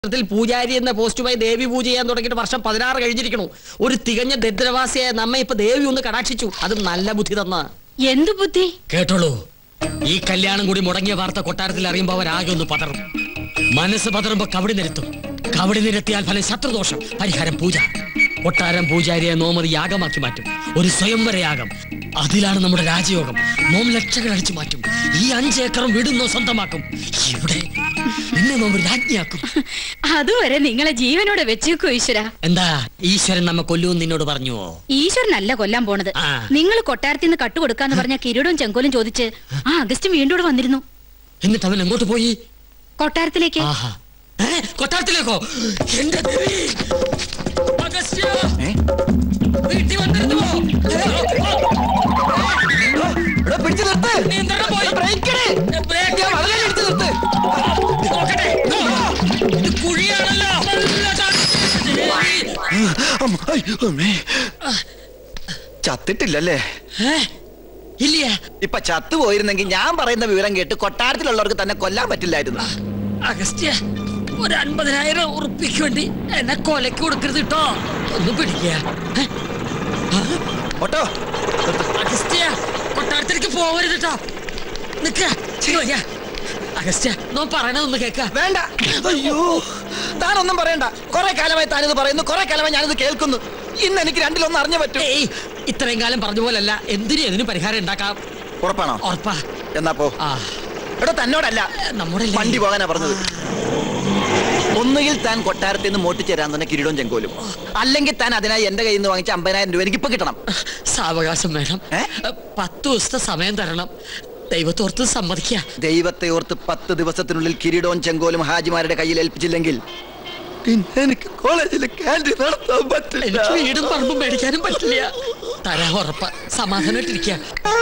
പൂജാരി എന്ന പോസ്റ്റുമായി ദേവി പൂജ ചെയ്യാൻ തുടങ്ങിയിട്ട് വർഷം 16 കഴിഞ്ഞിരിക്കണു. ഒരു തികഞ്ഞ ദരിദ്രവാസിയായ നമ്മെ ഇപ്പൊ ദേവി ഒന്ന് കടാക്ഷിച്ചു. അത് നല്ല ബുദ്ധി തന്ന. എന്ത് ബുദ്ധി? കേട്ടോളൂ, ഈ കല്യാണം കൂടി മുടങ്ങിയ വാർത്ത കൊട്ടാരത്തിൽ അറിയുമ്പോ അവരാകെ ഒന്ന് പതറും. മനസ്സ് പതറുമ്പോ കവടി നിരത്തും. കവടി നിരത്തിയാൽ ഫലം ശത്രുദോഷം. പരിഹാരം പൂജ. കൊട്ടാരം പൂജാരിയെ നോമത് യാഗമാക്കി മാറ്റും. ഒരു സ്വയംവര യാഗം. അതിലാണ് നമ്മുടെ രാജയോഗം. നോം ലക്ഷങ്ങൾ അടിച്ചു മാറ്റും. ഈ 5 ഏക്കറും വീടുന്നോ സ്വന്തമാക്കും. ഇവിടെ നിന്നെ നോം രാജ്ഞിയാക്കും. അതുവരെ നിങ്ങളെ ജീവനോടെ വെച്ചേക്കോ ഈശ്വര. എന്താ ഈശ്വരൻ നമ്മെ കൊല്ലുമെന്ന് നിന്നോട് പറഞ്ഞുവോ? ഈശ്വരനല്ല കൊല്ലാൻ പോണത്. നിങ്ങൾ കൊട്ടാരത്തിൽ നിന്ന് കട്ടുകൊടുക്കാന്ന് പറഞ്ഞ കിരീടവും ചെങ്കോലും ചോദിച്ച് ആ അഗസ്റ്റ് വീണ്ടും വന്നിരുന്നു. എന്നിട്ട് അവൻ എങ്ങോട്ട് പോയി? കൊട്ടാരത്തിലേക്ക്. കൊട്ടാരത്തിലേക്കോ? എന്റെ വീട്ടിൽ വന്നിരുന്നു. ചത്തിട്ടില്ലല്ലേ? ഇല്ല. ഇപ്പൊ ചത്തുപോയിരുന്നെങ്കിൽ ഞാൻ പറയുന്ന വിവരം കേട്ട് കൊട്ടാരത്തിലുള്ളവർക്ക് തന്നെ കൊല്ലാൻ പറ്റില്ലായിരുന്നു. അഗസ്ത്യ, ഒരു 50,000 ഉറുപ്പിക്ക് വേണ്ടി എന്നെ കൊലക്ക് കൊടുക്കരുത് കേട്ടോ. ഒന്ന് പിടിക്കുക. അഗസ്ത്യ, കൊട്ടാരത്തിലേക്ക് പോകരുത് കേട്ടോ. നിക്ക. അഗസ്ത്യ, നോ പറയണതൊന്ന് കേക്ക. വേണ്ട. അയ്യോ, താനൊന്നും പറയണ്ട. കുറെ കാലമായി താനിത് പറയുന്നു, കുറെ കാലമായി ഞാനിത് കേൾക്കുന്നു. ഇന്ന് എനിക്ക് രണ്ടിലൊന്നും അറിഞ്ഞു പറ്റും. ഇത്രയും കാലം പറഞ്ഞ പോലല്ല. എന്തിനും പരിഹാരം ഉണ്ടാക്കാം. ഉറപ്പാണോ? ഉറപ്പാ. എന്നാ പോ. എടോ, തന്നോടല്ല, നമ്മുടെ വണ്ടി പോകാനാ പറഞ്ഞത്. ഒന്നുകിൽ താൻ കൊട്ടാരത്തിൽ നിന്ന് മോട്ടിച്ചേരാൻ തന്നെ കിരീടവും ചെങ്കോലും, അല്ലെങ്കിൽ താൻ അതിനായി എന്റെ കയ്യിൽ നിന്ന് വാങ്ങിച്ച 50,000 രൂപ എനിക്ക് ഇപ്പൊ കിട്ടണം. സാവകാശം വേണം. 10 ദിവസത്തെ സമയം തരണം. ദൈവത്തോർത്ത് സമ്മതിക്കുക. ദൈവത്തെ ഓർത്ത് 10 ദിവസത്തിനുള്ളിൽ കിരീടവും ചെങ്കോലും ഹാജിമാരുടെ കയ്യിൽ ഏൽപ്പിച്ചില്ലെങ്കിൽ എനിക്ക് കോളേജിൽ ക്യാൻറ്റീൻ നടത്താൻ പറ്റില്ല. എനിക്ക് വീടും പറമ്പും മേടിക്കാനും പറ്റില്ല. തരാ ഉറപ്പ. സമാധാനമായിട്ടിരിക്കുക.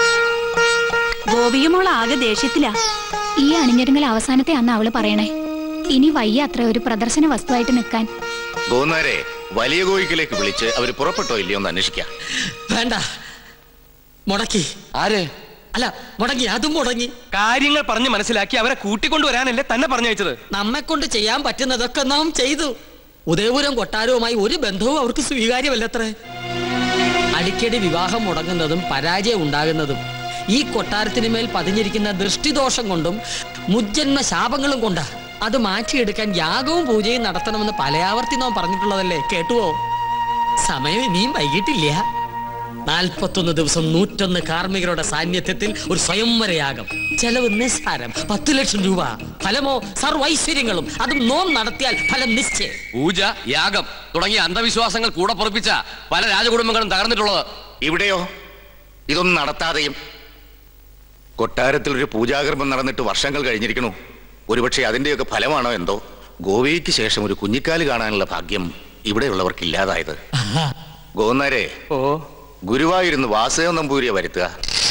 ഗോപികമോൾ ആകെ ദേഷ്യത്തിലാ. ഈ അണിഞ്ഞൊരുങ്ങൽ അവസാനത്തെ അന്ന് അവള് പറയണേ. ഇനി വയ്യ അത്ര ഒരു പ്രദർശന വസ്തുവായിട്ട് നിൽക്കാൻ. ഗോന്നാരെ വലിയ കോയിക്കിലേക്ക് വിളിച്ച് അവര് പുറപ്പെട്ടോ ഇല്ലയോ എന്ന് അന്വേഷിക്കാം. വേണ്ട, മുടക്കി. ആര്? അല്ല, മുടങ്ങി. അതും മുടങ്ങി. കാര്യങ്ങൾ പറഞ്ഞ് മനസ്സിലാക്കി അവരെ കൂട്ടിക്കൊണ്ടുവരാനല്ലേ തന്നെ പറഞ്ഞയച്ചത്. നമ്മെ കൊണ്ട് ചെയ്യാൻ പറ്റുന്നതൊക്കെ നാം ചെയ്തു. ഉദയപുരം കൊട്ടാരവുമായി ഒരു ബന്ധവും അവർക്ക് സ്വീകാര്യമല്ലത്രേ. അടിക്കടി വിവാഹം മുടങ്ങുന്നതും പരാജയം ഉണ്ടാകുന്നതും ഈ കൊട്ടാരത്തിന് മേൽ പതിഞ്ഞിരിക്കുന്ന ദൃഷ്ടിദോഷം കൊണ്ടും മുജ്ജന്മ ശാപങ്ങളും കൊണ്ടാ. അത് മാറ്റിയെടുക്കാൻ യാഗവും പൂജയും നടത്തണമെന്ന് പലയാവർത്തി നാം പറഞ്ഞിട്ടുള്ളതല്ലേ. കേട്ടുവോ? സമയം ഇനിയും വൈകിട്ടില്ല. 41 ദിവസം 101 കാർമ്മികരുടെ സാന്നിധ്യത്തിൽ ഒരു സ്വയംവരയാഗം. ചെലവ് നിസ്സാരം. 10 ലക്ഷം രൂപ. ഫലമോ സർവൈശ്വര്യങ്ങളും. അതും നോം നടത്തിയാൽ ഫലം നിശ്ചയം. പൂജ, യാഗം തുടങ്ങിയ അന്ധവിശ്വാസങ്ങൾ കൂടെ പൊറപ്പിച്ച പല രാജകുടുംബങ്ങളും തകർന്നിട്ടുള്ളത്. ഇവിടെയോ ഇതൊന്നും നടത്താതെയും കൊട്ടാരത്തിൽ ഒരു പൂജാകർമ്മം നടന്നിട്ട് വർഷങ്ങൾ കഴിഞ്ഞിരിക്കണു. ഒരുപക്ഷെ അതിന്റെയൊക്കെ ഫലമാണോ എന്തോ ഗോവയ്ക്ക് ശേഷം ഒരു കുഞ്ഞിക്കാല് കാണാനുള്ള ഭാഗ്യം ഇവിടെയുള്ളവർക്ക് ഇല്ലാതായത്. ഗോന്നാരെ, ഗുരുവായൂരിന്ന് വാസുദേവ നമ്പൂരിയെ വരുത്തുക.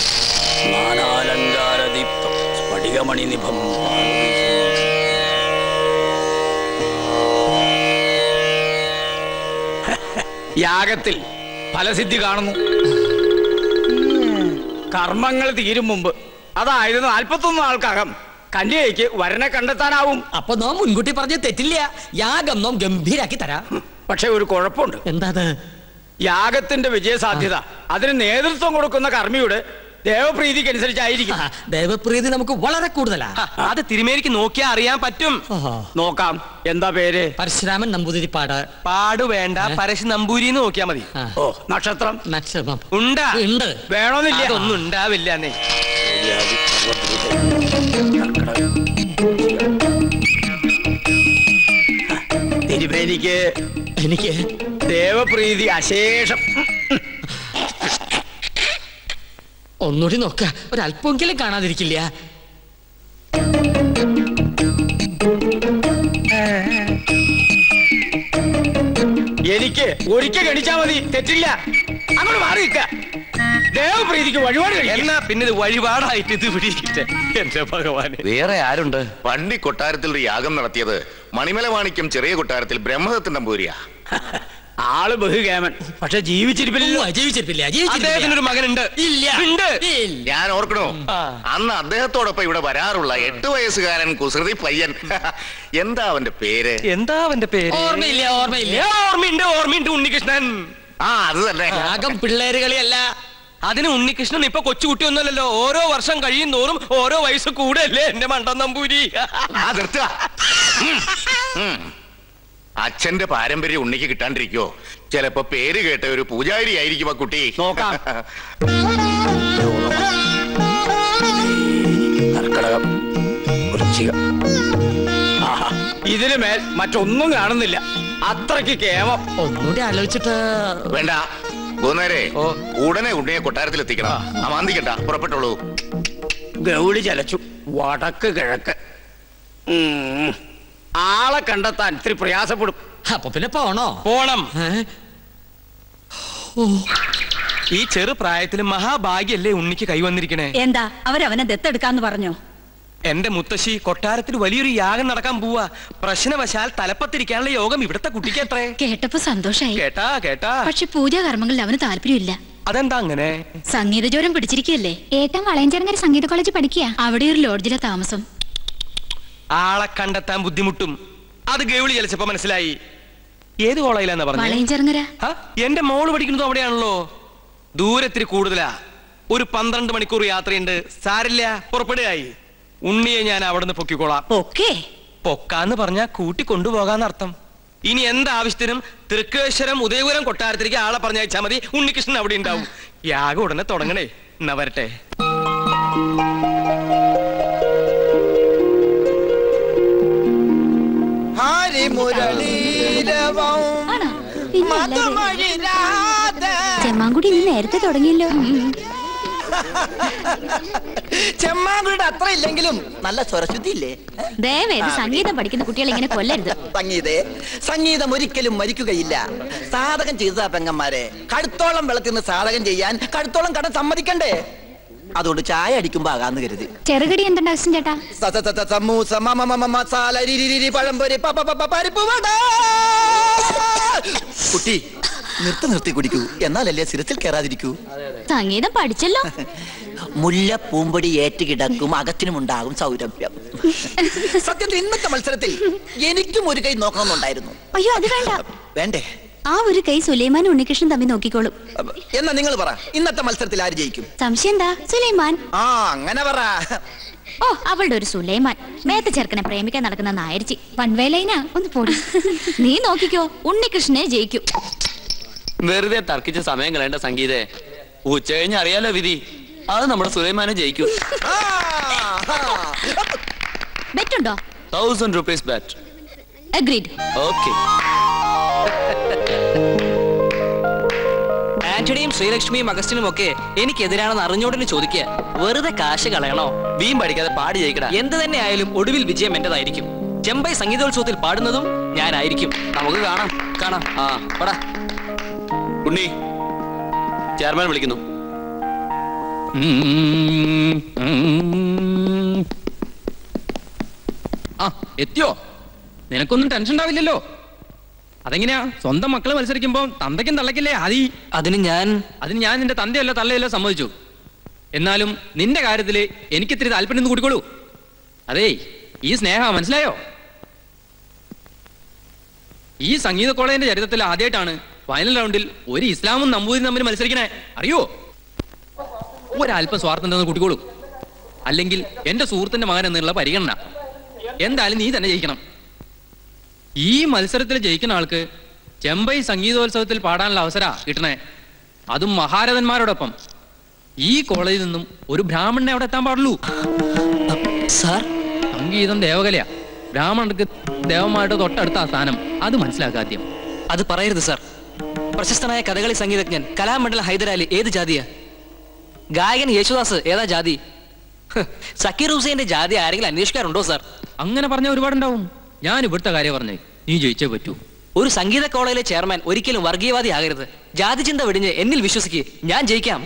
യാഗത്തിൽ ഫലസിദ്ധി കാണുന്നു. കർമ്മങ്ങൾ തീരും മുമ്പ്, അതായത് 41 നാൾക്കകം കന്യകയ്ക്ക് വരനെ കണ്ടെത്താനാവും. അപ്പൊ നാം മുൻകൂട്ടി പറഞ്ഞ തെറ്റില്ല. യാഗം നാം ഗംഭീരാക്കി തരാം. പക്ഷെ ഒരു കുഴപ്പമുണ്ട്. എന്താ? യാഗത്തിന്റെ വിജയസാധ്യത അതിന് നേതൃത്വം കൊടുക്കുന്ന കർമ്മിയുടെ ദേവപ്രീതിക്ക് അനുസരിച്ചായിരിക്കും. ദേവപ്രീതി നമുക്ക് വളരെ കൂടുതലാ. അത് തിരുമേനിക്ക് നോക്കിയാൽ അറിയാൻ പറ്റും. നോക്കാം. എന്താ പേര്? പരശുരാമൻ നമ്പൂതിരിപ്പാട്. പാട് വേണ്ട, പരശു നമ്പൂരി നോക്കിയാ മതി. ഓ, നക്ഷത്രം? നക്ഷത്രം ഉണ്ടാ? ഉണ്ട്. വേണമെന്നില്ല. ഒന്നും ഉണ്ടാവില്ല. തിരുമേനിക്ക് എനിക്ക് ദേവപ്രീതി അശേഷം. ഒന്നുകൂടി നോക്ക. ഒരല്പമെങ്കിലും കാണാതിരിക്കില്ല. എനിക്ക് ഒരിക്കൽ ഗണിച്ചാ മതി, തെറ്റില്ല. അങ്ങോട്ട് മാറി നിൽക്ക. ദേവപ്രീതിക്ക് വഴിപാട് എന്നാ പിന്നെ ഇത് വഴിപാടായിട്ട് ഇത് പിടിക്കട്ടെ. എന്റെ ഭഗവാന്, വേറെ ആരുണ്ട്? പണ്ടി കൊട്ടാരത്തിൽ ഒരു യാഗം നടത്തിയത് മണിമല മാണിക്യം ചെറിയ കൊട്ടാരത്തിൽ ബ്രഹ്മദത്തൻ നമ്പൂരിയാ. ആള് ബഹുകേമൻ. പക്ഷെ ജീവിച്ചിരിപ്പില്ല. അദ്ദേഹത്തിനൊരു മകനുണ്ട്. ഞാൻ ഓർക്കണോ, അന്ന് അദ്ദേഹത്തോടൊപ്പം ഇവിടെ വരാറുള്ള 8 വയസ്സുകാരൻ കുസൃതി പയ്യൻ. എന്താ അവന്റെ പേര്? ഓർമ്മയുണ്ട്. ഉണ്ണികൃഷ്ണൻ. അത് തന്നെ. പിള്ളേര് കളിയല്ല. അതിന് ഉണ്ണികൃഷ്ണൻ ഇപ്പൊ കൊച്ചുകുട്ടിയൊന്നുമല്ലല്ലോ. ഓരോ വർഷം കഴിയും തോറും ഓരോ വയസ്സ് കൂടെയല്ലേ എന്റെ മണ്ടൻ നമ്പൂരി. അച്ഛന്റെ പാരമ്പര്യം ഉണ്ണിക്ക് കിട്ടാണ്ടിരിക്കോ? ചിലപ്പോ പേര് കേട്ട ഒരു പൂജാരി ആയിരിക്കും ആ കുട്ടി. നോക്കാം. കർക്കടകം, വൃശ്ചികം. ഇതിന് മേൽ മറ്റൊന്നും കാണുന്നില്ല. അത്രയ്ക്ക് കേമം. ഒന്നുകൂടി ആലോചിച്ചിട്ട് വേണ്ട. പോന്നേരെ ഉടനെ ഉണ്ണിയെ കൊട്ടാരത്തിൽ എത്തിക്കണം. അമാന്തിക്കണ്ട, പുറപ്പെട്ടോളൂ. ഗൗഡി ചലച്ചു. വടക്ക് കിഴക്ക്. ആളെ കണ്ടെത്താൻ ഇത്തിരി പ്രയാസപ്പെടും. അപ്പൊ പിന്നെ പോണം. ഈ ചെറു പ്രായത്തിൽ മഹാഭാഗ്യല്ലേ ഉണ്ണിക്ക് കൈവന്നിരിക്കണേ. എന്താ അവരവനെ ദത്തെടുക്കാന്ന് പറഞ്ഞോ? എന്റെ മുത്തശ്ശി കൊട്ടാരത്തിൽ വലിയൊരു യാഗം നടക്കാൻ പോവാ. പ്രശ്നവശാൽ തലപ്പത്തിരിക്കാനുള്ള യോഗം ഇവിടുത്തെ കുട്ടിക്കത്രേ. കേട്ടപ്പോ സന്തോഷായി. കേട്ടാ. പക്ഷെ പൂജാകർമ്മങ്ങളിൽ അവന് താല്പര്യമില്ല. അതെന്താ അങ്ങനെ? സംഗീതജ്വരം പിടിച്ചിരിക്കുകയല്ലേ. ഏട്ടൻ വളയഞ്ചേർങ്ങര സംഗീത കോളേജിൽ പഠിക്കുക. അവിടെ ഒരു ലോഡ്ജിലെ താമസം. ആളെ കണ്ടെത്താൻ ബുദ്ധിമുട്ടും. അത് ഗൗളി ചലിച്ചപ്പോ മനസ്സിലായി. ഏത് കോളേജിലാന്നാ പറഞ്ഞത്? വളയഞ്ചേർങ്ങര. എന്റെ മോള് പഠിക്കുന്നത് അവിടെയാണല്ലോ. ദൂരത്തിരി കൂടുതലാ. ഒരു 12 മണിക്കൂർ യാത്രയുണ്ട്. സാരില്ല, പുറപ്പെടുകയായി. ഉണ്ണിയെ ഞാൻ അവിടെ നിന്ന് പൊക്കിക്കോളാം. പൊക്കാന്ന് പറഞ്ഞാ കൂട്ടി കൊണ്ടുപോകാന്നർത്ഥം. ഇനി എന്താവശ്യത്തിനും തൃക്കേശ്വരം ഉദയപുരം കൊട്ടാരത്തിലേക്ക് ആളെ പറഞ്ഞയച്ചാ മതി. ഉണ്ണികൃഷ്ണൻ അവിടെ ഉണ്ടാവും. യാഗം ഉടനെ തുടങ്ങണേ. എന്നാ വരട്ടെ. ചെമ്മാങ്കുടി നീ നേരത്തെ തുടങ്ങിയല്ലോ. ചെമ്മാങ്കുടിയുടെ അത്ര ഇല്ലെങ്കിലും നല്ല സ്വരശുദ്ധി ഇല്ലേ? ദയവേത് സംഗീതം പഠിക്കുന്ന കുട്ടികളെ ഇങ്ങനെ കൊല്ലരുത്. സംഗീതം ഒരിക്കലും മരിക്കുകയില്ല. സാധകം ചെയ്തതാ പെങ്ങന്മാരെ. കടുത്തോളം വെള്ളത്തിൽ നിന്ന് സാധകം ചെയ്യാൻ കടുത്തോളം കട സമ്മതിക്കണ്ടേ? അതുകൊണ്ട് ചായ അടിക്കുമ്പോ ആകാന്ന് കരുതി. ചെറുകടി എന്തുണ്ട് ആവശ്യം ചേട്ടാ? സമൂസ, മസാല, പഴംപൊരി, പരിപ്പ് വട. കുട്ടി നിർത്തി കുടിക്കൂ, എന്നാലല്ലേ സിരത്തിൽ കയറാതിരിക്കൂ. സംഗീതം പഠിച്ചല്ലോ. മുല്ല പൂമ്പൊടി ഏറ്റുകിടക്കും, അകത്തിനുമുണ്ടാകും സൗരഭ്യം. സത്യത്തിൽ ഇന്നത്തെ മത്സരത്തിൽ എനിക്കും ഒരു കൈ നോക്കണമെന്നുണ്ടായിരുന്നു. അയ്യോ അത് വേണ്ട. വേണ്ടേ? ആ ഒരു കൈ സുലൈമാനും ഉണ്ണികൃഷ്ണൻ തമ്മിൽ നോക്കിക്കോളും. എന്നാ നിങ്ങൾ പറ, ഇന്നത്തെ മത്സരത്തിൽ ആര് ജയിക്കും? സംശയം എന്താ? സുലൈമാൻ. അങ്ങനെ പറ. ഓ, അവളുടെ ഒരു സുലൈമാൻ. മേത്ത ചെറുക്കനെ പ്രേമിക്കാൻ നടക്കുന്ന നായരിച്ചി. വൺവേലൈനാ ഒന്ന് പോടി. നീ നോക്കിക്കോ, ഉണ്ണികൃഷ്ണനെ ജയിക്കും. വെറുതെ തർക്കിച്ച സമയം കളയേണ്ട സംഗീതേ. ഉച്ച കഴിഞ്ഞ് അറിയാലോ വിധി. അത് നമ്മുടെ സുലൈമാനെ ജയിക്കും. ബെറ്റുണ്ടോ? 1000 rupees bet. അഗ്രീഡ്. ഓക്കെ. ആന്റണിയും ശ്രീലക്ഷ്മിയും അഗസ്റ്റിനും ഒക്കെ എനിക്കെതിരാണെന്ന് അറിഞ്ഞോടിന് ചോദിക്കുക. വെറുതെ കാശ് കളയണോ? വീം പഠിക്കാതെ പാടി ജയിക്കടാ. എന്ത് തന്നെ ആയാലും ഒടുവിൽ വിജയം എന്റേതായിരിക്കും. ചെമ്പൈ സംഗീതോത്സവത്തിൽ പാടുന്നതും ഞാനായിരിക്കും. നമുക്ക് കാണാം. പടാ. ഉണ്ണി, ചെയർമാൻ വിളിക്കുന്നു. എത്തിയോ? നിനക്കൊന്നും ടെൻഷൻ ഉണ്ടാവില്ലല്ലോ. അതെങ്ങനെയാ? സ്വന്തം മക്കള് മത്സരിക്കുമ്പോ തന്തയ്ക്കും തള്ളക്കില്ലേ ആദി? അതിന് ഞാൻ നിന്റെ തന്തയല്ലോ തള്ളയല്ലോ സമ്മതിച്ചു. എന്നാലും നിന്റെ കാര്യത്തില് എനിക്കിത്തിരി താല്പര്യം കൂടിക്കോളൂ. അതേ, ഈ സ്നേഹ മനസ്സിലായോ? ഈ സംഗീത കോളേജിന്റെ ചരിത്രത്തിൽ ആദ്യമായിട്ടാണ് ഫൈനൽ റൗണ്ടിൽ ഒരു ഇസ്ലാമും നമ്പൂതിരും തമ്മിൽ മത്സരിക്കണേ. അറിയോ? ഒരല്പം സ്വാർത്ഥം തന്നെ കൂട്ടിക്കോളൂ. അല്ലെങ്കിൽ എന്റെ സുഹൃത്തിന്റെ മകൻ എന്നുള്ള പരിഗണന. എന്തായാലും നീ തന്നെ ജയിക്കണം. ഈ മത്സരത്തിൽ ജയിക്കുന്ന ആൾക്ക് ചെമ്പൈ സംഗീതോത്സവത്തിൽ പാടാനുള്ള അവസര കിട്ടണേ. അതും മഹാരഥന്മാരോടൊപ്പം. ഈ കോളേജിൽ നിന്നും ഒരു ബ്രാഹ്മണനെ അവിടെ എത്താൻ പാടുള്ളൂ. സാർ, സംഗീതം ദേവകലയാ. ബ്രാഹ്മണർക്ക് ദേവന്മാരുടെ തൊട്ടടുത്ത സ്ഥാനം. അത് മനസ്സിലാക്കാദ്യം. അത് പറയരുത് സാർ. പ്രശസ്തനായ കഥകളി സംഗീതജ്ഞൻ കലാമണ്ഡലം ഹൈദരാലി ഏത് ജാതിയാ? ഗായകൻ യേശുദാസ് ഏതാ ജാതി? സക്കീർ ഹുസൈന്റെ ജാതി ആരെങ്കിലും അന്വേഷിക്കാറുണ്ടോ സാർ? അങ്ങനെ പറഞ്ഞ ഒരുപാടുണ്ടാവും. ഞാൻ ഇവിടുത്തെ കാര്യം പറഞ്ഞേ, നീ ജയിച്ചേ പറ്റൂ. ഒരു സംഗീത കോളേജിലെ ചെയർമാൻ ഒരിക്കലും വർഗീയവാദി ആകരുത്. ജാതി ചിന്ത വെടിഞ്ഞ് എന്നിൽ വിശ്വസിക്ക്, ഞാൻ ജയിക്കാം.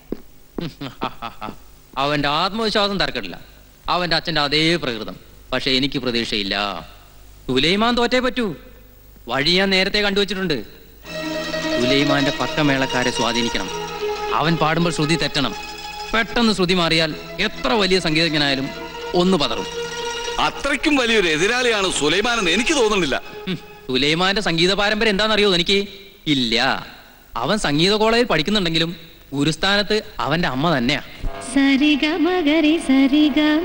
അവന്റെ ആത്മവിശ്വാസം തർക്കമില്ല. അവന്റെ അച്ഛന്റെ അതേ പ്രകൃതം. പക്ഷെ എനിക്ക് പ്രതീക്ഷയില്ല. സുലൈമാൻ തോറ്റേ പറ്റൂ. വഴി ഞാൻ നേരത്തെ കണ്ടുവച്ചിട്ടുണ്ട്. സുലൈമാന്റെ പക്കമേളക്കാരെ സ്വാധീനിക്കണം. അവൻ പാടുമ്പോൾ ശ്രുതി തെറ്റണം. പെട്ടെന്ന് ശ്രുതി മാറിയാൽ എത്ര വലിയ സംഗീതജ്ഞനായാലും ഒന്ന് പതറും. അത്രയ്ക്കും വലിയൊരു എതിരാളിയാണ് സുലൈമാൻ എന്ന് എനിക്ക് തോന്നുന്നില്ല. സുലൈമാന്റെ സംഗീത പാരമ്പര്യം എന്താണെന്നറിയോ എനിക്ക്? ഇല്ല. അവൻ സംഗീത കോളേജിൽ പഠിക്കുന്നുണ്ടെങ്കിലും ഗുരുസ്ഥാനത്ത് അവന്റെ അമ്മ തന്നെയാ. സരിഗമഗരി സരിഗമ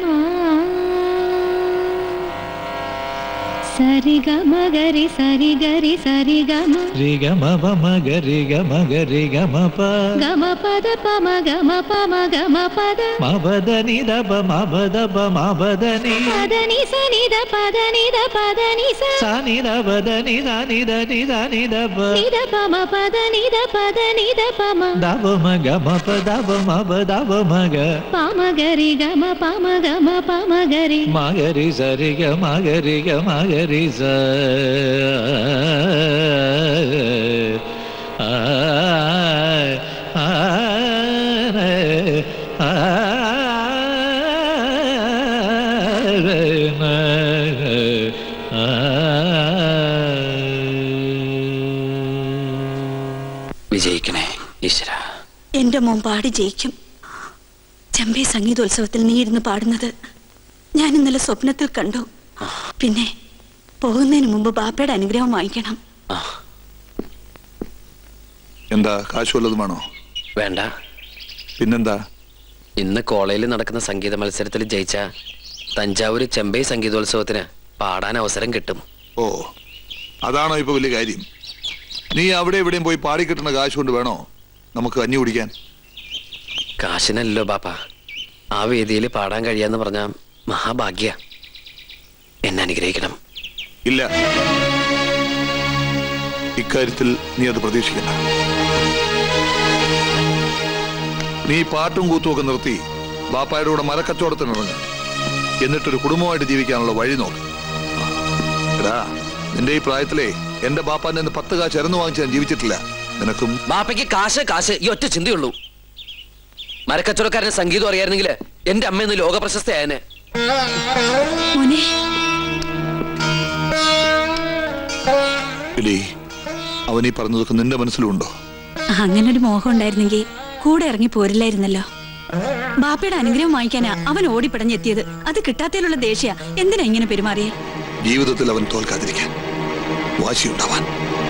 സരിഗമഗരി സരിഗരി സരിഗമ രിഗമപമഗരി ഗമഗരി ഗമപ ഗമപദ പമ ഗമപമ ഗമപദ മപദനി ദപ മപദപ മപദനി പദനി സനിദ പദനിദ പദനി സനിദ പദനി സനിദ നിദ ദപ നിദ പമ പദനിദ പദനിദ പമ ദപമ ഗമപ ദപമപ ദപമഗ പമഗരി ഗമ പമഗരി മഗരി സരിഗ മഗരി ഗമഗരി രിസ വിജയിക്കണേ ഈശ്വര. എന്റെ മോൻ പാടി ജയിക്കും. ചെമ്പൈ സംഗീതോത്സവത്തിൽ നീ ഇരുന്ന് പാടുന്നത് ഞാൻ ഇന്നലെ സ്വപ്നത്തിൽ കണ്ടു. പിന്നെ പോകുന്നതിന് മുമ്പ് ബാപ്പയുടെ അനുഗ്രഹം വാങ്ങിക്കണം. എന്താ കാശ് വല്ലതും വേണോ? വേണ്ട. പിന്നെന്താ? ഇന്ന് കോളേജിൽ നടക്കുന്ന സംഗീത മത്സരത്തിൽ ജയിച്ച തഞ്ചാവൂര് ചെമ്പൈ സംഗീതോത്സവത്തിന് പാടാൻ അവസരം കിട്ടും. ഓ, അതാണോ ഇപ്പൊ വലിയ കാര്യം? നീ അവിടെ എവിടെയും പോയി പാടി കിട്ടുന്ന കാശ് കൊണ്ട് വേണോ നമുക്ക് കഞ്ഞി കുടിക്കാൻ? കാശിനല്ലോ ബാപ്പ. ആ വേദിയിൽ പാടാൻ കഴിയാന്ന് പറഞ്ഞ മഹാഭാഗ്യ. എന്നെ അനുഗ്രഹിക്കണം. ഇല്ല, ഇക്കാര്യത്തിൽ നീ അത് പ്രതീക്ഷിക്കണ്ട. നീ പാട്ടും കൂത്തും ഒക്കെ നിർത്തി ബാപ്പായുടെ കൂടെ മരക്കച്ചവടത്തിനിറങ്ങ്. എന്നിട്ടൊരു കുടുംബമായിട്ട് ജീവിക്കാനുള്ള വഴി നോക്ക്. എടാ, നിന്റെ ഈ പ്രായത്തിലെ എന്റെ ബാപ്പാന്റെ 10 കാശ് ഇറന്നു വാങ്ങിച്ച് ഞാൻ ജീവിച്ചിട്ടില്ല. നിനക്കും ബാപ്പയ്ക്ക് കാശ് കാശ് ഈ ഒറ്റ ചിന്തയുള്ളൂ. മരക്കച്ചവടക്കാരന് സംഗീതം അറിയായിരുന്നെങ്കിൽ എന്റെ അമ്മ ഇന്ന് ലോക പ്രശസ്തയായനെ. അവൻ ഈ പറഞ്ഞതൊക്കെ നിന്റെ മനസ്സിലുണ്ടോ? അങ്ങനൊരു മോഹം ഉണ്ടായിരുന്നെങ്കിൽ കൂടെ ഇറങ്ങി പോരില്ലായിരുന്നല്ലോ. ബാപ്പയുടെ അനുഗ്രഹം വാങ്ങിക്കാനാ അവൻ ഓടിപ്പിടഞ്ഞെത്തിയത്. അത് കിട്ടാത്തതിലുള്ള ദേഷ്യ. എന്തിനാ ഇങ്ങനെ പെരുമാറിയേ? ജീവിതത്തിൽ അവൻ തോൽക്കാതിരിക്കാൻ വാശിയുണ്ടാവാൻ.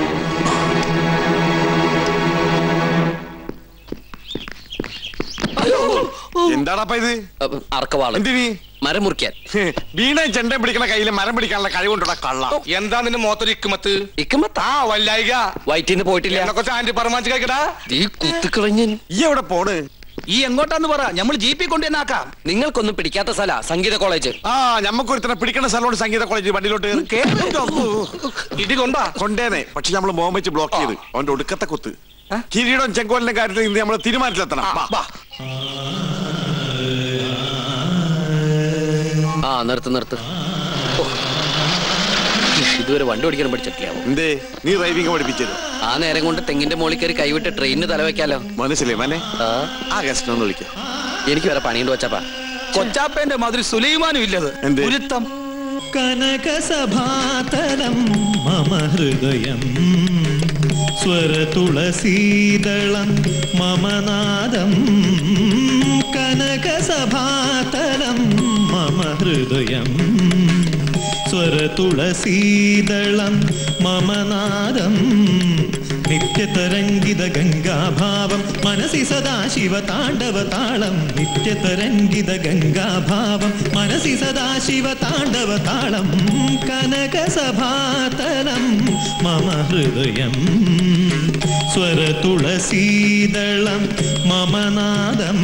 എന്താടാ ഇത്? അർക്കവാള് മരം മുറിക്കാൻ. വീണ ചെണ്ട പിടിക്കണ കയ്യില് മരം പിടിക്കാനുള്ള കഴിവുണ്ടോടാ കള്ള. എന്താ നിന്റെ മോത്തൊരു ഇക്കുമത്ത്? ഇക്കുമത്ത് ആ വല്ലായിക വയറ്റിന്ന് പോയിട്ടില്ല. കൊച്ചു ആന്റി പറമാഞ്ച് കഴിക്കടാ. ഈ കുത്തിക്കളഞ്ഞ ഈ എവിടെ പോണ്? ഈ എങ്ങോട്ടാന്ന് പറ, നമ്മൾ ജീപ്പി കൊണ്ടുവന്നാക്കാം. നിങ്ങൾക്കൊന്നും പിടിക്കാത്ത സ്ഥല സംഗീത കോളേജ്. ആ, ഞമ്മക്കൊരുത്തനെ പിടിക്കണ സ്ഥലമുണ്ട് സംഗീത കോളേജ്. വണ്ടിയിലോട്ട് ഇടി കൊണ്ടാ കൊണ്ടേനെ. പക്ഷെ നമ്മള് മോൻ വെച്ച് ബ്ലോക്ക് ചെയ്ത് അവന്റെ ഒടുക്കത്തെ കുത്ത്. കിരീടം ചെങ്കോലിന്റെ കാര്യത്തിൽ ഇന്ന് നമ്മള് തീരുമാനത്തിലെത്തണം. ആ, നിർത്ത്. ഇതുവരെ വണ്ടി ഓടിക്കാൻ പഠിച്ചിട്ടില്ല. എന്തേ നീ ഡ്രൈവിംഗ് പഠിപ്പിച്ചത്? ആ നേരം കൊണ്ട് തെങ്ങിന്റെ മോളിൽ കയറി കൈവിട്ട് ട്രെയിനിന് തലവെക്കാലോ. മനസ്സിലായി മനെ? ആ ഗസ്റ്റ് ഒന്ന് വിളിക്കാം. എനിക്ക് വേറെ പണിയുണ്ട് കൊച്ചാപ്പാ. കൊച്ചാപ്പന്റെ മാതിരി സുലൈമാനും ഇല്ലത്. ഗുരുത്തം കനകസഭാതലം മമ ഹൃദയം സ്വരതുളസീദളം മമ നാദം. കനകസഭാതലം മമ ഹൃദയം സ്വരതുളസീദളം മമ നാദം. നിത്യതരംഗിത ഗംഗാഭാവം മനസി സദാശിവ താണ്ഡവ താളം. നിത്യതരംഗിത ഗംഗാഭാവം മനസി സദാശിവ താണ്ഡവ താളം. കനകസഭാതലം മമ ഹൃദയം സ്വരതുളസീദളം മമ നാദം.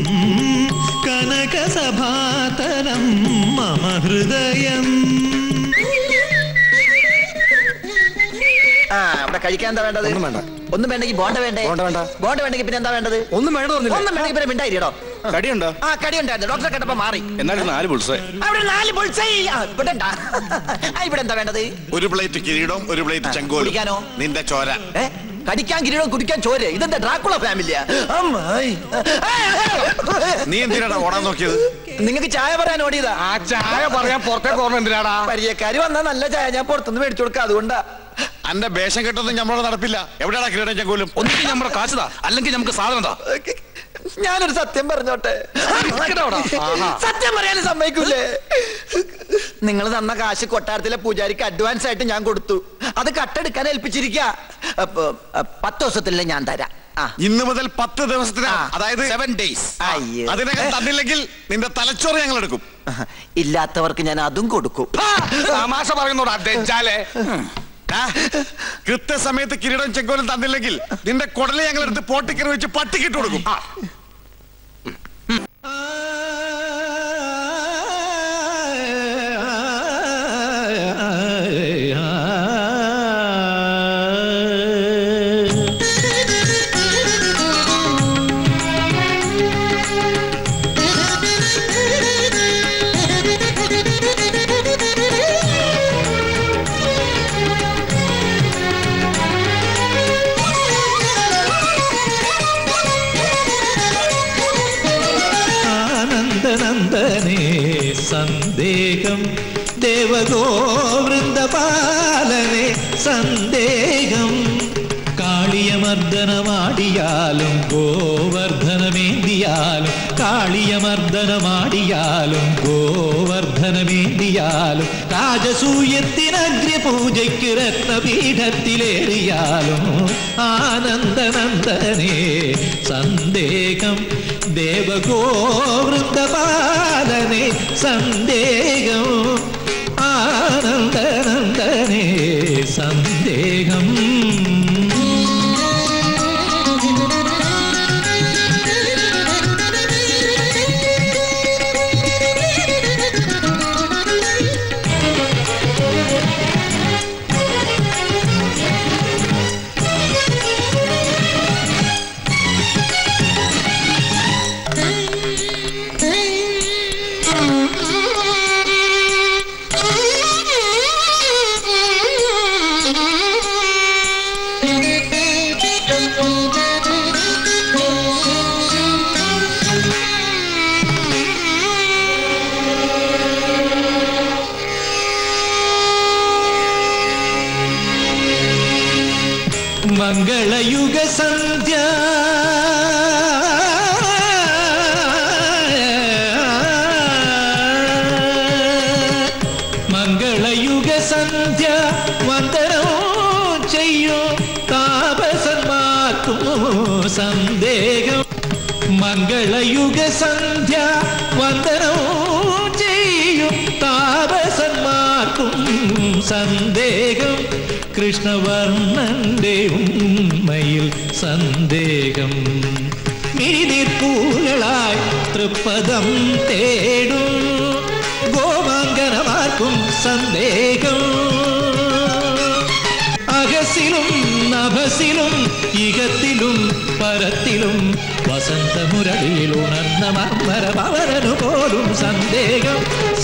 കനകസഭാതലം മമ ഹൃദയം. അവിടെ കഴിക്കാൻ എന്താ വേണ്ടത്? ഒന്നും വേണ്ടെങ്കിൽ ബോണ്ട വേണ്ടേ? ബോണ്ട വേണ്ടെങ്കിൽ പിന്നെ എന്താ വേണ്ടത്? ഒന്നും വേണ്ടെങ്കിൽ പിന്നെ മിണ്ടായിട്ടോ. കടിയുണ്ടോ? ആ, കടിയുണ്ടായിരുന്നു. ഡോക്ടറെ കണ്ടപ്പോ മാറി. എന്നാലും 4 ബുൾസൈ. അവിടെ 4 ബുൾസൈ. ഇവിടെ എന്താ വേണ്ടത്? ഒരു പ്ലേറ്റ് കിരീടം, ഒരു പ്ലേറ്റ് ചെങ്കോൽ. കുടിക്കാനോ? നിന്റെ ചോര. കടിക്കാൻ കിരീടം, കുടിക്കാൻ ചോര. ഇതെന്താ ഡ്രാക്കുള ഫാമിലിയാ? നീ എന്തിനാടാ ഓടാൻ നോക്കിയത്? നിങ്ങൾക്ക് ചായ പറയാൻ ഓടിയതാ. ആ ചായ പറയാൻ പുറത്തേക്ക് ഓർമ്മ എന്തിനാടാ? പരിചയക്കാര് വന്നാ നല്ല ചായ ഞാൻ പുറത്തുനിന്ന് മേടിച്ചു കൊടുക്കാം. അതുകൊണ്ടാ. അന്റെ വേഷം കെട്ടൊന്നും നമ്മളോട് നടപ്പില്ല. എവിടെയാണ് കിരീടം ചെങ്കോലും? ഒന്നിനും നമ്മുടെ കാശതാ, അല്ലെങ്കിൽ നമുക്ക് സാധനം താ. ഞാനൊരു സത്യം പറഞ്ഞോട്ടെ? സത്യം പറയാൻ സമ്മതിക്കൂലേ? നിങ്ങൾ തന്ന കാശ് കൊട്ടാരത്തിലെ പൂജാരിക്ക് അഡ്വാൻസ് ആയിട്ട് ഞാൻ കൊടുത്തു. അത് കട്ടെടുക്കാൻ ഏൽപ്പിച്ചിരിക്ക. 10 ദിവസത്തിലേ ഞാൻ തരാം. ഇന്ന് മുതൽ 10 ദിവസത്തിന്, അതായത് 7 days. അതിനകം തന്നില്ലെങ്കിൽ നിന്റെ തലച്ചോറ് ഞങ്ങൾ എടുക്കും. ഇല്ലാത്തവർക്ക് ഞാൻ അതും കൊടുക്കും. തമാശ പറയുന്നോടാ തെറ്റാലേ. കൃത്യസമയത്ത് കിരീടം ചെങ്കോലും തന്നില്ലെങ്കിൽ നിന്റെ കുടലെ ഞങ്ങൾ എടുത്ത് പോട്ടിക്കറി വെച്ച് പട്ടിക്കിട്ട് കൊടുക്കും. സന്ദേഹം ദേവഗോവൃന്ദപാലനെ സന്ദേഹം കാളിയമർദ്ദനമാടിയാലും ഗോവർദ്ധനമേന്തിയാലും കാളിയമർദ്ദനമാടിയാലും ഗോവർദ്ധനമേന്തിയാലും രാജസൂയത്തിനഗ്രപൂജയ്ക്ക് രത്നപീഠത്തിലേറിയാലും ആനന്ദനന്ദനേ സന്ദേഹം ദേവഗോവൃന്ദപാലനെ സന്ദേഹം ആനന്ദനന്ദനേ സന്ദേഹം. മംഗളയുഗ സന്ധ്യ മംഗളയുഗ സന്ധ്യ വന്ദനോ ചെയ്യോ താപസന്മാർക്കും സന്ദേഹം. മംഗളയുഗ സന്ധ്യ വന്ദനോ ചെയ്യും താപസന്മാർക്കും സന്ദേഹം. കൃഷ്ണവർണ്ണന്റെ ഉണ്മയിൽ സന്ദേഹം. മിഴിനീർപ്പൂകളായി തൃപ്പദം തേടും ഗോമാങ്കനമാർക്കും സന്ദേഹം. അകസിലും നഭസിലും ഇകത്തിലും പരത്തിലും വസന്തമുരളിയിൽ ഉണർന്ന മർമരമവരനു പോലും സന്ദേഹം.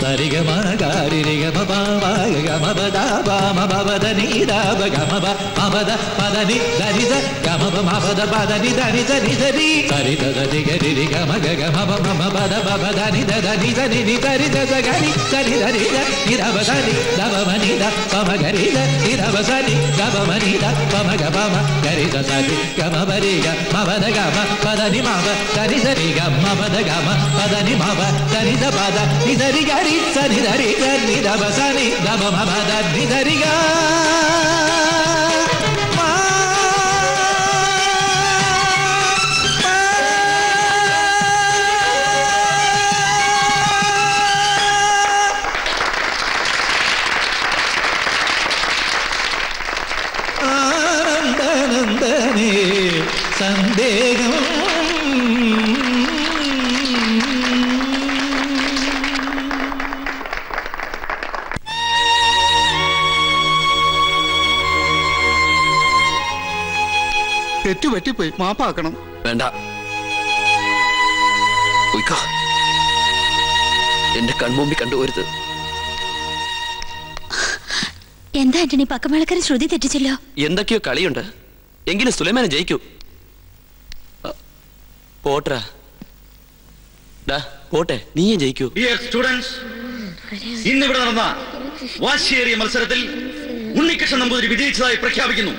സരിഗമകാരിരിഗമപാഗമപദാപാമപദനീതാപഗമപ മപദ പദനി ധനിത ഗമപ മപദ പദനി ധനി ധനി ധരി സരിതരിഗരിഗമഗമപ മപദ പദനി ധനി ധനി ധരി ധരി സരി ധരി നിരവധനി ദവമനിത പമഗരിത നിരവസനി ദവമനിത പമഗപമ ഗരിത സരി ഗമപരിഗ മപദ ഗമ പദനി മപ ധനി സരി ഗമപദ ഗമ പദനി മപ ധനി പദ നിധരി ഗരി സനി ധരി ധനി ദവസനി ദവമ പദ നിധരി ഗ ആനന്ദനന്ദനേ സന്ദേഹം. തെറ്റുപറ്റിപ്പോയി, മാപ്പാക്കണം. വേണ്ട, എന്റെ കൺമുമ്പിൽ കണ്ടുപോരുത്. എന്താ ആന്റണി, പക്കമേളക്കാരൻ ശ്രുതി തെറ്റിച്ചല്ലോ. എന്തൊക്കെയോ കളിയുണ്ട്, എങ്കിലും സുലൈമാനെ ജയിക്കൂ. പോട്രാ, പോട്ടെ, നീയെ ജയിക്കൂ. ഡിയർ സ്റ്റുഡൻസ്, ഇന്നിവിടെ നടന്ന വാശിയേറിയ മത്സരത്തിൽ ഉണ്ണികൃഷ്ണൻ നമ്പൂതിരി വിജയിച്ചതായി പ്രഖ്യാപിക്കുന്നു.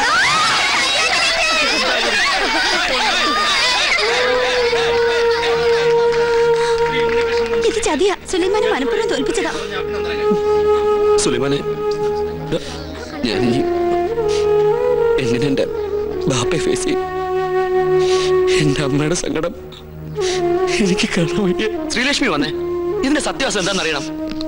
ഇത് ചതിയാ. സുലൈമാനെ മനഃപൂർവ്വം തോൽപ്പിച്ചതാ. സുലൈമാനെ, ഞാൻ എങ്ങനെ എന്റെ ബാപ്പയെ ഫേസ് ചെയ്യും? എന്റെ അമ്മയുടെ സങ്കടം എനിക്ക് കാണാൻ. ശ്രീലക്ഷ്മി വന്നേ, ഇതിന്റെ സത്യാവസ്ഥ എന്താണെന്നറിയണം.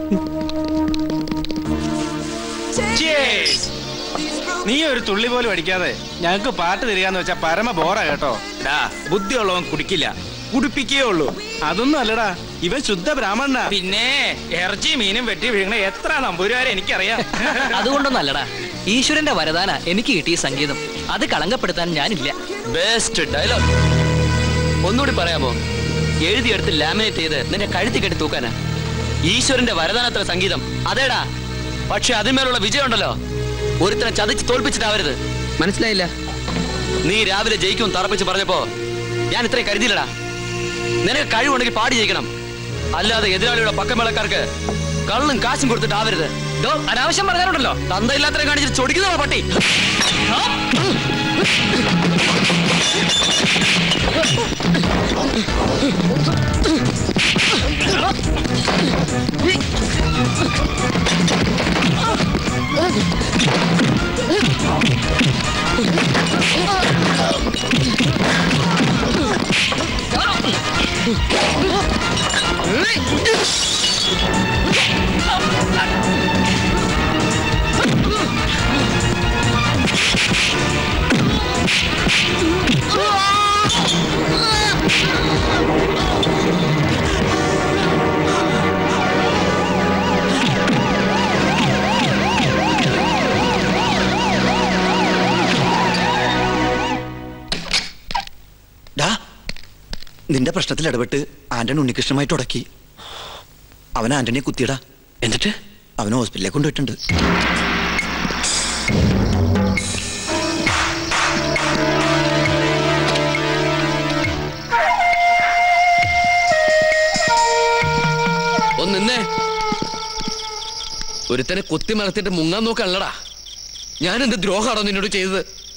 നീ ഒരു തുള്ളി പോലും അടിക്കാതെ ഞങ്ങൾക്ക് പാട്ട് തരികയെന്ന് വെച്ചാ പരമ ബോറാ കേട്ടോ. ബുദ്ധിയുള്ളവൻ കുടിക്കില്ല, കുടിപ്പിക്കേ ഉള്ളൂ. അതൊന്നും അല്ലടാ, ഇവൻ ശുദ്ധ ബ്രാഹ്മണനാ. പിന്നെ ഇറച്ചി മീനും വെട്ടി വീഴണ എത്ര നമ്പൂരാരെ എനിക്കറിയാം. അതുകൊണ്ടൊന്നും അല്ലടാ, ഈശ്വരന്റെ വരദാന എനിക്ക് കിട്ടിയ സംഗീതം. അത് കളങ്കപ്പെടുത്താൻ ഞാനില്ല. Best dialogue. ഒന്നുകൂടി പറയാമോ? എഴുതിയെടുത്ത് ലാമിനേറ്റ് ചെയ്ത് നിന്റെ കഴുത്തി കെട്ടി തൂക്കാനാ. ഈശ്വരന്റെ വരദാനത്ര സംഗീതം അതേടാ. പക്ഷെ അതിന്മേലുള്ള വിജയം ഉണ്ടല്ലോ, ഒരുത്തനെ ചതിച്ച് തോൽപ്പിച്ചിട്ടാവരുത്. മനസ്സിലായില്ല? നീ രാവിലെ ജയിക്കും തറപ്പിച്ച് പറഞ്ഞപ്പോ ഞാൻ ഇത്രയും കരുതിയില്ലടാ. നിനക്ക് കഴിവുണ്ടെങ്കിൽ പാടി ജയിക്കണം, അല്ലാതെ എതിരാളിയുടെ പക്കമേളക്കാർക്ക് കള്ളും കാശും കൊടുത്തിട്ടാവരുത്. അനാവശ്യം പറഞ്ഞാലുണ്ടല്ലോ, തന്തയില്ലാത്തരെ കാണിച്ചിട്ട് ചൊടിക്കുന്നോ പട്ടി. നിന്റെ പ്രശ്നത്തിൽ ഇടപെട്ട് ആന്റണി ഉണ്ണികൃഷ്ണനുമായിട്ട് ഉടക്കി. അവൻ ആന്റണിയെ കുത്തിയടാ. എന്നിട്ട് അവനെ ഹോസ്പിറ്റലിലേക്ക് കൊണ്ടുപോയിട്ടുണ്ട്. ഒന്നിന്നേ, ഒരുത്തനെ കുത്തി മറത്തിട്ട് മുങ്ങാൻ നോക്കല്ലടാ. ഞാൻ എന്ത് ദ്രോഹാണോ നിന്നോട് ചെയ്തത്?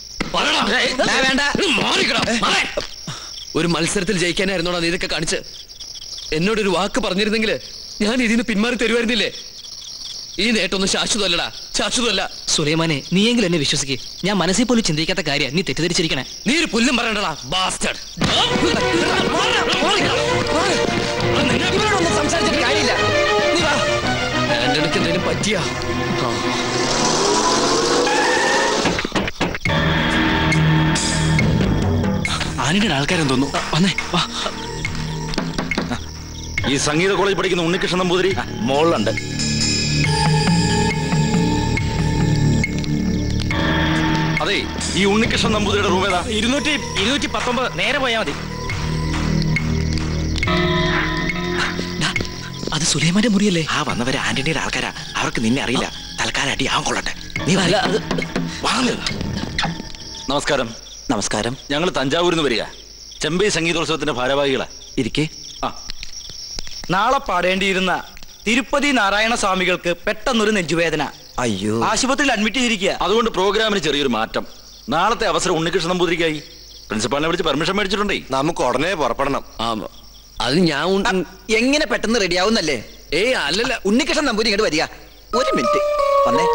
ഒരു മത്സരത്തിൽ ജയിക്കാനായിരുന്നോടാ നീ ഇതൊക്കെ കാണിച്ച്? എന്നോടൊരു വാക്ക് പറഞ്ഞിരുന്നെങ്കിൽ ഞാൻ ഇതിന് പിന്മാറി തരുമായിരുന്നില്ലേ? ഈ നേട്ടൊന്നും ശാശ്വതമല്ലടാ, ശാശ്വതമല്ല. സുലൈമാനെ, നീയെങ്കിലും എന്നെ വിശ്വസിക്കേ. ഞാൻ മനസ്സിൽ പോലും ചിന്തിക്കാത്ത കാര്യം നീ തെറ്റിദ്ധരിച്ചിരിക്കണേ. നീ ഒരു പുല്ലും പറയണ്ടടാ ബാസ്റ്റർഡ്. സംസാരിച്ചിട്ട് കാര്യമില്ല. ആന്റണിക്ക് എന്തെങ്കിലും പറ്റിയാ? ആന്റണിയുടെ ആൾക്കാരെന്ന് തോന്നുന്നു. വന്നേ വാ. ഈ സംഗീത കോളേജ് പഠിക്കുന്ന ഉണ്ണികൃഷ്ണൻ നമ്പൂതിരി മോളിലുണ്ട്. അതെ, ഈ ഉണ്ണികൃഷ്ണൻ നമ്പൂതിരിയുടെ റൂം ഏതാ? 219. നേരെ പോയാ മതി. അത് സുലൈമാന്റെ മുറിയല്ലേ? ആ വന്നവര് ആന്റണിയുടെ ആൾക്കാരാ. അവർക്ക് നിന്നെ അറിയില്ല. തൽക്കാലം അടി ആവാൻ കൊള്ളട്ടെ. നീ നമസ്കാരം. നമസ്കാരം. ഞങ്ങൾ തഞ്ചാവൂരിൽ നിന്ന് വരിക. ചെമ്പൈ സംഗീതോത്സവത്തിന്റെ ഭാരവാഹികളാ. ഇരിക്കേ. നാളെ പാടേണ്ടിയിരുന്ന തിരുപ്പതി നാരായണ സ്വാമികൾക്ക് പെട്ടെന്നൊരു നെഞ്ചുവേദന. അയ്യോ, ആശുപത്രിയിൽ അഡ്മിറ്റ് ചെയ്തിരിക്കുക. അതുകൊണ്ട് പ്രോഗ്രാമിന് ചെറിയൊരു മാറ്റം. നാളത്തെ അവസരം ഉണ്ണികൃഷ്ണൻ നമ്പൂതിരിക്കായി. പ്രിൻസിപ്പാളിനെ വിളിച്ച് പെർമിഷൻ മേടിച്ചിട്ടുണ്ടേ. നമുക്ക് ഉടനെ പുറപ്പെടണം. അത് ഞാൻ എങ്ങനെ പെട്ടെന്ന് റെഡിയാവുന്നല്ലേ? അല്ലല്ല, ഉണ്ണികൃഷ്ണൻ നമ്പൂരി ഇങ്ങോട്ട് വരിക. ഒരു മിനിറ്റ് വന്നേ.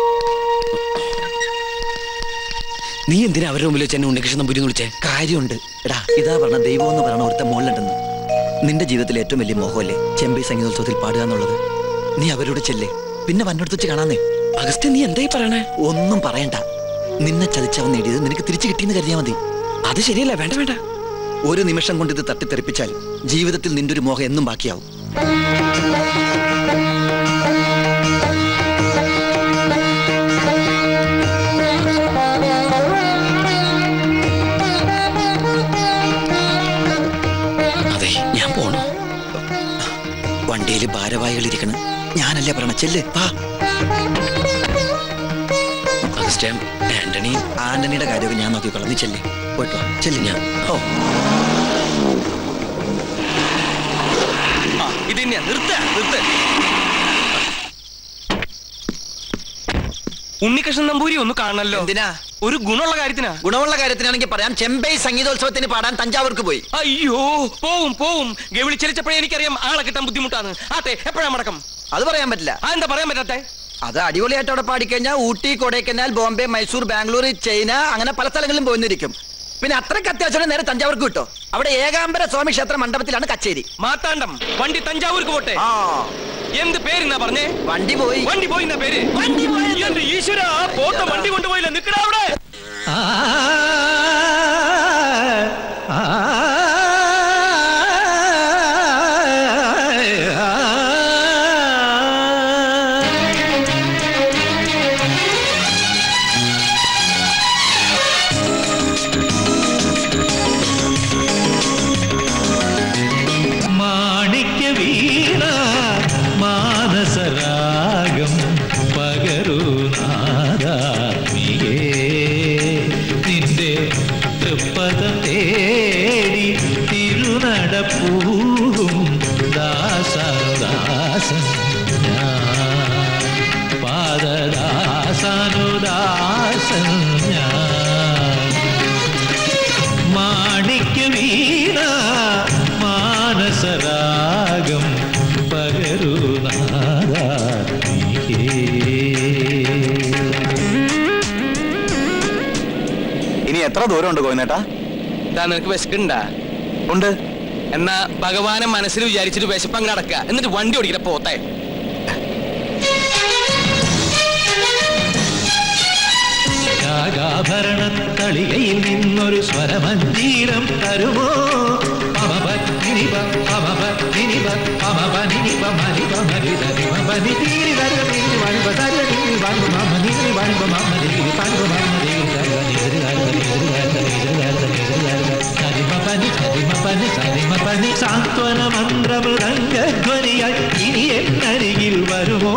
നീ എന്തിനാ അവരുടെ മുമ്പിൽ വെച്ച് എന്നെ ഉണ്ണികൃഷ്ണൻ നമ്പൂരി എന്ന് വിളിച്ചേ? കാര്യമുണ്ട്. എടാ, ഇതാ പറഞ്ഞ ദൈവം എന്ന് പറഞ്ഞ ഒരുത്ത മോളിലുണ്ടെന്ന്. നിന്റെ ജീവിതത്തിലെ ഏറ്റവും വലിയ മോഹമല്ലേ ചെമ്പൈ സംഗീതോത്സവത്തിൽ പാടുക എന്നുള്ളത്? നീ അവരോട് ചെല്ലേ, പിന്നെ വന്നോടത്ത് വെച്ച് കാണാന്നേ. അഗസ്ത്യ, നീ എന്തായി പറയണേ? ഒന്നും പറയണ്ട. നിന്നെ ചതിച്ചവൻ നേടിയത് നിനക്ക് തിരിച്ചു കിട്ടിയെന്ന് കരുതിയാൽ മതി. അത് ശരിയല്ല. വേണ്ട വേണ്ട. ഒരു നിമിഷം കൊണ്ട് ഇത് തട്ടിത്തെറിപ്പിച്ചാൽ ജീവിതത്തിൽ നിന്റെ ഒരു മോഹം എന്നും ബാക്കിയാവും. അതെ, ഞാൻ പോണു. വണ്ടിയിൽ ഭാരവാഹികൾ ഇരിക്കണം. ഞാനല്ലേ പറയണ, ചെല്ല് വാ. ആന്റണിയുടെ കാര്യമൊക്കെ ഞാൻ നോക്കിക്കോളാം. നീ ചെല്ലേ, പോയിട്ടോ. ചെല്ലി ഞാൻ. ഇത് തന്നെയാ. നിർത്ത. ഉണ്ണികൃഷ്ണൻ നമ്പൂരി ഒന്ന് കാണണല്ലോ. എന്തിനാ? ഒരു ഗുണമുള്ള കാര്യത്തിനാ. ഗുണമുള്ള കാര്യത്തിനാണെങ്കിൽ പറയാം. ചെമ്പൈ സംഗീതോത്സവത്തിന് പാടാൻ തഞ്ചാവൂർക്ക് പോയി. അയ്യോ, പോവും. ഗവിളി ചലിച്ചപ്പോഴേ എനിക്കറിയാം ആളെ കിട്ടാൻ ബുദ്ധിമുട്ടാണ്. ആട്ടെ, എപ്പോഴാ മടക്കം? അത് പറയാൻ പറ്റില്ല. എന്താ പറയാൻ പറ്റാത്തെ? അത് അടിപൊളിയായിട്ട് അവിടെ പാടിക്കഴിഞ്ഞാൽ ഊട്ടി, കൊടൈക്കനാൽ, ബോംബെ, മൈസൂർ, ബാംഗ്ലൂർ, ചൈന അങ്ങനെ പല സ്ഥലങ്ങളിലും പോയിരിക്കും. പിന്നെ അത്രയ്ക്ക് അത്യാവശ്യം നേരെ തഞ്ചാവൂർക്ക് കിട്ടോ. അവിടെ ഏകാംബര സ്വാമി ക്ഷേത്ര മണ്ഡപത്തിലാണ് കച്ചേരി. മാത്താണ്ടം വണ്ടി തഞ്ചാവൂർക്ക് പോട്ടെ. എന്ത് പേരെന്നാ പറഞ്ഞേ? വണ്ടി പോയി എന്നാ പേര്? എന്റെ ഈശ്വര, പോത്ത വണ്ടി കൊണ്ടുപോയില്ല. നിക്കടാ അവിടെ. എത്ര ദൂരമുണ്ട് കോയിനേട്ടാ? നിനക്ക് വിശക്കുണ്ടാ? ഉണ്ട്. എന്നാ ഭഗവാനെ മനസ്സിൽ വിചാരിച്ചിട്ട് വിശപ്പ് അങ്ങനെ അടക്കുക. എന്നിട്ട് വണ്ടി ഓടിക്കട്ടെ പോത്തെ. ാഭരണത്തളികയിൽ നിന്നൊരു സ്വരമഞ്ജീരം തരുമോ? സാന്ത്വന മന്ത്രമൃദംഗധ്വനിയായി ഇനി എന്നരികിൽ വരുമോ?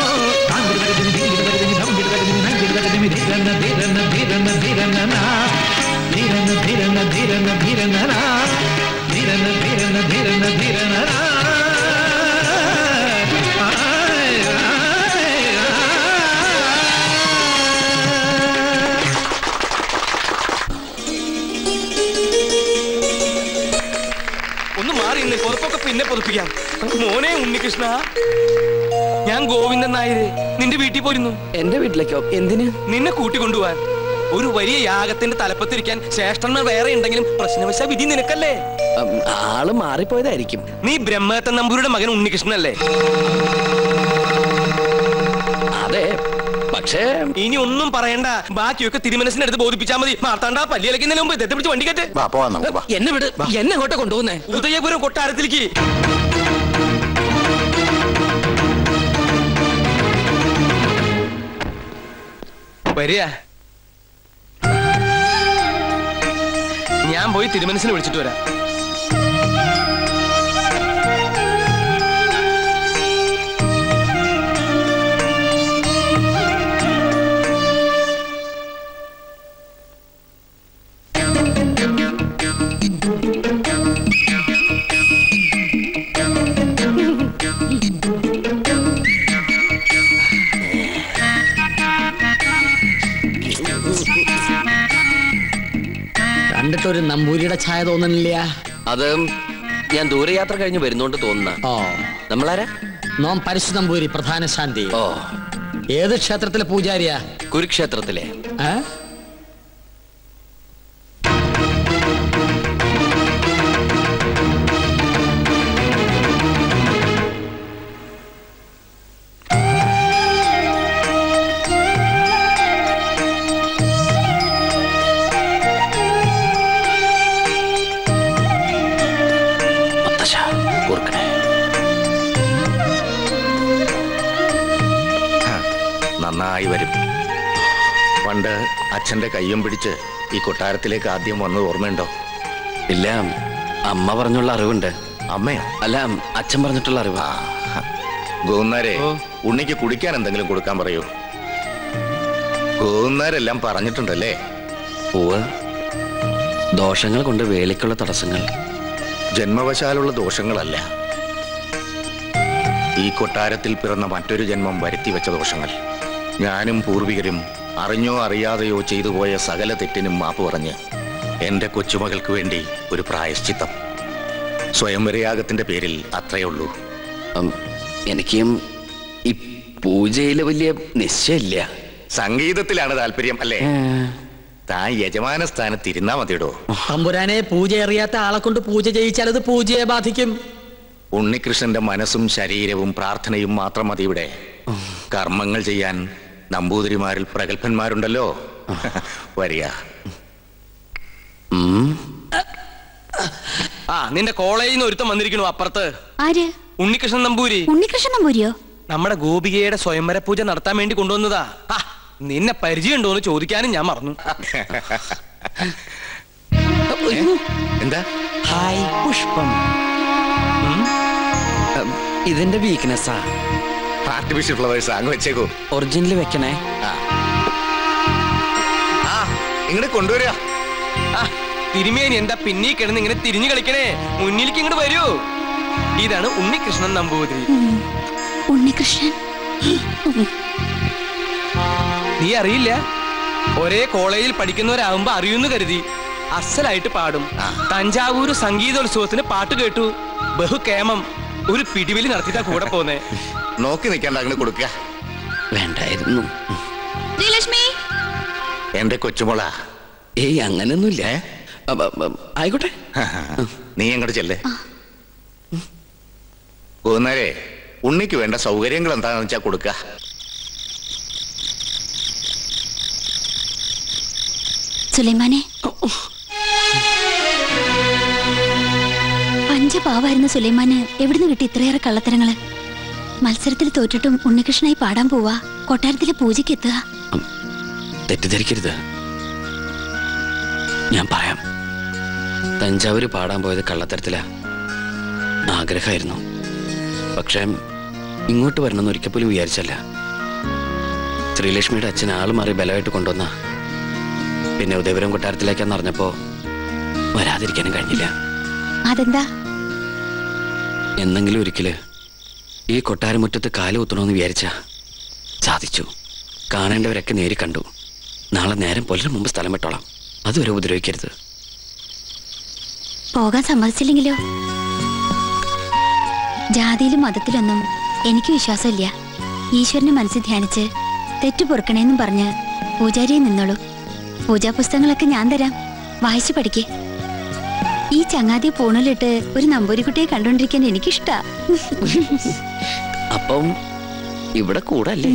ഒന്ന് മാറി ഇന്ന് പുറത്തൊക്കെ പിന്നെ പൊതുപ്പിക്കാം. മോനെ ഉണ്ണികൃഷ്ണ, ഞാൻ ഗോവിന്ദൻ നായര് നിന്റെ വീട്ടിൽ പോയിരുന്നു. എന്റെ വീട്ടിലേക്കോ? എന്തിന്? നിന്നെ കൂട്ടിക്കൊണ്ടുപോവാൻ. ഒരു വലിയ യാഗത്തിന്റെ തലപ്പത്തിരിക്കാൻ ശ്രേഷ്ഠന്മാർ വേറെ ഉണ്ടെങ്കിലും പ്രശ്നവശ വിധി നിനക്കല്ലേ? ആള് മാറിപ്പോയതായിരിക്കും. നീ ബ്രഹ്മേട്ടൻ നമ്പൂരിയുടെ മകൻ ഉണ്ണികൃഷ്ണനല്ലേ? അതെ, പക്ഷേ ഇനി ഒന്നും പറയണ്ട. ബാക്കിയൊക്കെ തിരുമനസിനടുത്ത് ബോധിപ്പിച്ചാൽ മതി. മാർത്താണ്ട പല്ലിയിലക്കുന്നതിന് മുമ്പ് ഇതെത്തി പിടിച്ച് വണ്ടി കെട്ട്. എന്നെ വിട്. എന്നെ അങ്ങോട്ട് കൊണ്ടുപോകുന്നേ? ഉദയപുരം കൊട്ടാരത്തിലേക്ക്. വരിക. ഞാൻ പോയി തിരുമനസിനെ വിളിച്ചിട്ട് വരാം. കണ്ടിട്ടൊരു നമ്പൂരിയുടെ ഛായ തോന്നുന്നില്ല. അത് ഞാൻ ദൂരയാത്ര കഴിഞ്ഞ് വരുന്നോണ്ട് തോന്നുന്ന. നമ്മളാരാ? നോം പരശു നമ്പൂരി, പ്രധാന ശാന്തി. ഏത് ക്ഷേത്രത്തിലെ പൂജാരിയാ? കുരുക്ഷേത്രത്തിലെ. നന്നായി വരും. പണ്ട് അച്ഛന്റെ കയ്യും പിടിച്ച് ഈ കൊട്ടാരത്തിലേക്ക് ആദ്യം വന്നത് ഓർമ്മയുണ്ടോ? ഇല്ല, അമ്മ പറഞ്ഞുള്ള അറിവുണ്ട്. അമ്മയോ? അല്ല, അച്ഛൻ പറഞ്ഞിട്ടുള്ള അറിവ്. ഗോന്നാരെ, ഉണ്ണിക്ക് കുടിക്കാൻ എന്തെങ്കിലും കൊടുക്കാൻ പറയൂ. ഗോന്നാരെല്ലാം പറഞ്ഞിട്ടുണ്ടല്ലേ? പൂവ് ദോഷങ്ങൾ കൊണ്ട് വേലിക്കുള്ള തടസ്സങ്ങൾ. ജന്മവശാലുള്ള ദോഷങ്ങളല്ല, ഈ കൊട്ടാരത്തിൽ പിറന്ന മറ്റൊരു ജന്മം വരുത്തി വെച്ച ദോഷങ്ങൾ. ഞാനും പൂർവികരും അറിഞ്ഞോ അറിയാതെയോ ചെയ്തു പോയ സകല തെറ്റിനും മാപ്പ് പറഞ്ഞ് എന്റെ കൊച്ചുമകൾക്ക് വേണ്ടി ഒരു പ്രായശ്ചിത്തം. സ്വയംവരയാഗത്തിന്റെ പേരിൽ അത്രയേ ഉള്ളൂ. എനിക്കും ഈ പൂജയില് വലിയ നിശ്ചയില്ല. സംഗീതത്തിലാണ് താല്പര്യം അല്ലേ? താൻ യജമാന സ്ഥാനത്ത് ഇരുന്നാ മതിയിടോ. തമ്പുരാനെ, പൂജ അറിയാത്ത ആളെ കൊണ്ട് പൂജ ചെയ്യിച്ചാൽ അത് പൂജയെ ബാധിക്കും. ഉണ്ണികൃഷ്ണന്റെ മനസ്സും ശരീരവും പ്രാർത്ഥനയും മാത്രം മതി ഇവിടെ. കർമ്മങ്ങൾ ചെയ്യാൻ നമ്പൂതിരിമാരിൽ പ്രഗത്ഭന്മാരുണ്ടല്ലോ. വരിക. നിന്റെ കോളേജിൽ നിന്ന് ഒരുത്തം വന്നിരിക്കണു അപ്പുറത്ത്. ആര്? ഉണ്ണികൃഷ്ണൻ നമ്പൂരി. ഉണ്ണികൃഷ്ണൻ നമ്പൂരിയോ? നമ്മുടെ ഗോപികയുടെ സ്വയംവര പൂജ നടത്താൻ വേണ്ടി കൊണ്ടുവന്നതാ. നിന്നെ പരിചയമുണ്ടോ എന്ന് ചോദിക്കാനും ഞാൻ മറന്നു. എന്താ? ഹായ് പുഷ്പം. ഇതിന്റെ വീക്ക്നെസ്സാ. ആർട്ടിഫിഷ്യൽ ഫ്ലവേഴ്സ് അങ്ങ് വെച്ചേക്കോ. ഒറിജിനൽ വെക്കണേ. ഇങ്ങോട്ട് കൊണ്ടുവരിക. തിരുമേനി എന്താ പിന്നീ കിടന്ന് ഇങ്ങനെ തിരിഞ്ഞു കളിക്കണേ? മുന്നിലേക്ക് ഇങ്ങോട്ട് വരൂ. ഇതാണ് ഉണ്ണികൃഷ്ണൻ നമ്പൂതിരി. ഉണ്ണികൃഷ്ണൻ നീ അറിയില്ല? ഒരേ കോളേജിൽ പഠിക്കുന്നവരാകുമ്പോ അറിയുന്നു കരുതി. അസലായിട്ട് പാടും. തഞ്ചാവൂര് സംഗീതോത്സവത്തിന് പാട്ട് കേട്ടു. ബഹുകേമം. ഒരു പിടിവലി നടത്തിട്ടാ കൂടെ പോന്നേ. നോക്കി നിൽക്കാണ്ട് അങ്ങനെ കൊടുക്കുക. വേണ്ടായിരുന്നു. എന്റെ കൊച്ചുമോള. ഏയ് അങ്ങനൊന്നുമില്ല. ആയിക്കോട്ടെ, നീ അങ്ങോട്ട് ചെല്ലേ. പോകുന്നവരെ ഉണ്ണിക്ക് വേണ്ട സൗകര്യങ്ങൾ എന്താണെന്ന് വെച്ചാ കൊടുക്ക. സുലൈമാനെ, പഞ്ചപാവായിരുന്ന സുലൈമാന് എവിടുന്ന് കിട്ടി ഇത്രയേറെ കള്ളത്തരങ്ങള്? മത്സരത്തിൽ തോറ്റിട്ടും ഉണ്ണികൃഷ്ണനായി പാടാൻ പോവാ. കൊട്ടാരത്തിലെ പൂജയ്ക്ക് എത്തുക. തെറ്റിദ്ധരിക്കരുത്, ഞാൻ പറയാം. തഞ്ചാവൂര് പാടാൻ പോയത് കള്ളത്തരത്തിലാ. ആഗ്രഹമായിരുന്നു. പക്ഷേ ഇങ്ങോട്ട് വരണമെന്ന് ഒരിക്കൽ പോലും വിചാരിച്ചല്ല. ശ്രീലക്ഷ്മിയുടെ അച്ഛൻ ആള് മാറി ബലമായിട്ട് കൊണ്ടുവന്ന. പിന്നെ ഉദയപുരം കൊട്ടാരത്തിലേക്കാന്ന് അറിഞ്ഞപ്പോ വരാതിരിക്കാനും കഴിഞ്ഞില്ല. അതെന്താ? എന്നെങ്കിലും ഒരിക്കല് ഈ കൊട്ടാരമുറ്റത്ത് കാല് കുത്തണമെന്ന് വിചാരിച്ച സാധിച്ചു. കാണേണ്ടവരൊക്കെ നേരി കണ്ടു. നാളെ നേരം പുലരും മുമ്പ് സ്ഥലം വിട്ടോളാം. അതുവരെ ഉപദ്രവിക്കരുത്. പോകാൻ സമ്മതിച്ചില്ലെങ്കിലോ? ജാതിയിലും മതത്തിലൊന്നും എനിക്ക് വിശ്വാസമില്ല. ഈശ്വരനെ മനസ്സിൽ ധ്യാനിച്ച് തെറ്റു പൊറുക്കണേന്നും പറഞ്ഞ് പൂജാരിയെ നിന്നോളൂ. പൂജാ പുസ്തകങ്ങളൊക്കെ ഞാൻ തരാം, വായിച്ചു പഠിക്കേ. ഈ ചങ്ങാതി പൂണലിട്ട് ഒരു നമ്പൂരിക്കുട്ടിയെ കണ്ടോണ്ടിരിക്കാൻ എനിക്കിഷ്ടാ. അപ്പം ഇവിടെ കൂടല്ലേ?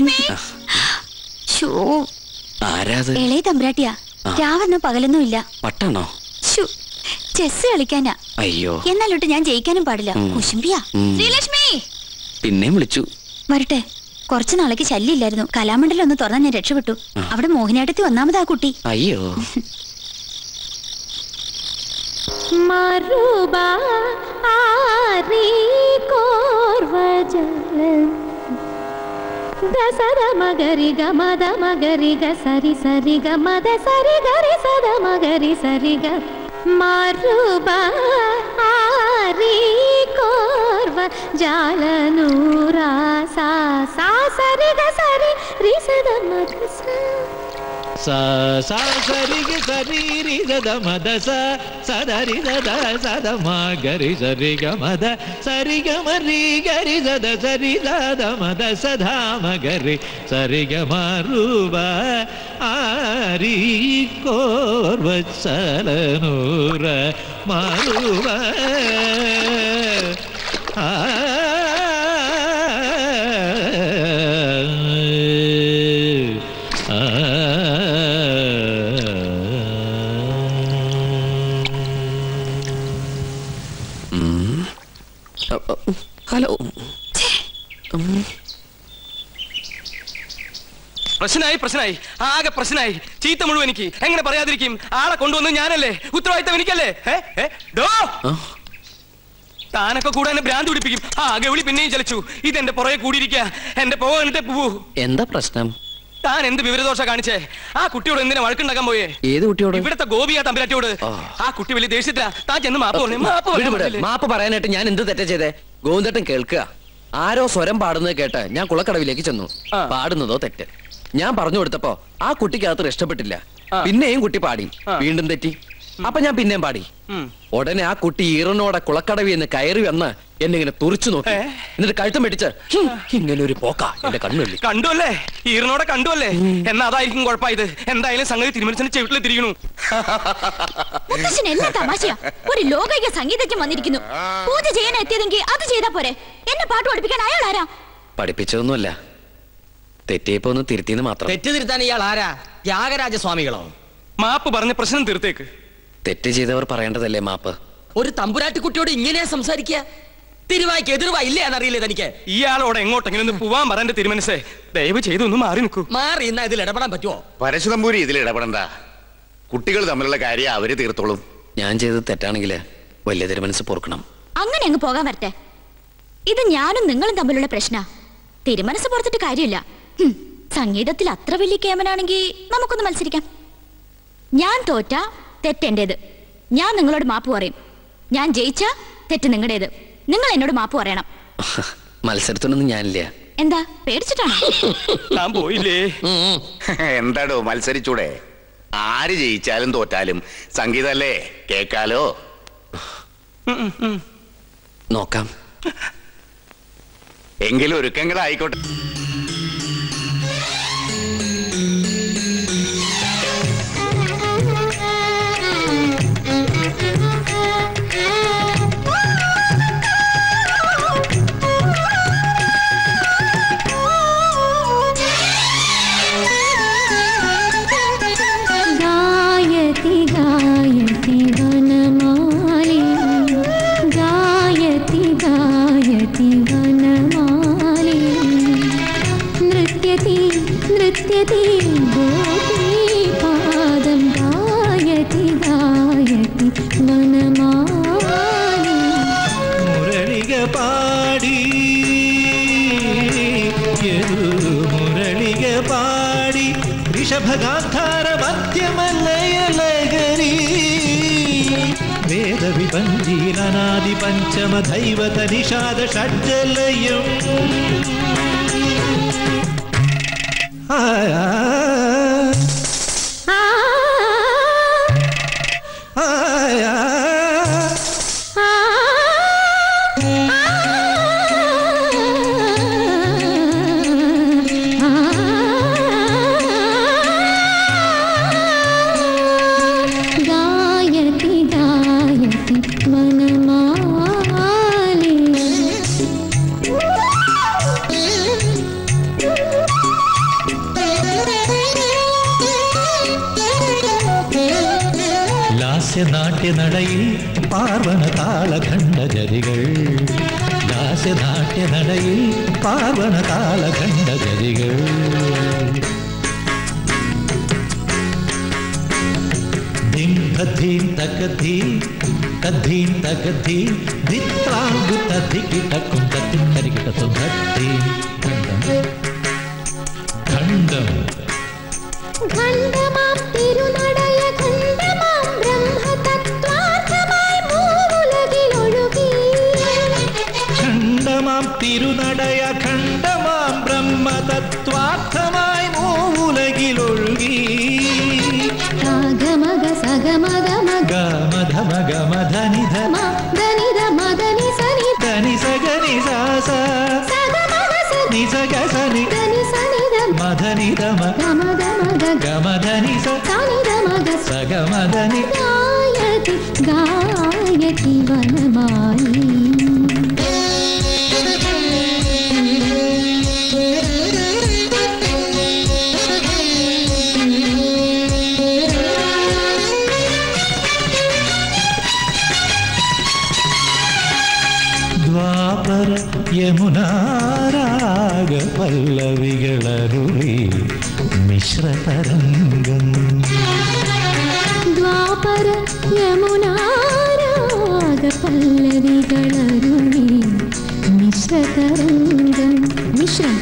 ആരാത്? ഇളയ തമ്പ്രാട്ടിയാ. രാവെന്നോ പകലൊന്നും ഇല്ല. പട്ടാണോ? ചെസ് കളിക്കാനാ. അയ്യോ, എന്നാലോട്ട് ഞാൻ ജയിക്കാനും പാടില്ല. കുശുംബിയാ. ശ്രീലക്ഷ്മി പിന്നെയും വിളിച്ചു. വരട്ടെ. കുറച്ചു നാളേക്ക് ശല്യമില്ലായിരുന്നു. കലാമണ്ഡലം ഒന്ന് തുറന്നാൽ ഞാൻ രക്ഷപ്പെട്ടു. അവിടെ മോഹിനിയാട്ടത്തിൽ ഒന്നാമതാ കുട്ടി. അയ്യോ. മറുബാ ആരി കോർവജലം ദസദ മഗരി ഗമദ മഗരി ഗ സരി സരി ഗമദ സരി ഗരി സദ മഗരി സരി ഗ മറുബാ ആരി കോർവ ജാലനൂരാ സാ സാ സരി ഗ സരി രി സദ മഗ sa sa sari ga sari ri ga da ma da sa sa da ri da da sa da ma ga ri sa ri ga ma da sari ga ma ri ga ri sa da sa ri da da ma da sa dha ma ga ri sa ri ga ma ru ba a ri kor vatsalanura ma ru ba a hello. പ്രശ്നമായി ആകെ പ്രശ്നമായി. ചീത്ത മുഴുവൻ എനിക്ക്. എങ്ങനെ പറയാതിരിക്കും? ആളെ കൊണ്ടുവന്ന് ഞാനല്ലേ, ഉത്തരവാദിത്തം എനിക്കല്ലേ. താനൊക്കെ കൂടെ എന്നെ ഭ്രാന്ത് പിടിപ്പിക്കും. ആകെ വിളി പിന്നെയും ചലിച്ചു. ഇതെന്റെ പുറകെ കൂടിയിരിക്കുക. എന്റെ പോകണ്ടേ പോവൂ. എന്താ പ്രശ്നം? താൻ എന്ത് വിവരദോഷ കാണിച്ചേ? ആ കുട്ടിയോട് എന്തിനാ വഴക്കുണ്ടാക്കാൻ പോയേ? ഏത് കുട്ടിയോട്? ഇവിടത്തെ ഗോപിയാ തമ്പുരാട്ടിയോട്. ആ കുട്ടി വലിയ ദേഷ്യത്തിലാ. താൻ ചെന്ന് മാപ്പ് പറഞ്ഞു. മാപ്പ് പറയാനായിട്ട് ഞാൻ എന്ത് തെറ്റാ ചെയ്തേ? ഗോവിന്ദേട്ടൻ കേൾക്കുക. ആരോ സ്വരം പാടുന്നത് കേട്ട് ഞാൻ കുളക്കടവിലേക്ക് ചെന്നു. പാടുന്നതോ തെറ്റ്. ഞാൻ പറഞ്ഞു കൊടുത്തപ്പോ ആ കുട്ടിക്ക് അത്ര ഇഷ്ടപ്പെട്ടില്ല. പിന്നെയും കുട്ടി പാടി, വീണ്ടും തെറ്റി. അപ്പൊ ഞാൻ പിന്നെയും പാടി. ഉടനെ ആ കുട്ടി ഈറനോടെ കുളക്കടവിൽ നിന്ന് കയറി വന്ന് എന്നെ ഇങ്ങനെ തുറിച്ചു നോക്കി. എന്നിട്ട് കഴുത്തം പിടിച്ച് ഇങ്ങനെ ഒരു പോക്കാ എന്റെ കണ്ണുള്ളി. കണ്ടുവല്ലേ, ഈറനോടെ കണ്ടുവല്ലേ? എന്നാ അതായിരിക്കും കുഴപ്പമായത്. എന്തായാലും സംഗതി തിരുമനസിന്റെ ചെവിട്ടിൽ തിരികണു. എന്നാ തമാശയാ? ഒരു ലോകൈക സംഗീതജ്ഞൻ വന്നിരിക്കുന്നു. പൂജ ചെയ്യാൻ എത്തിയതെങ്കിൽ അത് ചെയ്താ പോരെ. എന്നെ പാട്ട് പഠിപ്പിക്കാൻ അയാൾ ആരാ? പഠിപ്പിച്ചതൊന്നുമല്ല, തെറ്റിയപ്പോ ഒന്ന് തിരുത്തിന്ന് മാത്രം. തെറ്റ് തിരുത്താൻ ഇയാൾ ആരാ? ത്യാഗരാജസ്വാമികളോ? മാപ്പ് പറഞ്ഞ പ്രശ്നം തീർത്തേക്ക്. തെറ്റ് ചെയ്തവർ പറയേണ്ടതല്ലേ മാപ്പ്? ഒരു തമ്പുരാട്ടിക്കുട്ടിയോട് ഇങ്ങനെയാ സംസാരിക്കുക? തിരുവായ്ക്ക് എതിർവായില്ലേ എന്നറിയില്ലേ തനിക്ക്? ഇയാളോട് എങ്ങോട്ടെങ്കിലും ഒന്ന് പോവാൻ പറന്റെ തിരുമനസേ, ദയവ് ചെയ്ത് ഒന്ന് മാറി നിൽക്കൂ. മാറി ഇന്നാ ഇതിൽ ഇടപെടാൻ പറ്റുമോ? പരശുതമ്പൂരി ഇതിൽ ഇടപെടണ്ട. കുട്ടികൾ തമ്മിലുള്ള കാര്യം അവര് തീർത്തോളും. ഞാൻ ചെയ്തത് തെറ്റാണെങ്കിൽ വലിയ തിരുമനസ് പൊറുക്കണം. അങ്ങനെ അങ്ങ് പോകാൻ വരട്ടെ. ഇത് ഞാനും നിങ്ങളും തമ്മിലുള്ള പ്രശ്ന. തിരുമനസ് പുറത്തിട്ട് കാര്യമില്ല. സംഗീതത്തിൽ അത്ര വലിയ കേമനാണെങ്കിൽ നമുക്കൊന്ന് മത്സരിക്കാം. ഞാൻ തോറ്റ തെറ്റെന്റേത്. ഞാൻ നിങ്ങളോട് മാപ്പ് പറയും. ഞാൻ ജയിച്ച തെറ്റ് നിങ്ങളുടേത്. നിങ്ങൾ എന്നോട് മാപ്പ് പറയണം. മത്സരത്തിനൊന്നും ഞാനില്ല. എന്താ പേടിച്ചിട്ടാണോ? ഞാൻ പോയില്ലേ? എന്താടോ മത്സരിച്ചൂടെ? ആര് ജയിച്ചാലും തോറ്റാലും സംഗീതല്ലേ, കേക്കാലോ. നോക്കാം. എങ്കിലും ഒരുക്കങ്ങളായിക്കോട്ടെ. മുരളിക പാടി മുരളിക പാടി ഋഷഭഗാന്ധാര മധ്യമലയലഗരി വേദവിപഞ്ചീലനാദി പഞ്ചമ ദൈവത നിഷാദ ഷഡ്ജലയം നാട്യനടയിൽ പാർവണ താളഖണ്ഡജരികൾ ലാസ്യനാട്യനടയിൽ പാർവണ താളഖണ്ഡജരികൾ ധിം ധീം തകധീ തദ്ധീം തകധീ ധിത്രാംഗുതധികിടക്കും തത്തിത്തരികിടത്തും ധത്തീം ഖണ്ഡം ഖണ്ഡം ഖണ്ഡമാം തിരുനടയ ഖണ്ഡമാം ബ്രഹ്മതത്വാർത്ഥമായി മൂവുലകിലൊഴുകി ഖണ്ഡമാം തിരുനടയ ഖണ്ഡമാം ബ്രഹ്മതത്വാർത്ഥമായി മൂവുലകിലൊഴുകി ഗമഗ സഗമഗ ഗമധമ ഗമധനിധ ധനിധ മദനി സനി ധനി സഗനി സാസ സഗമഗ നി സഗസനി ധനി സനിധ മധനിധമ ഗമഗമഗ ഗമധനി സനിധമഗ സഗമധനി ഗായതി ഗായതി വനമാലി ദ്വാപര യമുനാരാഗ പല്ലവികളരുളി മിശ്രതരംഗം ദ്വാപര യമുനാരാഗ പല്ലവികളരുളി മിശ്രതരംഗം മിശ്രം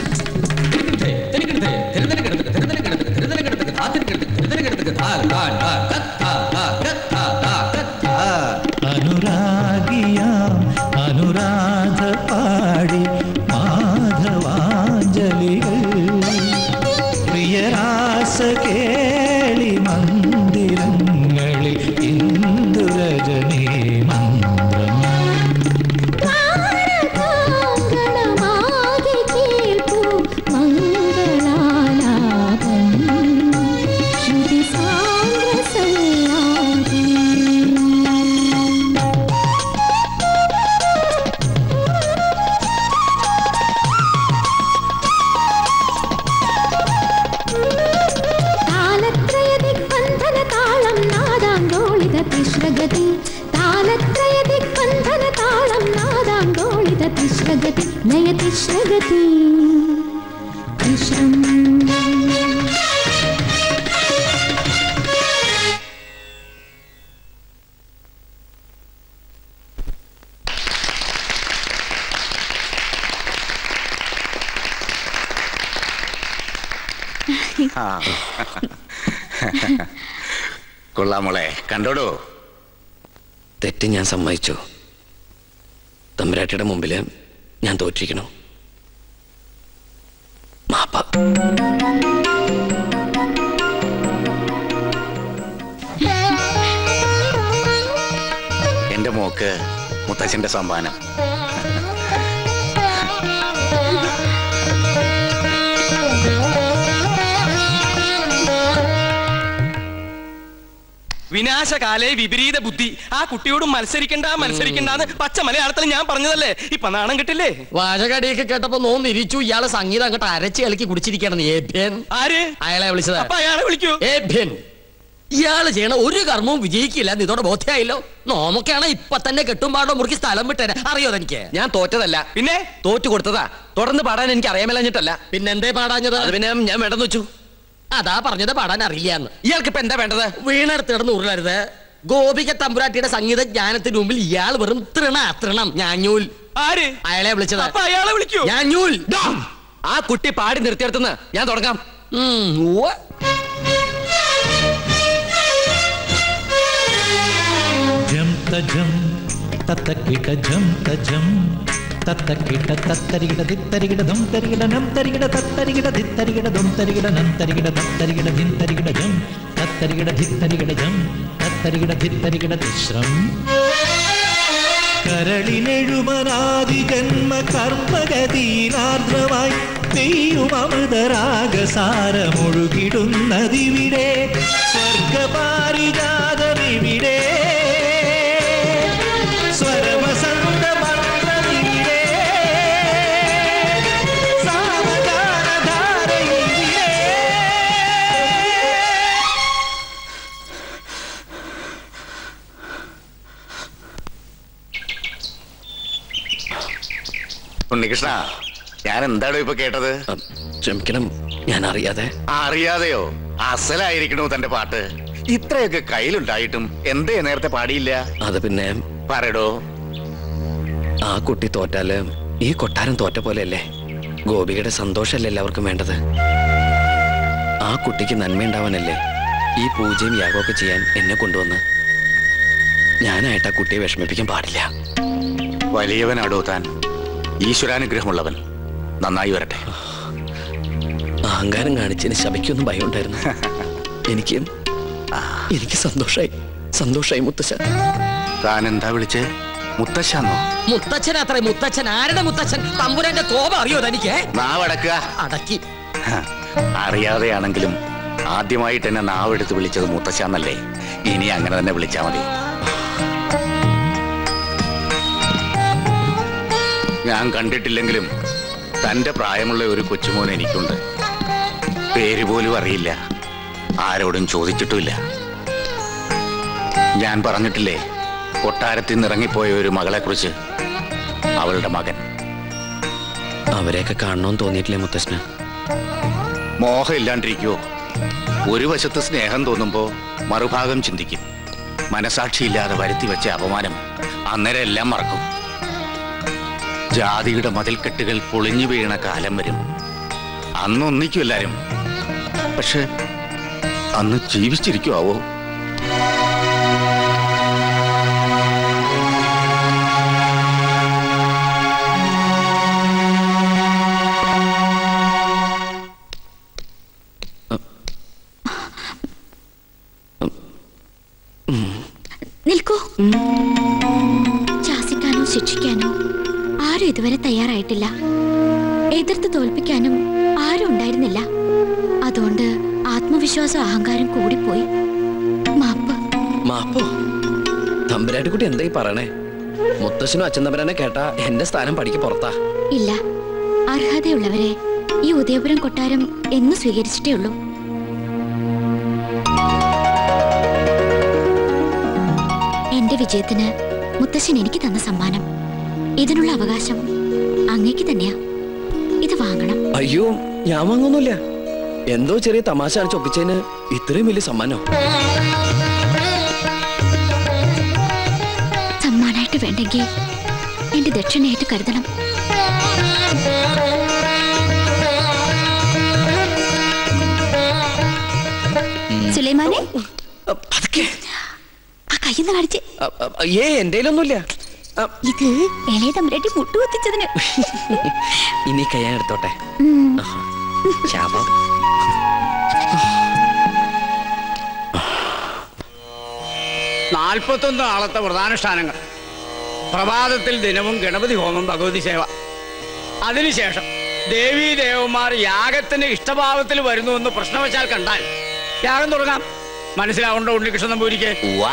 അനുരാഗിയാം അനുരാധ പാടി മാധവാഞ്ജലികൾ പ്രിയ കൊള്ളാമോളെ, കണ്ടോടോ. തെറ്റ് ഞാൻ സമ്മതിച്ചു. തമ്പുരാട്ടിയുടെ മുമ്പില് ഞാൻ തോറ്റിരിക്കണു. മാപ്പ. എന്റെ മോക്ക് മുത്തച്ഛന്റെ സമ്മാനം. വിനാശകാലേ വിപരീത ബുദ്ധി. ആ കുട്ടിയോട് മത്സരിക്കണ്ടെന്ന് പച്ച മലയാളത്തിൽ ഞാൻ പറഞ്ഞതല്ലേ? ഇപ്പൊ നാണം കിട്ടില്ലേ? വാചകടിയൊക്കെ കേട്ടപ്പോ നോന്നിരിച്ചു. ഇയാള് സംഗീതം അങ്ങോട്ട് അരച്ച് കളിക്കി കുടിച്ചിരിക്കണം. ആര്? അയാളെ വിളിച്ചത്. അപ്പൊ അയാളെ വിളിക്കൂ. ഇയാള് ചെയ്യണ ഒരു കർമ്മവും വിജയിക്കില്ല. ഇതോടെ ബോധ്യായില്ലോ. നോമൊക്കെയാണ് ഇപ്പൊ തന്നെ കെട്ടുംപാടോ മുറുക്കി സ്ഥലം വിട്ടേരാ. അറിയോ എനിക്ക്? ഞാൻ തോറ്റതല്ല, പിന്നെ തോറ്റു കൊടുത്തതാ. തുടർന്ന് പാടാൻ എനിക്ക് അറിയാമല്ലഞ്ഞിട്ടല്ല. പിന്നെന്തേ പാടാഞ്ഞത്? പിന്നെ ഞാൻ വേണ്ടെന്ന് വെച്ചു. അതാ പറഞ്ഞത് പാടാൻ അറിയില്ലാന്ന്. ഇയാൾക്ക് ഇപ്പൊ എന്താ വേണ്ടത്? വീണെടുത്ത് കിടന്ന് ഉരുളരുത്. ഗോപിക തമ്പുരാട്ടിയുടെ സംഗീത ജ്ഞാനത്തിന് മുമ്പിൽ ഇയാൾ വെറും തൃണം. ഞാഞ്ഞൂൽ. ആര്? അയാളെ വിളിച്ചത്. അയാളെ വിളിക്കൂ. ഞാഞ്ഞൂൽ. ആ കുട്ടി പാടി നിർത്തിയെടുത്തുനിന്ന് ഞാൻ തുടങ്ങാം. ജം തജം തത്തക്കിട ജം തജം തത്തക്കിട തത്തരികിട ദിത്തരികിട ദം തരികിട നം തരികിട തത്തരികിട ദിത്തരികിട ദം തരികിട നം തരികിട തത്തരികിട ദിത്തരികിട ജം തത്തരികിട ദിത്തരികിട ജം തത്തരികിട ദിത്തരികിട തിശ്രം. കരളിനെഴുമനാദി ജന്മ കർമ്മഗതിയിലാർദ്രമായി പെയ്യും അമൃതരാഗസാരമൊഴുകിടുന്നതിവിടെ സ്വർഗപാരിജാതമിവിടെ സ്വരവസന്ത മന്ത്രമിവിടെ സാവധാനധാരയിവിടെ. ഉണ്ണികൃഷ്ണ, ഞാൻ എന്താണോ ഇപ്പൊ കേട്ടത്? ക്ഷമിക്കണം, ഞാൻ അറിയാതെ. അറിയാതെയോ? അസലായിരിക്കണോ തന്റെ പാട്ട്? ഇത്രയൊക്കെ കയ്യിലുണ്ടായിട്ടും എന്തേ നേരത്തെ പാടിയില്ല? അത് പിന്നെ പറയടോ. ആ കുട്ടി തോറ്റാല് ഈ കൊട്ടാരം തോറ്റ പോലെയല്ലേ? ഗോപികയുടെ സന്തോഷമല്ലേ എല്ലാവർക്കും വേണ്ടത്? ആ കുട്ടിക്ക് നന്മയുണ്ടാവാനല്ലേ ഈ പൂജയും യാഗമൊക്കെ ചെയ്യാൻ എന്നെ കൊണ്ടുവന്ന്. ഞാനായിട്ട് ആ കുട്ടിയെ വിഷമിപ്പിക്കാൻ പാടില്ല. വലിയവനാടോ താൻ, ഈശ്വരാനുഗ്രഹമുള്ളവൻ. നന്നായി വരട്ടെ. അഹങ്കാരം കാണിച്ചതിന് ശബയ്ക്കൊന്നും ഭയം ഉണ്ടായിരുന്നു. എനിക്ക് സന്തോഷായി മുത്തശ്ശൻ. താൻ എന്താ വിളിച്ചേ? മുത്തശ്ശാന്നോ? മുത്തച്ഛൻ അത്ര. മുത്തച്ഛൻ ആരുടെ മുത്തച്ഛൻ? തമ്പുരാന്റെ കോപം അറിയോ തനിക്ക്? നാവടക്കുക. അടക്കി. അറിയാതെയാണെങ്കിലും ആദ്യമായിട്ട് എന്നെ നാവെടുത്ത് വിളിച്ചത് മുത്തശ്ശാന്നല്ലേ? ഇനി അങ്ങനെ തന്നെ വിളിച്ചാ മതി. ഞാൻ കണ്ടിട്ടില്ലെങ്കിലും തന്റെ പ്രായമുള്ള ഒരു കൊച്ചുമോൻ എനിക്കുണ്ട്. പേര് പോലും അറിയില്ല, ആരോടും ചോദിച്ചിട്ടുമില്ല. ഞാൻ പറഞ്ഞിട്ടില്ലേ കൊട്ടാരത്തിൽ നിന്ന് ഇറങ്ങിപ്പോയ ഒരു മകളെ കുറിച്ച്? അവളുടെ മകൻ. അവരെയൊക്കെ കാണണമെന്ന് തോന്നിയിട്ടില്ലേ മുത്തശ്ശന്? മോഹം ഇല്ലാണ്ടിരിക്കുവോ? ഒരു വശത്ത് സ്നേഹം തോന്നുമ്പോ മറുഭാഗം ചിന്തിക്കും. മനസാക്ഷിയില്ലാതെ വരുത്തി വെച്ച അപമാനം അന്നേരം എല്ലാം മറക്കും. ജാതിയുടെ മതിൽക്കെട്ടുകൾ പൊളിഞ്ഞു വീണ കാലം വരും. അന്ന് ഒന്നിക്കും എല്ലാരും. പക്ഷെ അന്ന് ജീവിച്ചിരിക്കുവോ? നിൽക്കൂ. ശാസിക്കാനോ ശിക്ഷിക്കാനോ ആരും ഇതുവരെ തയ്യാറായിട്ടില്ല. എതിർത്ത് തോൽപ്പിക്കാനും ആരും ഉണ്ടായിരുന്നില്ല. അതുകൊണ്ട് ആത്മവിശ്വാസം അഹങ്കാരം കൂടിപ്പോയി. മാപ്പോ? തമ്പുരാട്ടിക്കുട്ടി എന്തായി പറയണേ? മുത്തശ്ശനും അച്ഛൻ തമ്പുരാനെ കേട്ടാ എന്റെ സ്ഥാനം പടിക്ക് പുറത്താ. ഇല്ല, അർഹതയുള്ളവരെ ഈ ഉദയപുരം കൊട്ടാരം എന്ന് സ്വീകരിച്ചിട്ടേ ഉള്ളൂ. എന്റെ വിജയത്തിന് മുത്തശ്ശൻ എനിക്ക് തന്ന സമ്മാനം. ഇതിനുള്ള അവകാശം അങ്ങേക്ക് തന്നെയാ. ഇത് വാങ്ങണം. അയ്യോ, ഞാൻ വാങ്ങൊന്നുമില്ല. എന്തോ ചെറിയ തമാശ കാണിച്ച് ഒപ്പിച്ചതിന് ഇത്രയും വലിയ സമ്മാനോ? സമ്മാനായിട്ട് വേണ്ടെങ്കിൽ എന്റെ ദക്ഷിണയായിട്ട് കരുതണം. സുലൈമാനെ ആ കയ്യെന്ന് കാണിച്ച്. എന്റെ ഒന്നുമില്ല. ഇത് ഇളയ തമ്പുരാട്ടി മുട്ടുകുത്തിച്ചതിന്. ഇനി കയ്യാൻ എടുത്തോട്ടെ. ശാപം. 41 നാളത്തെ പ്രധാനുഷ്ഠാനങ്ങൾ. പ്രഭാതത്തിൽ ദിനവും ഗണപതി ഹോമം, ഭഗവതി സേവ. അതിനുശേഷം ദേവീ ദേവന്മാർ യാഗത്തിന് ഇഷ്ടഭാവത്തിൽ വരുന്നു എന്ന് പ്രശ്നവശാൽ കണ്ടാൽ യാഗം തുടങ്ങാം. മനസ്സിലാവുണ്ടോ ഉണ്ണികൃഷ്ണൻ നമ്പൂരിക്ക്?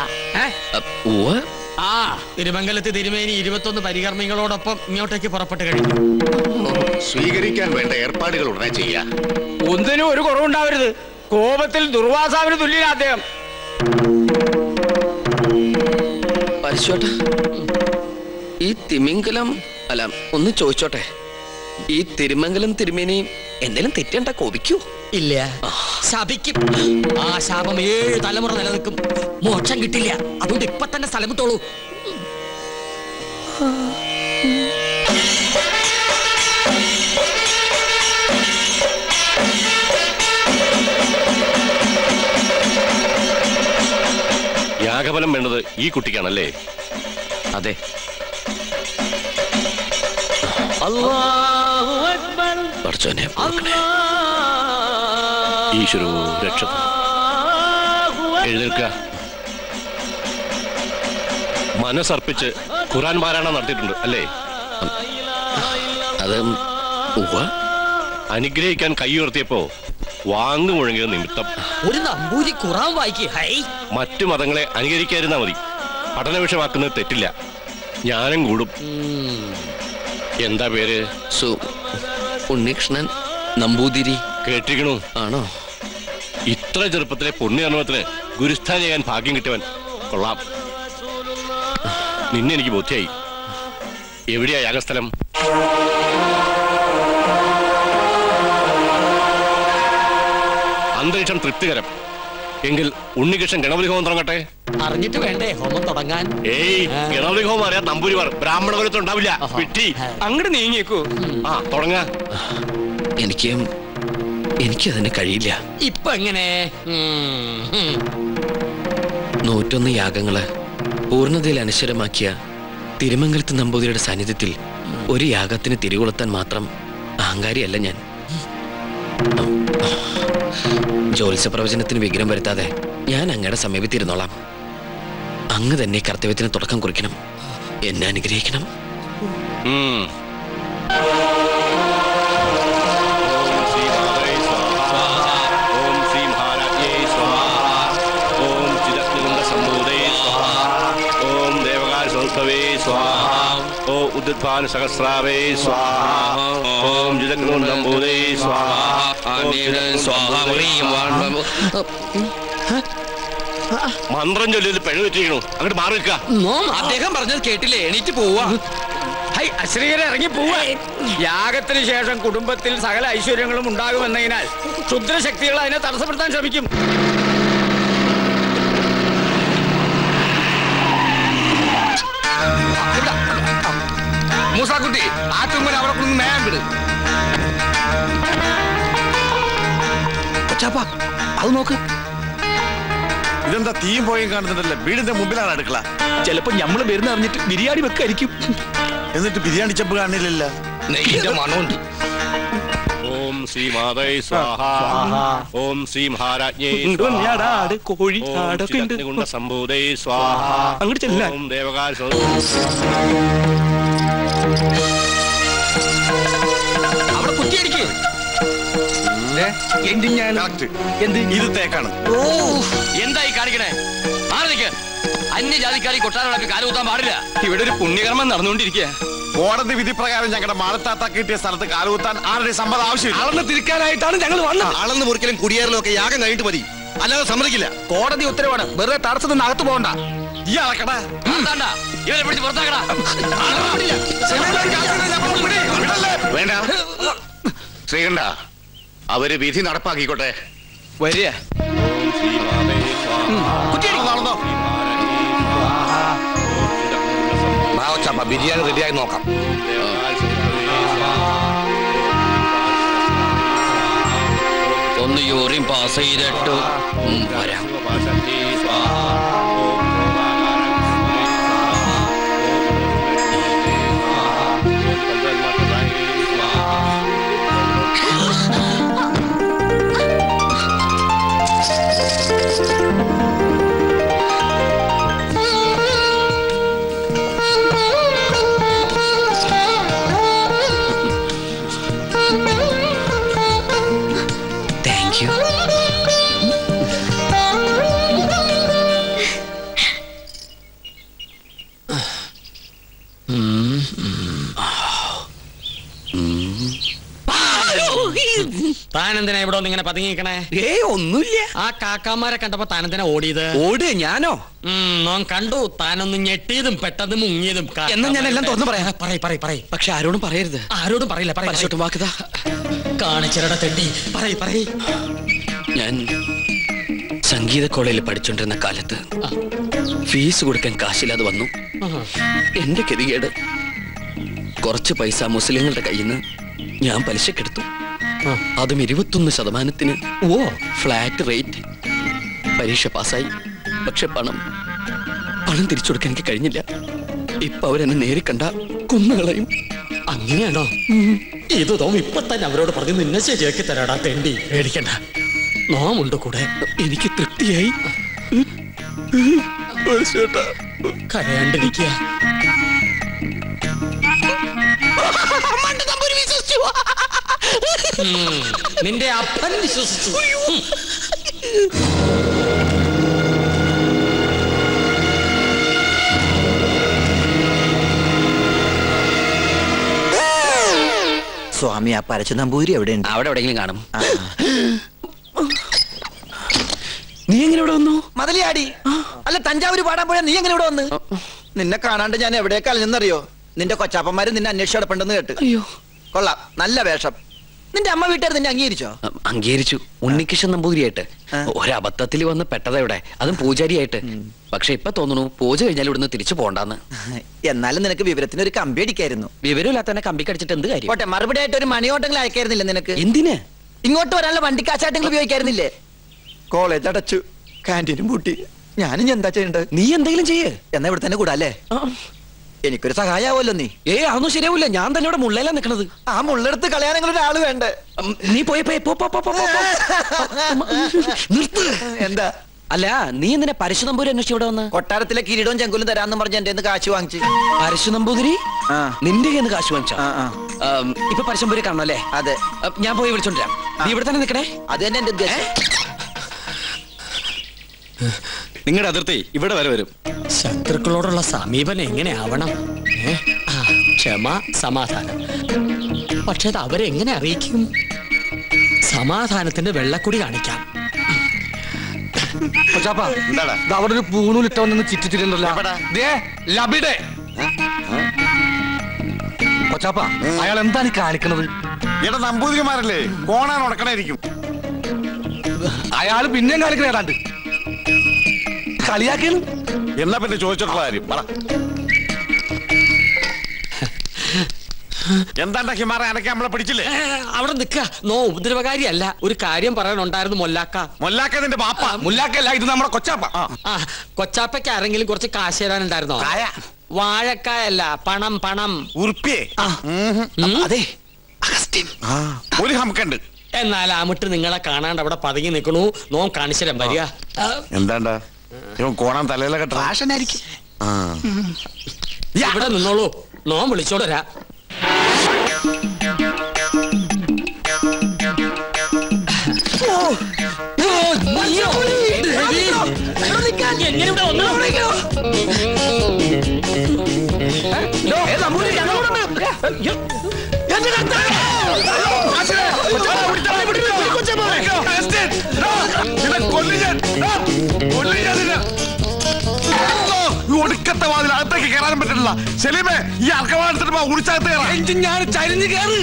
തിരുമംഗലത്ത് തിരുമേനി 21 പരികർമ്മികളോടൊപ്പം ഇങ്ങോട്ടേക്ക് പുറപ്പെട്ട് കഴിഞ്ഞു. സ്വീകരിക്കാൻ വേണ്ട ഏർപ്പാടുകൾ ഉടനെ ചെയ്യാം. ഒന്നിനും ഒരു കുറവുണ്ടാവരുത്. കോപത്തിൽ ദുർവാസാവിന് തുല്യനാ അദ്ദേഹം. പരിശോട്ടെ, ഈ തിമിംഗലം അല്ല, ഒന്ന് ചോദിച്ചോട്ടെ, ഈ തിരുമംഗലം തിരുമേനി എന്തെങ്കിലും തെറ്റണ്ട കോപിക്കൂ? ഇല്ല, ശപിക്കും. ആ ശാപം 7 തലമുറ നിലനിൽക്കും. മോക്ഷം കിട്ടില്ല. അതുകൊണ്ട് ഇപ്പൊ തന്നെ സ്ഥലം വിട്ടോളൂ. യാഗഫലം വേണ്ടത് ഈ കുട്ടിക്കാണല്ലേ? അതെ. ഈശ്വരോ രക്ഷ. എഴുന്നേൽക്ക. മനസ്സർപ്പിച്ച് ഖുർആൻ പാരായണം നടത്തിയിട്ടുണ്ട് അല്ലേ? അത് അനുഗ്രഹിക്കാൻ കൈ ഉയർത്തിയപ്പോ വാങ്ങു മുഴങ്ങിയ നിമിത്തം ഒരു നമ്പൂരി ഖുർആൻ വായിക്കേ. മറ്റു മതങ്ങളെ അനുകരിക്കാതിരുന്നാ മതി. പഠന വിഷയമാക്കുന്നത് തെറ്റില്ല. ജ്ഞാനം കൂടും. എന്താ പേര്? ഉണ്ണികൃഷ്ണൻ നമ്പൂതിരി. കേട്ടിരിക്കണു? ആണോ? ഇത്ര ചെറുപ്പത്തിലെ പുണ്യകർമ്മത്തിന് ഗുരുസ്ഥാൻ ചെയ്യാൻ ഭാഗ്യം കിട്ടിയവൻ. കൊള്ളാം. നിന്നെ എനിക്ക് ബോധ്യായി. എവിടെയാ യാഗസ്ഥലം? അന്തരീക്ഷം തൃപ്തികരം. എങ്കിൽ ഉണ്ണികൃഷ്ണൻ ഗണപതി ഹോമം തുടങ്ങട്ടെ. അറിഞ്ഞിട്ട് വേണ്ടേ ഹോമം തുടങ്ങാൻ? ഏയ്, ഗണപതി ഹോമം അറിയാൻ നമ്പൂരിമാർ ബ്രാഹ്മണ കുലത്തിൽ ഉണ്ടാവില്ല. വിട്ടി അങ്ങോട്ട് നീങ്ങിയേക്കൂ. തുടങ്ങ. എനിക്കതിന് കഴിയില്ല. ഇപ്പൊ എങ്ങനെ? 101 യാഗങ്ങള് പൂർണ്ണതയിൽ അനശ്വരമാക്കിയ തിരുമംഗലത്ത് നമ്പൂതിരിയുടെ സാന്നിധ്യത്തിൽ ഒരു യാഗത്തിന് തിരികൊളുത്താൻ മാത്രം അഹങ്കാരിയല്ല ഞാൻ. ജ്യോത്സ്യ പ്രവചനത്തിന് വിഗ്രഹം വരുത്താതെ ഞാൻ അങ്ങയുടെ സമീപത്തിരുന്നോളാം. അങ്ങ് തന്നെ കർത്തവ്യത്തിന് തുടക്കം കുറിക്കണം. എന്നെ അനുഗ്രഹിക്കണം. ഉദ്ധാന സഹസ്രാവേ സ്വാഹ. ഓം ജിതക്രൂണ്ടംബൂദേ സ്വാഹ. മന്ത്രം ചൊല്ലിയത് പിഴവെറ്റിരിക്കണു. അങ്ങോട്ട് മാറി നിൽക്കുക. അദ്ദേഹം പറഞ്ഞത് കേട്ടില്ലേ? എണീറ്റ് പോവാ. അശ്രീകരെ ഇറങ്ങി പോവാ. യാഗത്തിന് ശേഷം കുടുംബത്തിൽ സകല ഐശ്വര്യങ്ങളും ഉണ്ടാകുമെന്നതിനാൽ ക്ഷുദ്രശക്തികൾ അതിനെ തടസ്സപ്പെടുത്താൻ ശ്രമിക്കും. മൂസാക്കുട്ടി, ആ ചുമ്മൻ അവിടെ കൊണ്ട് നേരം വിട്. അത് നോക്ക്. ഇതെന്താ തീയും പോയും കാണുന്നുണ്ടല്ലേ? വീടിന്റെ മുമ്പിലാണ് അടുക്കള. ചിലപ്പോ ഞമ്മള് വരുന്ന അറിഞ്ഞിട്ട് ബിരിയാണി വെക്കായിരിക്കും. എന്നിട്ട് ബിരിയാണി ചെമ്പ് കാണില്ലല്ല. നെയ്യിന്റെ മണമുണ്ട്. ഓം ശ്രീ മാതൈ സ്വാഹ. ഓം ശ്രീ മഹാരാജ്ഞേ കോഴി സംഭൂതൈ സ്വാഹ. അങ്ങോട്ട് ചെല്ലാൻ. ഓം ദേവകാല അവിടെ കുത്തിയടിക്കേ. ഇത് തേക്കാണ്. എന്തായി കാണിക്കണേ? മാറിക്ക്. അന്യജാതിക്കാരി കൊട്ടാരം കാലുകുത്താൻ പാടില്ല. ഇവിടെ ഒരു പുണ്യകർമ്മം നടന്നുകൊണ്ടിരിക്കുക. കോടതി വിധി പ്രകാരം ഞങ്ങളുടെ മാളത്താത്ത കിട്ടിയ സ്ഥലത്ത് കാലുകുത്താൻ ആരുടെ സമ്മതം ആവശ്യമില്ല. അളന്ന് തിരിക്കാനായിട്ടാണ് ഞങ്ങൾ വന്നത്. അളന്ന് മുറിക്കലും കുടിയേറലും ഒക്കെ യാഗം കഴിഞ്ഞിട്ട് മതി, അല്ലാതെ സമ്മതിക്കില്ല. കോടതി ഉത്തരവാണ്. വെറുതെ തടസ്സത്തിൽ നിന്ന് അകത്ത് പോകണ്ട. ഈ അളക്കടാ. ഇവരെ പിടിച്ച് പുറത്താക്കടാ. വേണ്ട ശ്രീകണ്ഠ, അവര് വിധി നടപ്പാക്കിക്കോട്ടെ. വരിക. ബിരിയാണി റെഡിയായി നോക്കാം. ഒന്ന് യൂറിൻ പാസ് ചെയ്തിട്ട് വരാം. താനെന്തിനാ ഇവിടെ ഒന്ന് ഇങ്ങനെ പതുങ്ങിക്കണേ? ഒന്നുമില്ല. ആ കാക്കാമാരെ കണ്ടപ്പോ താനെന്തിനാ ഓടിയത്? ഓട് ഞാനോ? നോൻ കണ്ടു താനൊന്ന് ഞെട്ടിയതും പെട്ടെന്ന് മുങ്ങിയതും. എന്നാ ഞാൻ എല്ലാം തുറന്നു പറയാം. പറയ്. പക്ഷെ ആരോടും പറയരുത്. ആരോടും പറയില്ല. വാക്കുതാ കാണിച്ചിരട തെണ്ടി. പറയ്. ഞാൻ സംഗീത കോളേജിൽ പഠിച്ചോണ്ടിരുന്ന കാലത്ത് ഫീസ് കൊടുക്കാൻ കാശില്ലാതെ വന്നു. എന്റെ ഗതികേട് കുറച്ച് പൈസ മുസ്ലിങ്ങളുടെ കയ്യിൽ നിന്ന് ഞാൻ പലിശക്കെടുത്തു. അതും 21%. Flat rate. പരീക്ഷ പാസ്സായി. പക്ഷെ പണം തിരിച്ചു കൊടുക്കാൻ എനിക്ക് കഴിഞ്ഞില്ല. ഇപ്പൊ അവരെന്നെ നേരി കണ്ട കൊന്നുകളയും. അങ്ങനെയാണോ? ഇത് തോം ഇപ്പൊ തന്നെ അവരോട് പറഞ്ഞു നിന്നെ ശരിയാക്കി തരാടാ തെണ്ടി. പേടിക്കണ്ട, നോമുണ്ട് കൂടെ. എനിക്ക് തൃപ്തിയായി. കരയാണ്ടിരിക്കുക. നിന്റെ അപ്പൻ വിശ്വസിച്ചു. സ്വാമി, ആ പരച്ചു നമ്പൂരി എവിടെയുണ്ട്? അവിടെ എവിടെയെങ്കിലും കാണും. നീ എങ്ങനെ ഇവിടെ വന്നു? മതലിയാടി. അല്ല, തഞ്ചാവൂര് പാടാൻ പോയാ നീ എങ്ങനെ ഇവിടെ വന്ന്? നിന്നെ കാണാണ്ട് ഞാൻ എവിടേക്ക് അലഞ്ഞെന്നറിയോ? നിന്റെ കൊച്ചാപ്പന്മാര് നിന്നെ അന്വേഷിച്ച് കിടപ്പുണ്ടെന്ന് കേട്ട്. അയ്യോ, കൊള്ളാം, നല്ല വേഷം. നിന്റെ അമ്മ വീട്ടുകാർ നിന്നെ അംഗീകരിച്ചോ? അംഗീകരിച്ചു. ഉണ്ണികൃഷ്ണൻ നമ്പൂതിരിയായിട്ട്. ഒരബദ്ധത്തിൽ വന്ന് പെട്ടതെവിടെ, അതും പൂജാരിയായിട്ട്. പക്ഷെ ഇപ്പൊ തോന്നുന്നു പൂജ കഴിഞ്ഞാൽ ഇവിടുന്ന് തിരിച്ചു പോണ്ടെന്ന്. എന്നാലും നിനക്ക് വിവരത്തിന് ഒരു കമ്പി അടിക്കായിരുന്നു. വിവരമില്ലാത്തന്നെ കമ്പി കടിച്ചിട്ട് എന്ത് കാര്യം? പോട്ടെ, മറുപടി ആയിട്ട് ഒരു മണിയോട്ടെങ്കിലും അയക്കായിരുന്നില്ല നിനക്ക്? എന്തിന്? ഇങ്ങോട്ട് വരാനുള്ള വണ്ടിക്കാശായിട്ടെങ്കിലും ഉപയോഗിക്കായിരുന്നില്ലേ? കോളേജ് അടച്ചു, കാന്റീനും പൂട്ടി. ഞാനും എന്താ ചെയ്യണ്ടത്? നീ എന്തെങ്കിലും ചെയ്യേ. എന്നാ ഇവിടെ തന്നെ കൂടാല്ലേ? എനിക്കൊരു സഹായാവല്ലോ നീ. അതൊന്നും ശരിയാവില്ല. ഞാൻ തന്നെ ഇവിടെ മുള്ളയിലാ നിക്കണത്. ആ മുള്ളെടുത്ത് കളയാനെങ്കിലും ഒരാള് വേണ്ടേ? നീ പോയി നിർത്ത്. എന്താ? അല്ല, നീ എന്തിനാ പരശു നമ്പൂരി അന്വേഷിച്ച് ഇവിടെ വന്ന്? കൊട്ടാരത്തിലെ കിരീടവും ചെങ്കുലും തരാന്ന് പറഞ്ഞ് എന്റെ കാശ് വാങ്ങിച്ചു. പരശു നമ്പൂതിരി നിന്റെ കയ്യിൽ നിന്ന് കാശ് വാങ്ങിച്ചാ? ഇപ്പൊ പരശുനമ്പൂരി കാണണല്ലേ? അതെ. ഞാൻ പോയി വിളിച്ചോണ്ടിരാം. നീ ഇവിടെ തന്നെ നിക്കണേ. അത് തന്നെ എന്റെ ഉദ്ദേശം. നിങ്ങളുടെ അതിർത്തി ഇവിടെ വരെ വരും. ശത്രുക്കളോടുള്ള സമീപനം എങ്ങനെയാവണം? ക്ഷമ, സമാധാനം. പക്ഷെ അത് അവരെങ്ങനെ അറിയിക്കും? സമാധാനത്തിന്റെ വെള്ളക്കുടി കാണിക്കാം. അവിടെ ഒരു പൂണൂലിട്ടവന്ന് ചിറ്റിച്ചിട്ടുണ്ടല്ലോ. കൊച്ചാപ്പ, അയാൾ എന്താണ് കാണിക്കണത്? ഇവിടെ നമ്പൂതിരിമാരല്ലേ, കോണാൻ ഉടക്കണായിരിക്കും. അയാൾ പിന്നെയും കാണിക്കണ ഏതാണ്ട് കളിയാക്കിയാണ്. എന്നാ പിന്നെ ചോദിച്ചിട്ടുള്ള കാര്യം പറ. എന്താ ഹിമാറ, അനക്കെ നമ്മളെ പിടിച്ചില്ലേ? അവിടെ നിക്ക. നോ ഉപദ്രവകാരിയല്ല. ഒരു കാര്യം പറയാനുണ്ടായിരുന്നു. മൊല്ലാക്ക നിന്റെ ബാപ്പ. മുല്ലാക്കല്ല, ഇത് നമ്മുടെ കൊച്ചാപ്പ. കൊച്ചാപ്പയ്ക്ക് ആരെങ്കിലും കുറച്ച് കാശ് തരാനുണ്ടായിരുന്നോ? വാഴക്കായല്ല, പണം. ഉറുപ്പിയേ? അതെ, ഒരു ഹംക്കുണ്ട്. എന്നാൽ ആ മുട്ട് നിങ്ങളെ കാണാണ്ട് അവിടെ പതുങ്ങി നിൽക്കണു. നോം കാണിച്ചുതരാൻ വരിക. എന്താണ്ടാ കോണാൻ തലയിലെ കെട്ടായിരിക്കും. ഇവിടെ നിന്നോളൂ, നോം വിളിച്ചോണ്ട് വരാ. എങ്ങനെ ഇവിടെ വന്നു? ഒടുക്കത്തെ വാതിൽ അകത്തേക്ക് കയറാനും പറ്റില്ല. സലീമേ, ഈ അർക്കവാടത്തിന് ഉടിച്ചകത്ത് ഞാൻ ചരിഞ്ഞ് കയറ്.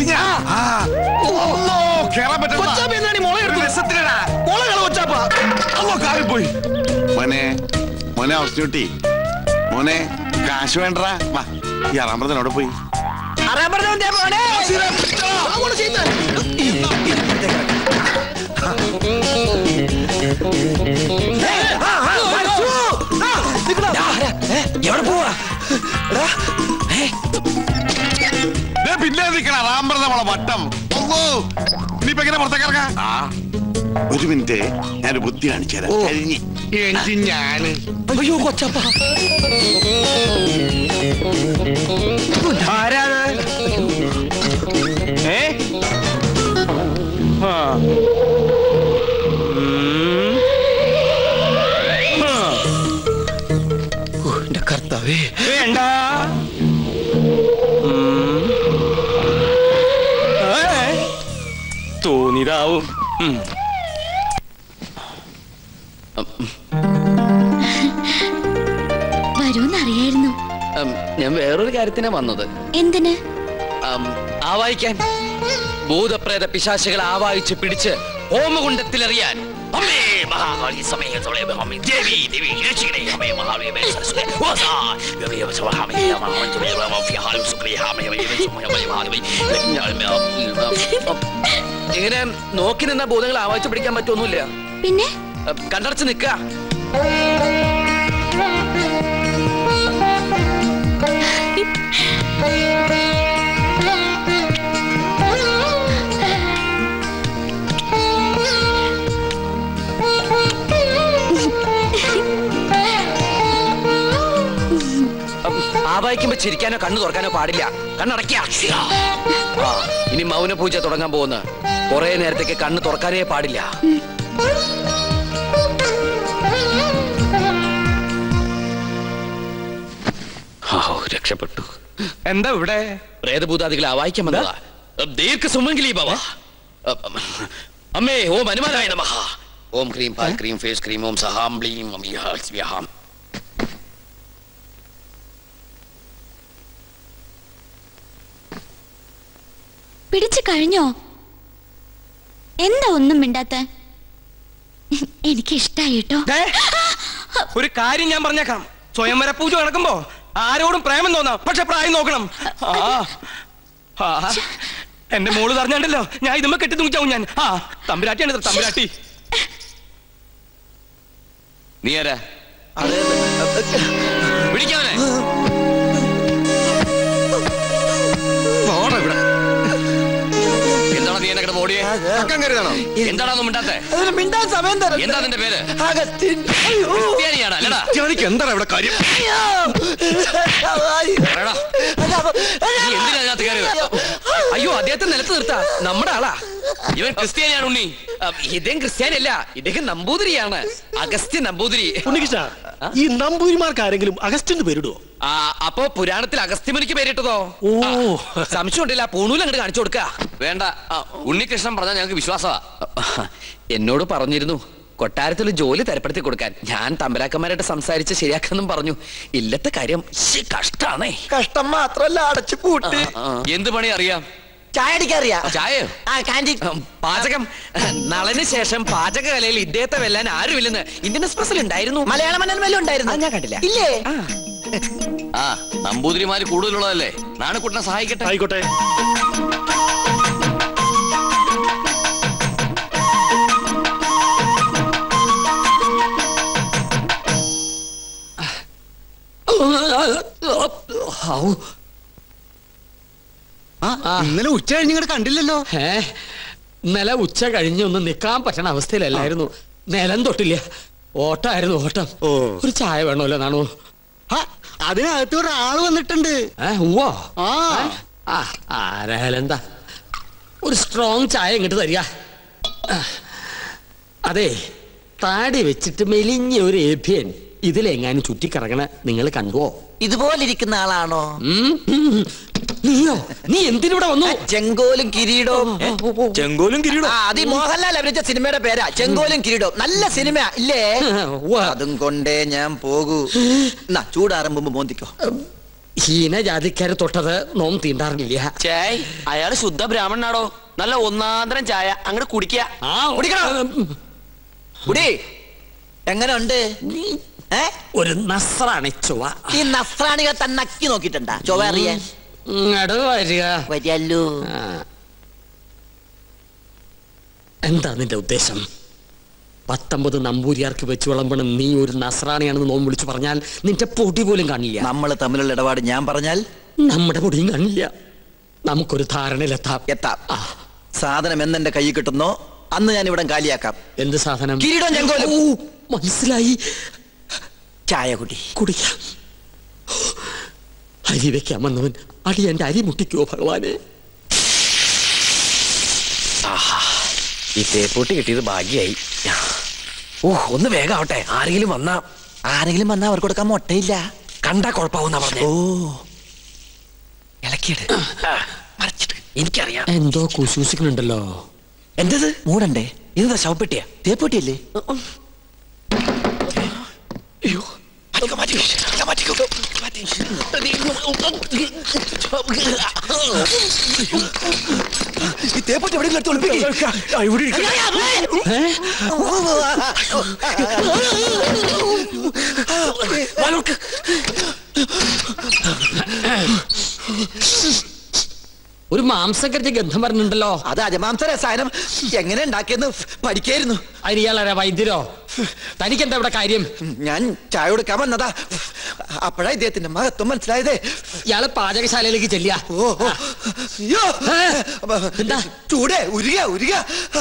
കേറാൻ പറ്റില്ല. മോനെ അവസ്ഥ മോനെ കാശ് വേണ്ടടാ. വാ, ഈ അറാമ്പറത്തിനോടെ പോയി. എവിടെ പോവാ? പിന്നെ നിൽക്കണ റാമ്പറ നമ്മളെ വട്ടം. ഇനിയിപ്പോ എങ്ങനെ പുറത്തേക്ക് ഇറങ്ങാം? ഒരു മിനിറ്റ്, ഞാനൊരു ബുദ്ധി കാണിച്ചു തരാം. ഞാന് അയ്യോ കൊച്ചപ്പ, ആരാണ്? എന്റെ കർത്താവേ, വേണ്ട. തോന്നിയതാവും. വരൂന്നറിയായിരുന്നു. ഞാൻ വേറൊരു കാര്യത്തിനാ വന്നത്. എന്തിന്? ആവായിക്കാൻ. ഭൂതപ്രേത പിശാചുകളെ ആവായിച്ച് പിടിച്ച് ഹോമകുണ്ടത്തിലെറിയാൻ. അമ്മേ മഹാകാളി സമയത്തോടെ ദേവി ദേവി രക്ഷിക്കണേ. അമ്മേ മഹാവീരേ സരസ്വതി വാസാ ദേവി സവഹാമേ മഹാമന്ത്രി മഹാഫിഹാലു സുക്രിഹാമേ മഹാമന്ത്രി. ഇങ്ങനെ നോക്കി നിന്ന ഭൂതങ്ങൾ ആവായിച്ച് പിടിക്കാൻ പറ്റൊന്നുമില്ല. പിന്നെ കണ്ടടച്ച് നിക്ക. ആവായിക്കുമ്പോ ചിരിക്കാനോ കണ്ണു തുറക്കാനോ പാടില്ല. കണ്ണടക്കിയ. ഇനി മൗന പൂജ തുടങ്ങാൻ പോകുന്ന കുറെ നേരത്തേക്ക് കണ്ണ് തുറക്കാനേ പാടില്ല. രക്ഷപ്പെട്ടു. എന്താ ഇവിടെ? പ്രേതഭൂതാദികളെ ആവായിക്കാൻ വന്നതാ. ദീർഘസുമംഗലി ഭവ. അമ്മേ ഓം ഹനുമാനായ നമഃ. ഓം ക്രീം പാൽ ക്രീം ഫേസ് ക്രീം ഓം സഹാം ബ്ലീം അമിഹാം. പിടിച്ചു കഴിഞ്ഞോ? എന്താ ഒന്നും മിണ്ടാത്ത? എനിക്ക് ഇഷ്ടായി കേട്ടോ. ഒരു കാര്യം ഞാൻ പറഞ്ഞേക്കാം. സ്വയംവര പൂജ നടക്കുമ്പോ ആരോടും പ്രേമം തോന്നാം, പക്ഷെ പ്രായം നോക്കണം. എന്റെ മോള് പറഞ്ഞാണ്ടല്ലോ, ഞാൻ ഇതുമ്മ കെട്ടി തൂച്ചാവും ഞാൻ. തമ്പുരാട്ടിയാണ് തമ്പുരാട്ടി. നീ ആരാ? പിടിക്കാവനെ. എന്താണ് നീ എന്നെ കിടന്ന് ഓടിയേ? എന്താണോ മിണ്ടാത്തെ? മിണ്ടാൻ സമയം തരാം. എന്താ നിന്റെ പേര്? എന്താണ് ഇവിടെ കാര്യം? അയ്യോ, അദ്ദേഹത്തെ നിലത്ത് നിർത്താ. നമ്മുടെ ആളാ. ഇവൻ ക്രിസ്ത്യാനിയാണ് ഉണ്ണി. ഇദ്ദേഹം ക്രിസ്ത്യാനിയല്ല, ഇദ്ദേഹം നമ്പൂതിരിയാണ്. അഗസ്ത്യ നമ്പൂതിരി. ഉണ്ണികൃഷ്ണ, ഈ നമ്പൂതിരിമാർക്ക് ആരെങ്കിലും അഗസ്ത്യന് പേരിടുവോ? അപ്പോ പുരാണത്തിൽ അഗസ്ത്യമുനിക്ക് പേരിട്ടതോ? ഓ, സംശയം ഉണ്ടല്ല. പൂണൂൽ അങ്ങോട്ട് കാണിച്ചു കൊടുക്ക. വേണ്ട, ഉണ്ണികൃഷ്ണൻ പറഞ്ഞാൽ ഞങ്ങൾക്ക് വിശ്വാസമാ. എന്നോട് പറഞ്ഞിരുന്നു കൊട്ടാരത്തിൽ ജോലി തരപ്പെടുത്തി കൊടുക്കാൻ. ഞാൻ തമ്പരാക്കന്മാരായിട്ട് സംസാരിച്ച് ശരിയാക്കാന്നും പറഞ്ഞു. ഇല്ലത്തെ കാര്യം കഷ്ടാണേ. കഷ്ടം മാത്രല്ല, അടച്ചു പൂട്ട്. എന്ത് പണി അറിയാം? ചായ അടിക്കാറിയാ? ചായയോ? പാചകം. നളന് ശേഷം പാചകകലയിൽ ഇദ്ദേഹത്തെ വെല്ലാൻ ആരുമില്ലെന്ന് ഇന്ത്യൻ എക്സ്പ്രസിൽ ഉണ്ടായിരുന്നു. മലയാള മനോരമയിലും ഉണ്ടായിരുന്നു. ഞാൻ കണ്ടില്ല. ഇല്ലേ? നമ്പൂതിരിമാര് കൂടുതലുള്ളതല്ലേ. നാണക്കുട്ടനെ സഹായിക്കട്ടെ. ആയിക്കോട്ടെ. ഇന്നലെ ഉച്ച കഴിഞ്ഞ് ഇങ്ങോട്ട് കണ്ടില്ലല്ലോ. ഇന്നലെ ഉച്ച കഴിഞ്ഞ് ഒന്ന് നിക്കാൻ പറ്റണ അവസ്ഥയിലല്ലായിരുന്നു. നിലം തൊട്ടില്ല. ഓട്ടമായിരുന്നു ഓട്ടം. ഒരു ചായ വേണമല്ലോ നാണു. അതിനകത്ത് ഒരാള് വന്നിട്ടുണ്ട്. ആരായാലും എന്താ, ഒരു സ്ട്രോങ് ചായ ഇങ്ങോട്ട് തരിക. അതെ, താടി വെച്ചിട്ട് മെലിഞ്ഞ ഒരു ഏഭ്യൻ ഇതിലെങ്ങാനും ചുറ്റിക്കറങ്ങണ നിങ്ങൾ കണ്ടുവോ? ഇതുപോലിരിക്കുന്ന ആളാണോ? നീയോ? നീ എന്തിനിവിടെ വന്നു? ചെങ്കോലും കിരീടവും. ചെങ്കോലും കിരീടവും അത് മോഹൻലാൽ അഭിനയിച്ച സിനിമയുടെ പേരാ, ചെങ്കോലും കിരീടവും. നല്ല സിനിമ ഇല്ലേ? അതും കൊണ്ടേ ഞാൻ പോകൂ. ചൂടാറുമ്പോ മോന്തിക്കോ. ഹീനജാതിക്കാര് തൊട്ടത് നോം തീണ്ടാറില്ല. ചായ്, അയാള് ശുദ്ധ ബ്രാഹ്മണനാടോ. നല്ല ഒന്നാന്തരം ചായ അങ്ങോട്ട് കുടിക്കുക. എങ്ങനെ ഉണ്ട്? ഒരു നസ്രാണി ചൊവ്വ. ഈ നസ്രാണികൾ തന്നെ നക്കി നോക്കിട്ടുണ്ടാ ചൊവ്വ അറിയാൻ? വരിക വരിയല്ലോ. എന്താ നിന്റെ ഉദ്ദേശം? 19 നമ്പൂരിയാർക്ക് വെച്ച് വിളമ്പണം നീ ഒരു നസ്രാണിയാണെന്ന് നോം വിളിച്ചു പറഞ്ഞാൽ നിന്റെ പൊടി പോലും കാണില്ല. നമ്മൾ തമ്മിലുള്ള ഇടപാട് ഞാൻ പറഞ്ഞാൽ നമ്മുടെ പൊടിയും കാണില്ല. നമുക്കൊരു ധാരണയിലെത്താം. സാധനം എന്നെന്റെ കൈ കിട്ടുന്നോ അന്ന് ഞാൻ ഇവിടെ കാലിയാക്കാം. എന്ത് സാധനം? കിരീടം ചെങ്കോലും. മനസ്സിലായി. ചായ കുടിക്കാം. അരി വെക്കാൻ വന്നവൻ അടി എന്റെ അരി മുട്ടിക്കോ ഭഗവാനെ. ഈ തേപ്പൂട്ടി കിട്ടിയത് ഭാഗ്യായി. ഒന്ന് വേഗം ആവട്ടെ. ആരെങ്കിലും വന്നാ അവർക്ക് കൊടുക്കാൻ മുട്ടയില്ല. കണ്ടാ കുഴപ്പമാവുന്ന പറഞ്ഞു. ഇളക്കിയിട്. എനിക്കറിയാം എന്തോ കുശൂസിക്കുന്നുണ്ടല്ലോ. എന്തത് മൂടണ്ടേ? ഇതെന്താ ശവപ്പെട്ടിയാ? തേപ്പൂട്ടിയല്ലേ? അയ്യോ ഈ തേപ്പൂട്ടി എവിടെ ഒരു മാംസക്കരച്ച് ഗന്ധം പറഞ്ഞിട്ടുണ്ടല്ലോ. അത് അജമാംസ രസായനം എങ്ങനെ ഉണ്ടാക്കിയെന്ന് പഠിക്കായിരുന്നു. അരിയാളാരാ വൈദ്യരോ? തനിക്കെന്താ ഇവിടെ കാര്യം? ഞാൻ ചായ കൊടുക്കാൻ വന്നതാ. അപ്പോഴാ ഇദ്ദേഹത്തിന്റെ മഹത്വം മനസ്സിലായതേ. ഇയാള് പാചകശാലയിലേക്ക് ചെല്ലിയ. എന്താ ചൂടേ? ഉരുക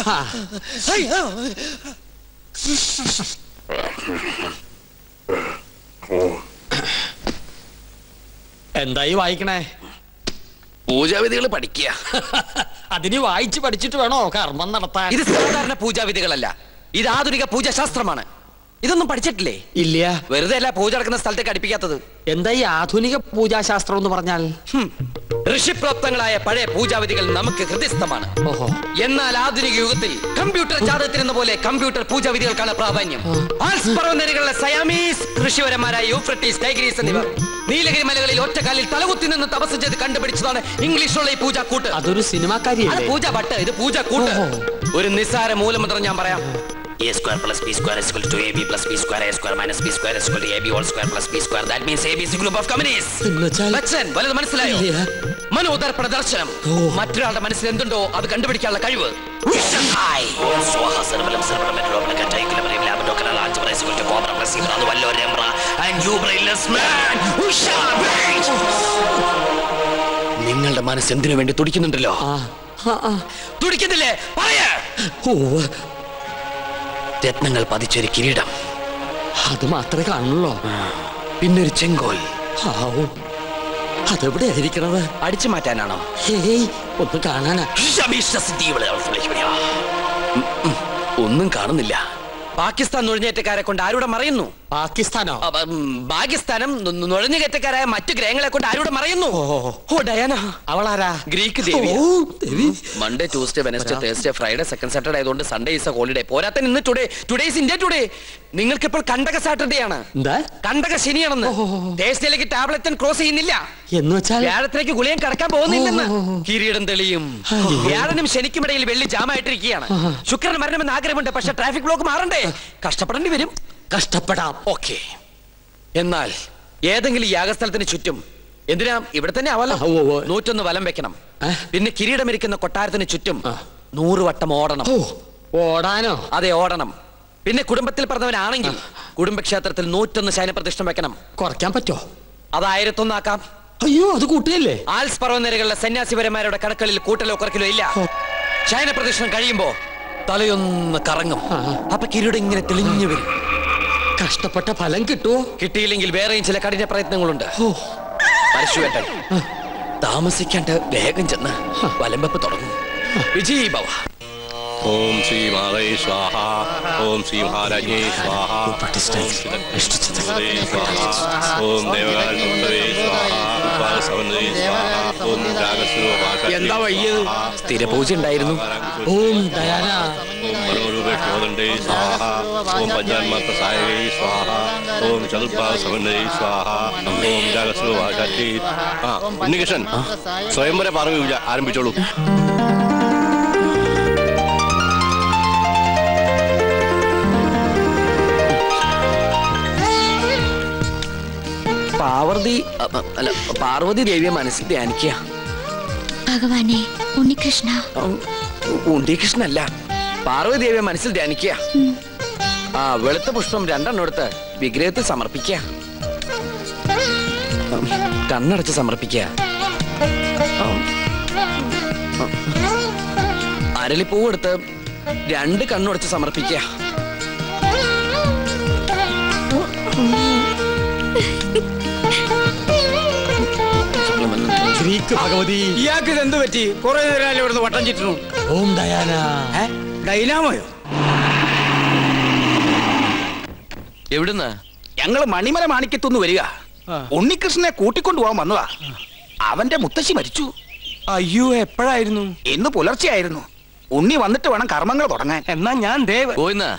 എന്തായി വായിക്കണേ? പൂജാവിധികൾ പഠിക്കുക. അതിന് വായിച്ച് പഠിച്ചിട്ട് വേണോ കർമ്മം നടത്താൻ? ഇത് സാധാരണ പൂജാവിധികളല്ല, ഇത് ആധുനിക പൂജാശാസ്ത്രമാണ്. ഇതൊന്നും പഠിച്ചിട്ടില്ലേ? ഇല്ല. വെറുതെ അല്ല പൂജ നടക്കുന്ന സ്ഥലത്തേക്ക് അടുപ്പിക്കാത്തത്. എന്താ ഈ ആധുനിക പൂജാശാസ്ത്രം എന്ന് പറഞ്ഞാൽ? ഋഷിപ്രോക്തങ്ങളായ പഴയ പൂജാവിധികൾ നമുക്ക് ഹൃദയസ്ഥമാണ്. എന്നാൽ ആധുനിക യുഗത്തിൽ കമ്പ്യൂട്ടർ ജാതകത്തിനെന്ന പോലെ കമ്പ്യൂട്ടർ പൂജാവിധികൾക്കാണ് പ്രാധാന്യം. ആൽസ് പർവ്വതനിരകളിലെ സയാമീസ് ഋഷിവരന്മാരായ യൂഫ്രട്ടീസ്, ടൈഗ്രീസ് എന്നിവർ നീലഗിരി മലകളിൽ ഒറ്റക്കാലിൽ തലകുത്തി നിന്ന് തപസ് ചെയ്ത് കണ്ടുപിടിച്ചതാണ് ഇംഗ്ലീഷിലുള്ള ഈ പൂജാക്കൂട്ട്. അതൊരു സിനിമാക്കാരിയല്ലേ? പൂജ ഭട്ട്, ഇത് പൂജാക്കൂട്ട്. ഒരു നിസ്സാര മൂലമന്ത്രം ഞാൻ പറയാം. A square plus b square is equal to ab plus b square, a square minus b square is equal to ab whole square plus b square. That means ab is a group of communists. വല്ലത് മനസ്സിലായോ? മനോദർപ്പണ ദർശനം. മറ്റൊരാളുടെ മനസ്സിൽ എന്തുണ്ടോ അത് കണ്ടുപിടിക്കാനുള്ള കഴിവ്. നിങ്ങളുടെ മനസ്സ് എന്തിനു വേണ്ടി തുടിക്കുന്നുണ്ടല്ലോ? തുടിക്കുന്നില്ലേ? പറയാ. രത്നങ്ങൾ പതിച്ചൊരു കിരീടം, അത് മാത്രമേ കാണുള്ളൂ. പിന്നൊരു ചെങ്കോൽ. അതെവിടെ ആയിരിക്കണത്? അടിച്ചു മാറ്റാനാണോ? ഒന്ന് കാണാനാ. ഒന്നും കാണുന്നില്ല. പാകിസ്ഥാൻ നുഴഞ്ഞേറ്റക്കാരെ കൊണ്ട് ആരുടെ മറയുന്നു? പാകിസ്ഥാനോ? പാകിസ്ഥാനം നുഴഞ്ഞുകയറ്റക്കാരായ മറ്റു ഗ്രഹങ്ങളെ കൊണ്ട് ആരുടെ മറയുന്നു? ഓ ഡയാന. അവളാരാ? ഗ്രീക്ക് ദേവി. Monday, Tuesday, Wednesday, Thursday, Friday, second Saturday ആയതുകൊണ്ട് സൺഡേ ഈസ് എ ഹോളിഡേ. പോരാത്ത ഇന്ന് ടുഡേ ഈസ് ഇന്ത്യ ടുഡേ. നിങ്ങൾക്ക് ഇപ്പോൾ കണ്ടക സാറ്റർഡേ ആണ്, കണ്ടക ശനിയാണെന്ന്. തേഴ്സ്ഡേയിലേക്ക് ടാബ്ലറ്റ് ക്രോസ് ചെയ്യുന്നില്ല എന്ന് വെച്ചാൽ വ്യാഴത്തിലേക്ക് ഗുളിയം കടക്കാൻ പോകുന്നില്ലെന്ന്. കിരീടം തെളിയും. വ്യാഴനും ശനിക്കുമിടയിൽ വെള്ളി ജാമായിട്ടിരിക്കുകയാണ്. ശുക്രന് മരണമെന്ന് ആഗ്രഹമുണ്ട്, പക്ഷെ ട്രാഫിക് ബ്ലോക്ക് മാറണ്ടേ? കഷ്ടപ്പെടേണ്ടി വരും. കഷ്ടപ്പെടാം. ഓക്കെ. എന്നാൽ ഏതെങ്കിലും യാഗസ്ഥലത്തിന് ചുറ്റും, എന്തിനാ ഇവിടെ തന്നെ ആവല്ലോ, 101 വലം വെക്കണം. പിന്നെ കിരീടമിരിക്കുന്ന കൊട്ടാരത്തിന് ചുറ്റും 100 വട്ടം ഓടണം. ഓടാനോ? അതെ, ഓടണം. പിന്നെ കുടുംബത്തിൽ പറഞ്ഞവനാണെങ്കിൽ കുടുംബക്ഷേത്രത്തിൽ 101 ശയനപ്രതിഷ്ഠം വെക്കണം. കുറയ്ക്കാൻ പറ്റോ? അത് 1001 ആക്കാം. അയ്യോ, അത് കൂട്ടിയല്ലേ? ആൽസ് പർവ്വതനിരകളിലെ സന്യാസിപരന്മാരുടെ കടക്കളിൽ കൂട്ടലോ കുറക്കലോ ഇല്ല. ശയനപ്രതിഷ്ഠം കഴിയുമ്പോ തലയൊന്ന് കറങ്ങും. അപ്പൊ കിരീടം ഇങ്ങനെ തെളിഞ്ഞു വരും. കഷ്ടപ്പെട്ട ഫലം കിട്ടുമോ? കിട്ടിയില്ലെങ്കിൽ വേറെയും ചില കഠിന പ്രയത്നങ്ങളുണ്ട്. പരശുവേട്ടൻ താമസിക്കാണ്ട് വേഗം ചെന്ന് വലംവെപ്പ് തുടങ്ങും. വിജയ് ഭവ. ഓം ശ്രീ മാതയേ സ്വാഹ. ഓം ശ്രീ മഹാരാജേ സ്വാഹ. ഓം ദേവകാലേ സ്വാഹ. എന്താ വയ്യത്? സ്ഥിരപൂജ ഉണ്ടായിരുന്നു. ഓം ദയാന. ഓം മനോരൂപേ സ്വാഹ. ഓം പഞ്ചാന്മാത്ര സായകേ സ്വാഹ. ഓം ചതുർഭാഗ സമന്വയേ സ്വാഹ. ഓം ജാഗസ്രോ വാചാര്യേ. ഉണ്ണികൃഷ്ണൻ, സ്വയംവര പാർവ്വ പൂജ ആരംഭിച്ചോളൂ. പാർവതി ദേവിയെ മനസ്സിൽ ധ്യാനിക്കുക. ഭഗവാനെ, ഉണ്ണികൃഷ്ണ. ഉണ്ണികൃഷ്ണല്ല, പാർവതിദേവിയെ മനസ്സിൽ ധ്യാനിക്കുക. ആ വെളുത്ത പുഷ്പം 2 എടുത്ത് വിഗ്രഹത്തിൽ സമർപ്പിക്കുക. കണ്ണടച്ച് സമർപ്പിക്കുക. അരളിപ്പൂവ് എടുത്ത് 2 കണ്ണുടച്ച് സമർപ്പിക്കുക. ഇയാൾക്ക് ഇതെന്ത് പറ്റി? കുറെ നേരം ഇവിടുന്ന് വട്ടം ചുറ്റുന്നു. ഓം ഡയാന. ഡൈനാമോയോ? എവിടുന്ന്? ഞങ്ങള് മണിമല മാണിക്കത്തുനിന്ന് വരിക. ഉണ്ണികൃഷ്ണനെ കൂട്ടിക്കൊണ്ടുപോകാൻ വന്നതാ. അവന്റെ മുത്തശ്ശി മരിച്ചു. അയ്യോ, എപ്പോഴായിരുന്നു? ഇന്ന് പുലർച്ചെയായിരുന്നു. ഉണ്ണി വന്നിട്ട് വേണം കർമ്മങ്ങൾ തുടങ്ങാൻ. എന്നാ ഞാൻ ദേവ്.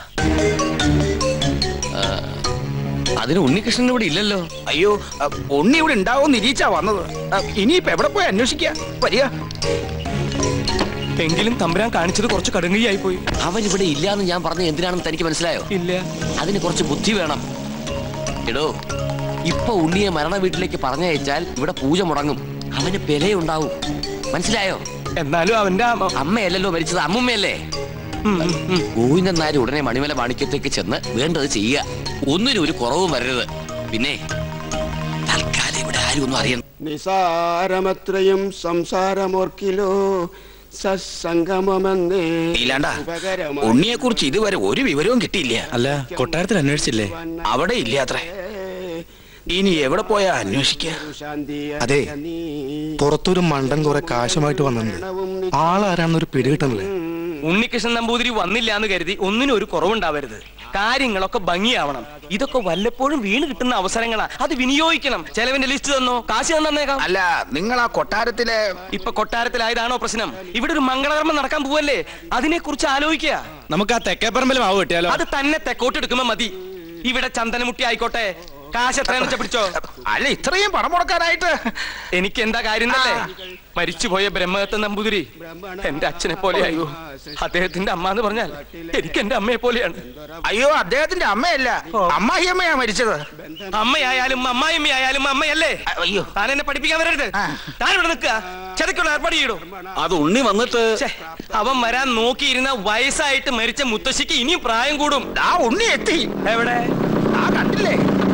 അതിന് ഉണ്ണികൃഷ്ണൻ ഇവിടെ ഇല്ലല്ലോ. അയ്യോ, ഉണ്ണി ഇവിടെ ഉണ്ടാവും നിരീച്ചാ വന്നത്. ഇനിയിപ്പോ എവിടെ പോയി അന്വേഷിക്കുക? വരിക. എങ്കിലും തമ്പുരാൻ കാണിച്ചത് കുറച്ച് കടുങ്കയായി പോയി. അവൻ ഇവിടെ ഇല്ലാന്ന് ഞാൻ പറഞ്ഞത് എന്തിനാണെന്ന് തനിക്ക് മനസ്സിലായോ? ഇല്ല. അതിന് കുറച്ച് ബുദ്ധി വേണം. എടോ, ഇപ്പൊ ഉണ്ണിയെ മരണ വീട്ടിലേക്ക് പറഞ്ഞയച്ചാൽ ഇവിടെ പൂജ മുടങ്ങും. അവന് പെലയുണ്ടാവും. മനസ്സിലായോ? എന്നാലും അവന്റെ അമ്മയല്ലല്ലോ മരിച്ചത്, അമ്മുമ്മയല്ലേ? ഗോവിന്ദൻ ഉടനെ മണിമല മാണിക്യത്തേക്ക് ചെന്ന് വേണ്ടത് ചെയ്യുക. ഒന്നിനും ഒരു കുറവും വരരുത്. പിന്നെ തൽക്കാലം ഇവിടെ ആരും ഒന്നും അറിയണം. നിസാരമത്രയും സംസാരമോർക്കിലോ സത്സംഗമെന്നേ. ഉണ്ണിയെ കുറിച്ച് ഇതുവരെ ഒരു വിവരവും കിട്ടിയില്ല. അല്ല, കൊട്ടാരത്തിൽ അന്വേഷിച്ചില്ലേ? അവിടെ ഇല്ലാത്രേ. ഇനി എവിടെ പോയാ അന്വേഷിക്കുക? അതെ, പുറത്തൊരു മണ്ടൻ കുറെ കാശുമായിട്ട് വന്നത്. ആളാരാന്നൊരു പിടികിട്ടണല്ലേ. ഉണ്ണികൃഷ്ണൻ നമ്പൂതിരി വന്നില്ല എന്ന് കരുതി ഒന്നിനും ഒരു കുറവുണ്ടാവരുത്. കാര്യങ്ങളൊക്കെ ഭംഗിയാവണം. ഇതൊക്കെ വല്ലപ്പോഴും വീണ് കിട്ടുന്ന അവസരങ്ങളാ, അത് വിനിയോഗിക്കണം. ചെലവിന്റെ ലിസ്റ്റ് തന്നോ, കാശ് തന്നേക്കാം. അല്ല, നിങ്ങൾ ആ കൊട്ടാരത്തിലെ ഇപ്പൊ കൊട്ടാരത്തിലായതാണോ പ്രശ്നം? ഇവിടെ ഒരു മംഗളകർമ്മം നടക്കാൻ പോവല്ലേ, അതിനെ കുറിച്ച് ആലോചിക്കുക. നമുക്ക് ആ തെക്കേപ്പറമ്പിൽ മാവ് കിട്ടിയാലോ? അത് തന്നെ തെക്കോട്ടെടുക്കുമ്പോ മതി. ഇവിടെ ചന്ദനമുട്ടി ആയിക്കോട്ടെ. കാശ് എത്രയാണെന്ന് വെച്ചാ പിടിച്ചോ. അല്ല, ഇത്രയും പണം മുടക്കാനായിട്ട് എനിക്ക് എന്താ കാര്യം എന്നല്ലേ? മരിച്ചുപോയ ബ്രഹ്മദത്ത നമ്പൂതിരി എന്റെ അച്ഛനെ പോലെയായി. അദ്ദേഹത്തിന്റെ അമ്മ എന്ന് പറഞ്ഞാൽ എനിക്ക് എന്റെ അമ്മയെ പോലെയാണ്. അയ്യോ, അദ്ദേഹത്തിന്റെ അമ്മയല്ല, അമ്മായിയമ്മയാ മരിച്ചത്. അമ്മയായാലും അമ്മായിയമ്മയായാലും അമ്മയല്ലേ? അയ്യോ, താൻ എന്നെ പഠിപ്പിക്കാൻ വരരുത്. താൻ ഇവിടെ നിൽക്കുക. ചതക്കുള്ള ഏർപ്പാട് ചെയ്യടോ. അത് ഉണ്ണി വന്നിട്ട് അവൻ വരാൻ നോക്കിയിരുന്ന വയസ്സായിട്ട് മരിച്ച മുത്തശ്ശിക്ക് ഇനിയും പ്രായം കൂടും. ആ ഉണ്ണി എത്തി. എവിടെ? ആ കണ്ടില്ലേ?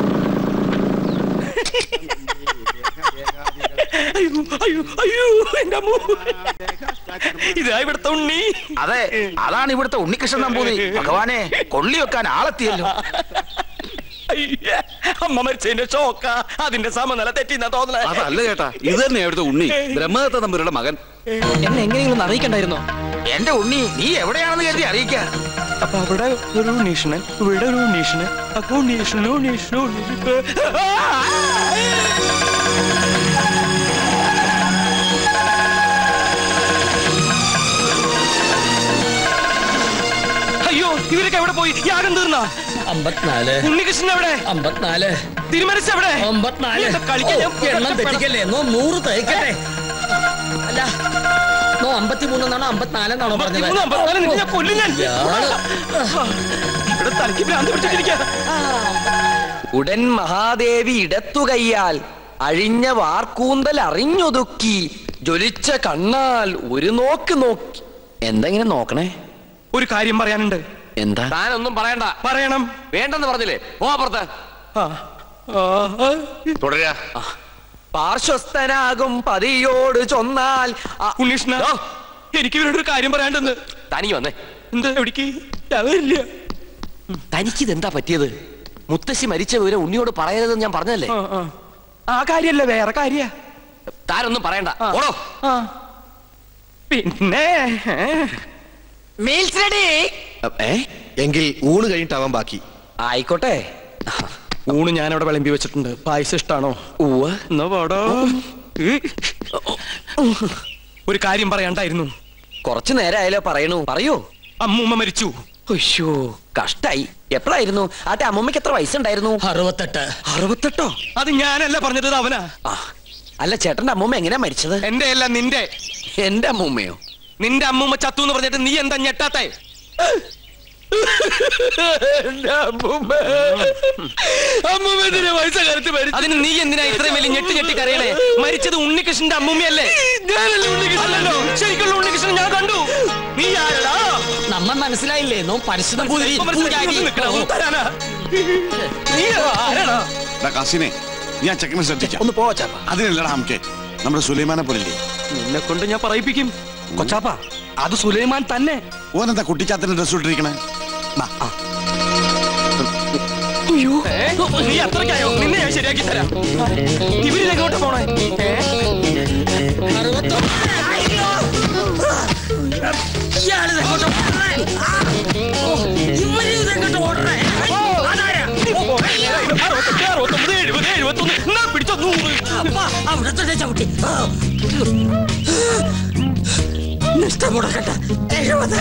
അയ്യോ അയ്യോ അയ്യോ, എന്റെ അമ്മ. ഇതാ ഇവിടുത്തെ ഉണ്ണി. അതെ, അതാണ് ഇവിടുത്തെ ഉണ്ണികൃഷ്ണൻ നമ്പൂതിരി. ഭഗവാനെ, കൊള്ളി വെക്കാൻ ആളെത്തിയല്ലോ. അമ്മ മരിച്ചതിന്റെ ഷോക്ക, അതിന്റെ സമനില തെറ്റിന്നാ തോന്നണേ. അതല്ല ചേട്ടാ, ഇത് തന്നെ ഇവിടുത്തെ ഉണ്ണി, ബ്രഹ്മദത്ത നമ്പൂതിരിയുടെ മകൻ. എന്നെ എങ്ങനെയെങ്കിലും അറിയിക്കണ്ടായിരുന്നോ? എന്റെ ഉണ്ണി നീ എവിടെയാണെന്ന് കരുതി അറിയിക്കാം. അപ്പൊ അവിടെ ഒരു ഉണ്ണീഷണൻ, ഇവിടെ ഒരു ഉണ്ണീഷണൻ. അപ്പൊ ഉണ്ണീഷണൻ ഉണ്ണീഷണൻ ഉണ്ണീഷണൻ. അയ്യോ, ഇവരൊക്കെ എവിടെ പോയി? യാഗം തീർന്ന 54. ഉണ്ണികൃഷ്ണൻ എവിടെ? 54. തിരുമനസ് എവിടെ? 54. കളിക്കാൻ എണ്ണം തെറ്റിക്കല്ലേ? 100 തയ്ക്കട്ടെ. അല്ല, 53 എന്നാണോ 54 എന്നാണോ പറഞ്ഞത്? ഉടൻ മഹാദേവി ഇടത്തുകയ്യാൽ അഴിഞ്ഞ വാർക്കൂന്തൽ അറിഞ്ഞൊതുക്കി ജ്വലിച്ച കണ്ണാൽ ഒരു നോക്ക് നോക്കി. എന്തെങ്ങനെ നോക്കണേ? ഒരു കാര്യം പറയാനുണ്ട്. എന്താ? താനൊന്നും പറയണ്ട. പറയണം. വേണ്ടെന്ന് പറഞ്ഞില്ലേ? പോ അപ്പുറത്ത്. തുടരാ. പാർശ്വസ്ഥനാകും പതിയോട് ചൊന്നാൽ. ഉണ്ണീഷ്ണ, എനിക്ക് ഇവരോട് ഒരു കാര്യം പറയാണ്ടെന്ന്. തനിക്ക് വന്നേ. എന്താ? എവിടേക്ക്? വരില്ല. തനിക്കിതെന്താ പറ്റിയത്? മുത്തശ്ശി മരിച്ച വിവരം ഉണ്ണിയോട് പറയരുതെന്ന് ഞാൻ പറഞ്ഞല്ലേ? ആ കാര്യല്ല, വേറെ കാര്യ. താനൊന്നും പറയണ്ട. ഓടോ. പിന്നെ മീൽസ് റെഡി. എങ്കിൽ ഊണ് കഴിഞ്ഞിട്ടാവാൻ ബാക്കി. ആയിക്കോട്ടെ. ഊണ് ഞാൻ അവിടെ വിളമ്പി വെച്ചിട്ടുണ്ട്. പായസം ഇഷ്ടാണോ? എന്നാ പാടോ. ഒരു കാര്യം പറയാണ്ടായിരുന്നു. കുറച്ചു നേരമായാലോ പറയണു. പറയൂ. അമ്മൂമ്മ മരിച്ചു. അയ്യോ, കഷ്ടായി. എപ്പോഴായിരുന്നു? ആട്ടെ, അമ്മൂമ്മക്ക് എത്ര വയസ്സുണ്ടായിരുന്നു? 68. 68? അത് ഞാനല്ല പറഞ്ഞത്, അവനാ. അല്ല, ചേട്ടന്റെ അമ്മൂമ്മ എങ്ങനെയാ മരിച്ചത്? എന്റെ അല്ല, നിന്റെ. എന്റെ അമ്മൂമ്മയോ? നിന്റെ അമ്മൂമ്മ ചത്തു എന്ന് പറഞ്ഞിട്ട് നീ എന്താ ഞെട്ടാത്തേ? അതിന് നീ എന്തിനാ ഇത്രയും വലിയ ഞെട്ടി ഞെട്ടി കരയണേ? മരിച്ചത് ഉണ്ണികൃഷ്ണന്റെ അമ്മൂമ്മയല്ലേ? ഞാനല്ലേ ശരിക്കുള്ള ഉണ്ണികൃഷ്ണൻ ഞാൻ കണ്ടു. നീ ആരടാ? നമ്മ മനസ്സിലായില്ലേ? നോ പരിശുദ്ധ കാസിനെ നീ ആ ചെക്കനെ ശ്രദ്ധിക്കാം. ഒന്ന് പോവാ. അതിനല്ലടാ നമുക്ക് നമ്മുടെ സുലൈമാനെ പോലില്ലേ. നിന്നെ കൊണ്ട് ഞാൻ പറയിപ്പിക്കും കൊച്ചാപ്പ. അത് സുലൈമാൻ തന്നെ. ഓനെന്താ കുട്ടിച്ചാത്തന്റെ ഡ്രസ് ഇട്ടിരിക്കണേ? നീ അത്രയ്ക്കായോ? നിന്നെ ഞാൻ ശരിയാക്കി തരാം. ഇവരിലെങ്ങോട്ട് പോണേ? അവിടെ തന്നെ ചവിട്ടി നഷ്ടമുടക്കട്ടെ. 70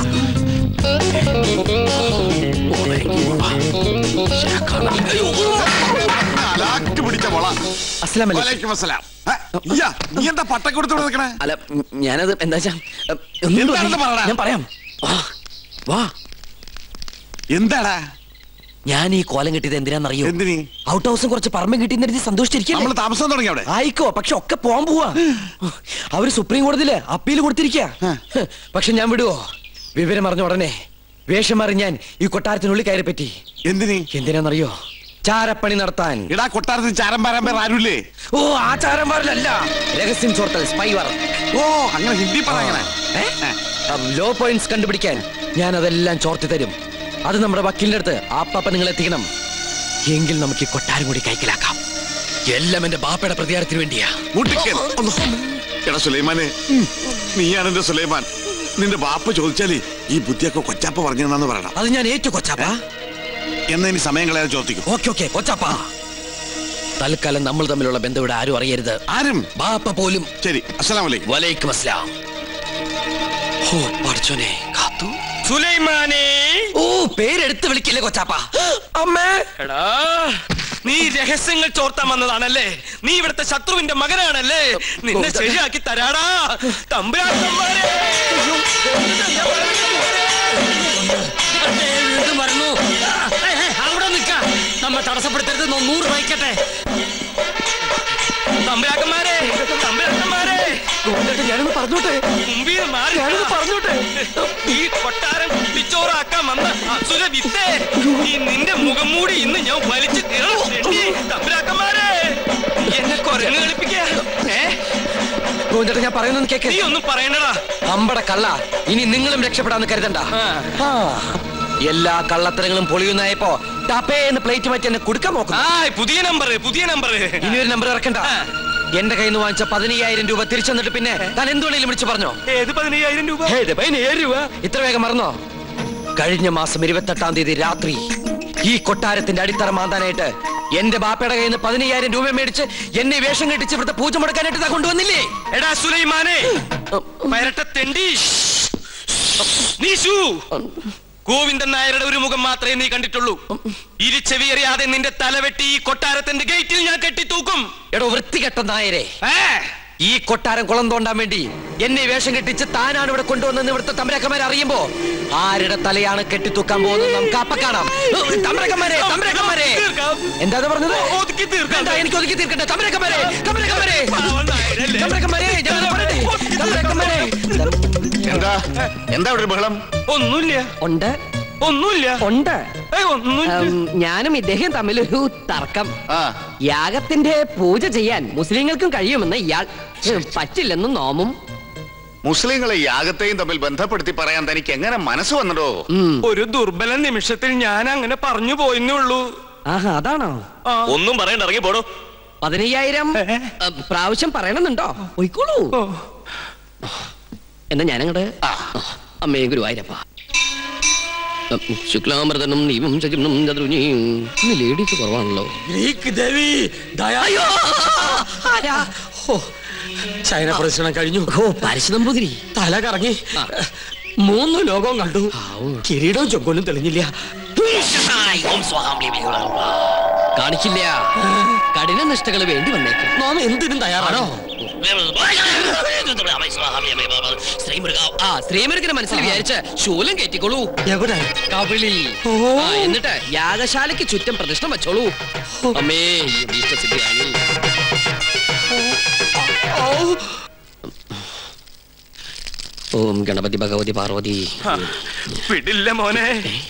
നീ എന്താ പട്ടം കൊടുത്തോണ്ട് നിൽക്കണേ? അല്ല ഞാനത് എന്താ ഞാൻ പറയാം. വാ. എന്താടാ ഞാൻ ഈ കോലം കിട്ടിയത് എന്തിനാന്നറിയോ? എന്തിനീ? ഔട്ട് ഹൗസും കുറച്ച് പറമ്പും കിട്ടിയെന്ന് സന്തോഷിച്ചിരിക്കും. താമസം തുടങ്ങി അവിടെ. ആയിക്കോ, പക്ഷെ ഒക്കെ പോവാൻ പോവാ. അവര് സുപ്രീം കോടതിയില് അപ്പീൽ കൊടുത്തിരിക്ക. പക്ഷെ ഞാൻ വിടുവോ? വിവരം അറിഞ്ഞ ഉടനെ വേഷം മാറി ഞാൻ ഈ കൊട്ടാരത്തിനുള്ളിൽ കയറി പറ്റി. എന്തിനാന്നറിയോ? ചാരപ്പണി നടത്താൻ. ഇടാ കൊട്ടാരത്തിൽ ചാരം പാരാൻ പേർ ആരുമില്ലേ? ഓ ആ ചാരന്മാരിലല്ല, രഹസ്യം ചോർത്തൽ, സ്പൈവർ. ഓ അങ്ങനെ ഹിന്ദി പറയണേ. ലോ പോയിന്റ്സ് കണ്ടുപിടിക്കാൻ ഞാൻ അതെല്ലാം ചോർത്തി തരും. അത് നമ്മുടെ വക്കീലിന്റെ അടുത്ത് ആപ്പാപ്പ നിങ്ങൾ എത്തിക്കണം. എങ്കിൽ നമുക്ക് ഈ കൊട്ടാരം കൂടി കൈക്കലാക്കാം. എല്ലാം എന്റെ ബാപ്പയുടെ പ്രതികാരത്തിന് വേണ്ടിയാ. എടാ സുലൈമാനെ, നീയാണ് എന്റെ സുലൈമാൻ. നിന്റെ ബാപ്പ ചോദിച്ചാല് ഈ ബുദ്ധിയൊക്കെ കൊച്ചാപ്പ പറഞ്ഞെന്നു പറയണം. അത് ഞാൻ ഏറ്റു കൊച്ചാപ്പ. എന്നാ ഇനി സമയം കളയാതെ ചോദിക്കും. ഓക്കെ കൊച്ചാപ്പ. തൽക്കാലം നമ്മൾ തമ്മിലുള്ള ബന്ധം ഇവിടെ ആരും അറിയരുത്. ആരും? ബാപ്പ പോലും. ശരി. അസ്സലാമു അലൈക്കും. വലൈക്കും അസ്സലാം. ഓ പഠിച്ചോനെ കാത്തു. സുലൈമാനെ. ഓ പേരെടുത്ത് വിളിക്കില്ലേ കൊച്ചാപ്പ. അമ്മേ. എടാ നീ രഹസ്യങ്ങൾ ചോർത്താൻ വന്നതാണല്ലേ? നീ ഇവിടുത്തെ ശത്രുവിന്റെ മകനാണല്ലേ? നിന്നെ ശരിയാക്കി തരാടാ തമ്പുരാക്കന്മാരെ. മറന്നു. അവിടെ നിൽക്കാം. നമ്മ തടസ്സപ്പെടുത്തരുത്. 100 വായിക്കട്ടെ. തമ്പുരാക്കന്മാരെ, തമ്പുരാക്കന്മാരെ, ഞാനൊന്ന് പറഞ്ഞോട്ടെ. ഞാനൊന്ന് പറഞ്ഞോട്ടെ. ഈ കൊട്ടാരം കുട്ടിച്ചോറാക്കാൻ വന്ന അസുര വിത്തേ, ഈ നിന്റെ മുഖം മൂടി ഇന്ന് ഞാൻ വലിച്ചു തീരണം. തമ്പുരാക്കന്മാരെ, എന്നെ കൊരങ്ങ് കളിപ്പിക്കാ. ഞാൻ പറയുന്നത് കേക്ക്. നീ ഒന്നും പറയണ്ടടാ. അമ്പട കള്ള, ഇനി നിങ്ങളും രക്ഷപ്പെടാന്ന് കരുതണ്ട. എല്ലാ കള്ളത്തരങ്ങളും പൊളിയുന്നായപ്പോ ടപ്പേന്ന് പ്ലേറ്റ് മാറ്റി എന്നെ കൊടുക്കാൻ നോക്കും. പുതിയ നമ്പർ. ഇനി ഒരു നമ്പർ ഇറക്കണ്ട. എന്റെ കയ്യിൽ നിന്ന് വാങ്ങിച്ച 15,000 രൂപ തിരിച്ചു തന്നിട്ട് പിന്നെ താൻ എന്തുകൊണ്ടെങ്കിലും വിളിച്ചു പറഞ്ഞോ? ഏത് 15,000 രൂപ? 15,000 രൂപ ഇത്ര വേഗം മറന്നോ? കഴിഞ്ഞ മാസം 28-ാം തീയതി രാത്രി ഈ കൊട്ടാരത്തിന്റെ അടിത്തറ മാന്താനായിട്ട് എന്റെ ബാപ്പയുടെ കയ്യിൽ നിന്ന് 15,000 രൂപ മേടിച്ച് എന്നെ വേഷം കെട്ടിച്ച് ഇവിടുത്തെ പൂജ മുടക്കാനായിട്ട് താൻ കൊണ്ടുവന്നില്ലേ? എടാ സുലൈമാനെ, പരട്ടത്തെണ്ടി, നീശു ഗോവിന്ദൻ നായരുടെ ഒരു മുഖം മാത്രമേ നീ കണ്ടിട്ടുള്ളൂ. ഇരുച്ചെവിയറിയാതെ നിന്റെ തലവെട്ടി ഈ കൊട്ടാരത്തിന്റെ ഗേറ്റിൽ ഞാൻ കെട്ടിത്തൂക്കും. എടോ വൃത്തികെട്ട നായരെ, ഈ കൊട്ടാരം കുളം തോണ്ടാൻ വേണ്ടി എന്നെ വേഷം കെട്ടിച്ച് താനാണ് ഇവിടെ കൊണ്ടുവന്നെന്ന് ഇവിടുത്തെ തമ്പരക്കന്മാരെ അറിയുമ്പോ ആരുടെ തലയാണ് കെട്ടിത്തൂക്കാൻ പോകുന്നത് നമുക്ക് അപ്പ കാണാം. തമ്പരക്കന്മാരെ, എന്താ പറഞ്ഞത്? എനിക്ക് ഒതുക്കി തീർക്കട്ടെ. തമ്പരക്കന്മാരെ, എന്താ ഒരു ബഹളം? ഒന്നുമില്ല. ഉണ്ട്. ഞാനും ഇദ്ദേഹം തമ്മിലൊരു തർക്കം. യാഗത്തിന്റെ പൂജ ചെയ്യാൻ മുസ്ലിങ്ങൾക്കും കഴിയുമെന്ന് ഇയാൾ, പറ്റില്ലെന്നും നോമും. മുസ്ലിങ്ങളെ യാഗത്തെയും തമ്മിൽ ബന്ധപ്പെടുത്തി പറയാൻ തനിക്ക് എങ്ങനെ മനസ്സ് വന്നടോ? ഒരു ദുർബല നിമിഷത്തിൽ ഞാൻ അങ്ങനെ പറഞ്ഞു പോയെന്നുള്ളൂ. അതാണോ? ഒന്നും പറയണ്ട, ഇറങ്ങി പോടോ. 15,000 പ്രാവശ്യം പറയണമെന്നുണ്ടോ? പോയിക്കോളൂ. എന്നാ ഞാനങ്ങട് അമ്മേ ഗുരുവായൂരപ്പ. ശുക്ലാമൃതനും നീവും ശചിനും ചതുർജിയും. ഇന്ന് ലേഡീസ് കുറവാണല്ലോ. ചൈന പ്രദർശനം കഴിഞ്ഞു. പരിശുദ്ധംപുതിരി തല കറങ്ങി 3 ലോകവും കണ്ടു. കിരീടവും ചൊങ്കോലും തെളിഞ്ഞില്ല. കാണിക്കില്ല. കഠിന നിഷ്ഠകൾ വേണ്ടി വന്നേക്കും. നാം എന്തിനും തയ്യാറാണോ? ശ്രീമുരുകനെ മനസ്സിൽ വിചാരിച്ച് ശൂലം കയറ്റിക്കോളൂ. കവിളിൽ. എന്നിട്ട് യാഗശാലയ്ക്ക് ചുറ്റും പ്രതിഷ്ഠം വെച്ചോളൂ. അമ്മേ ഇഷ്ടസിദ്ധിയാണ്. ഓം ഗണപതി ഭഗവതി പാർവതി. വിടില്ല മോനെ.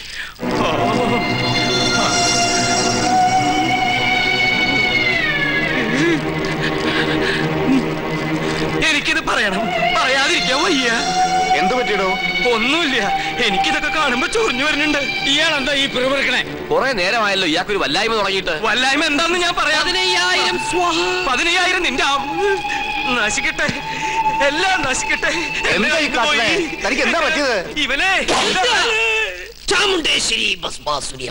എനിക്കിത് പറയണം, പറയാതിരിക്കാൻ വയ്യ. എന്ത് പറ്റിയടോ? ഒന്നുമില്ല, എനിക്കിതൊക്കെ കാണുമ്പോ ചൊറിഞ്ഞു വരുന്നുണ്ട്. ഇയാളെന്താ ഈ പിറുപിറുക്കണേ? കുറെ നേരമായല്ലോ ഇയാൾക്കൊരു വല്ലായ്മ തുടങ്ങിയിട്ട്. വല്ലായ്മ എന്താന്ന് ഞാൻ പറയാം. 15,000 നിന്റെ നശിക്കട്ടെ, എല്ലാം നശിക്കട്ടെ. എന്താ പറ്റിയത്? ഇവനെ ചാമുണ്ടേശ്വരി ബസ്ബാസുരി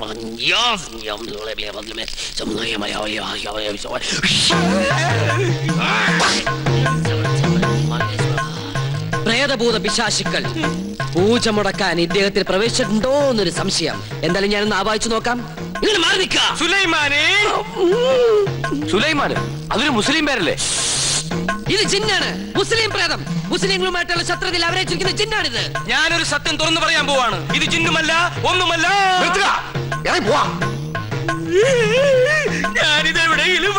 പ്രേതഭൂത പിശാചുക്കൾ പൂജ മുടക്കാൻ ഇദ്ദേഹത്തിൽ പ്രവേശിച്ചിട്ടുണ്ടോ എന്നൊരു സംശയം. എന്തായാലും ഞാനൊന്ന് ആവാഹിച്ചു നോക്കാം. ഇങ്ങനെ മാറി നിൽക്കുക. സുലൈമാന് അതൊരു മുസ്ലിം പേരല്ലേ? ഇത് ജിന്നാണ്, മുസ്ലിം പ്രേതം. മുസ്ലിങ്ങളുമായിട്ടുള്ള ശത്രുതയിൽ അവരേച്ചിരിക്കുന്ന ജിന്നാണിത്. ഞാനൊരു സത്യം തുറന്നു പറയാൻ പോവാണ്. ഇത് ജിന്നുമല്ല, ഒന്നുമല്ല. ഞാനിതെവിടെയെങ്കിലും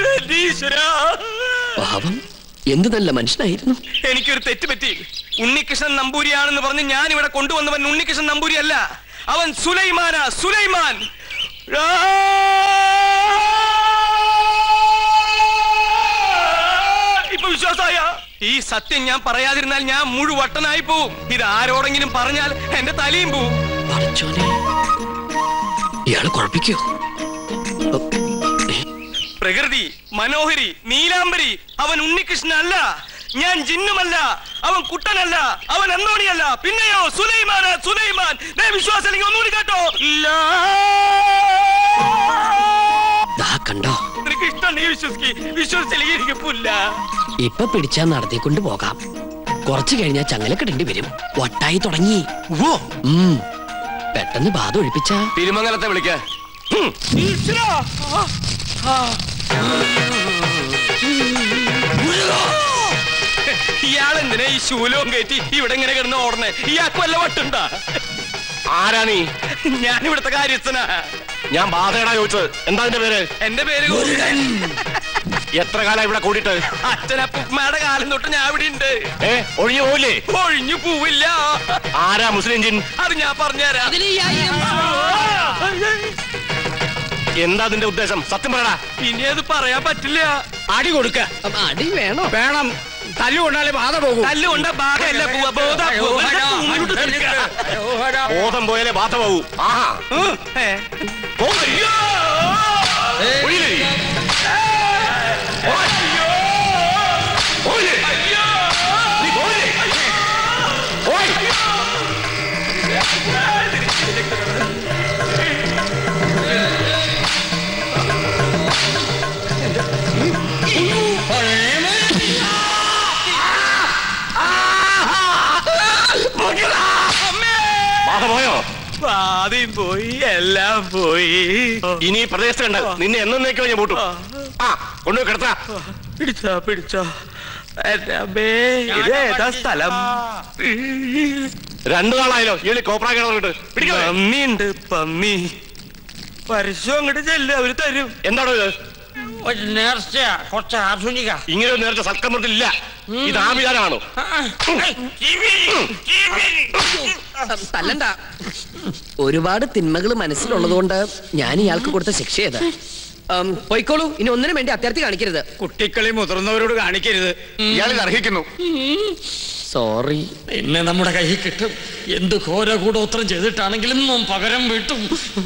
പാവം, എന്ത് നല്ല മനുഷ്യനായിരുന്നു. എനിക്കൊരു തെറ്റ് പറ്റി. ഉണ്ണികൃഷ്ണൻ നമ്പൂരിയാണെന്ന് പറഞ്ഞ് ഞാൻ ഇവിടെ കൊണ്ടുവന്നവൻ ഉണ്ണികൃഷ്ണൻ നമ്പൂരി അല്ല, അവൻ സുലൈമാനാ, സുലൈമാൻ. ഇപ്പൊ വിശ്വാസായ? ഈ സത്യം ഞാൻ പറയാതിരുന്നാൽ ഞാൻ മുഴുവട്ടനായി പോവും. ഇത് ആരോടെങ്കിലും പറഞ്ഞാൽ എന്റെ തലയും പോവും. ഇയാള് കുഴപ്പിക്കോ? പ്രകൃതി മനോഹരി നീലാംബരി, അവൻ ഉണ്ണികൃഷ്ണൻ അല്ല. ഞാൻ ജിന്നുമല്ല, അവൻ കുട്ടനല്ല, അവൻ അന്നോണിയല്ല. പിന്നെയോ സുലൈമാൻ, സുലൈമാൻ. വിശ്വാസം അല്ലെങ്കിൽ ഒന്നുകൂടി കേട്ടോ. കണ്ടോ? നിനക്ക് ഇഷ്ടം, നീ വിശ്വസിച്ചില്ലെങ്കിൽ എനിക്ക് പുല്ല. ഇപ്പൊ പിടിച്ചാ നടത്തിക്കൊണ്ട് പോകാം. കുറച്ചു കഴിഞ്ഞാൽ ചങ്ങലക്കിടേണ്ടി വരും. വട്ടായി തുടങ്ങി. പെട്ടെന്ന് ബാധ ഒഴിപ്പിച്ച തിരുമംഗലത്തെ വിളിക്ക. ഇയാളെന്തിനാ ഈ ശൂലവും കയറ്റി ഇവിടെ ഇങ്ങനെ കിടന്ന് ഓടണേ? ഇയാൾക്ക് വല്ല വട്ടുണ്ടാ? ആരാ നീ? ഞാൻ ഇവിടുത്തെ കാര്യസ്ഥനാ. ഞാൻ ബാധയടാ ചോദിച്ചത്. എന്താ എന്റെ പേര്? എന്റെ പേര് എത്ര കാലം ഇവിടെ കൂടിയിട്ട്? അച്ഛനപ്പുമ്മയുടെ കാലം തൊട്ട് ഞാൻ ഇവിടെ ഉണ്ട്. ഒഴിഞ്ഞു പോവില്ലേ? ഒഴിഞ്ഞു പോവില്ല. ആരാ മുസ്ലിം ജിൻ? അത് ഞാൻ പറഞ്ഞുതരാം. എന്താ അതിന്റെ ഉദ്ദേശം? സത്യം പറയടാ. ഇനി അത് പറയാൻ പറ്റില്ല. അടി കൊടുക്ക. അടി വേണോ? വേണം. തല്ലുകൊണ്ടാലേ ബാധ പോകും. തല്ലുകൊണ്ട ബാധയല്ല പോവാ. ബോധം പോയാലേ ബാധ പോകൂ. ആഹാ. പോയോ? ആദ്യം പോയി, എല്ലാം പോയി. ഇനി പ്രദേശത്തുണ്ട്. നിന്നെ എന്നേക്കോ ഞാൻ പൂട്ടും. കൊണ്ടുപോയി കിടത്താ. പിടിച്ചോ. ഇതേതാ സ്ഥലം? 2 നാളായല്ലോ ഈ കോപ്രാ കിടന്നിട്ട്. പന്നിയുണ്ട്, പന്നി. പരസ്യം അങ്ങോട്ട് ചെല്ല്, അവര് തരും. എന്താണോ ഇത്? നേർച്ച, കുറച്ച് ആധുനിക. ഇങ്ങനെ ഒരു നേർച്ച സൽക്കമൃത്തിലില്ല. ഇത് ആഭിചാരമാണോ? തല്ലണ്ട. ഒരുപാട് തിന്മകൾ മനസ്സിലുള്ളതുകൊണ്ട് ഞാൻ ഇയാൾക്ക് കൊടുത്ത ശിക്ഷ ചെയ്ത് പോയിക്കോളൂ. ഇനി ഒന്നിനും വേണ്ടി അത്യാർത്ഥി കാണിക്കരുത്. കുട്ടികളെ മുതിർന്നവരോട് കാണിക്കരുത്. ഇയാളിത് അർഹിക്കുന്നു. സോറി. പിന്നെ നമ്മുടെ കയ്യിൽ കിട്ടും. എന്ത് ഘോര കൂടോത്രം ചെയ്തിട്ടാണെങ്കിലും പകരം വീട്ടും.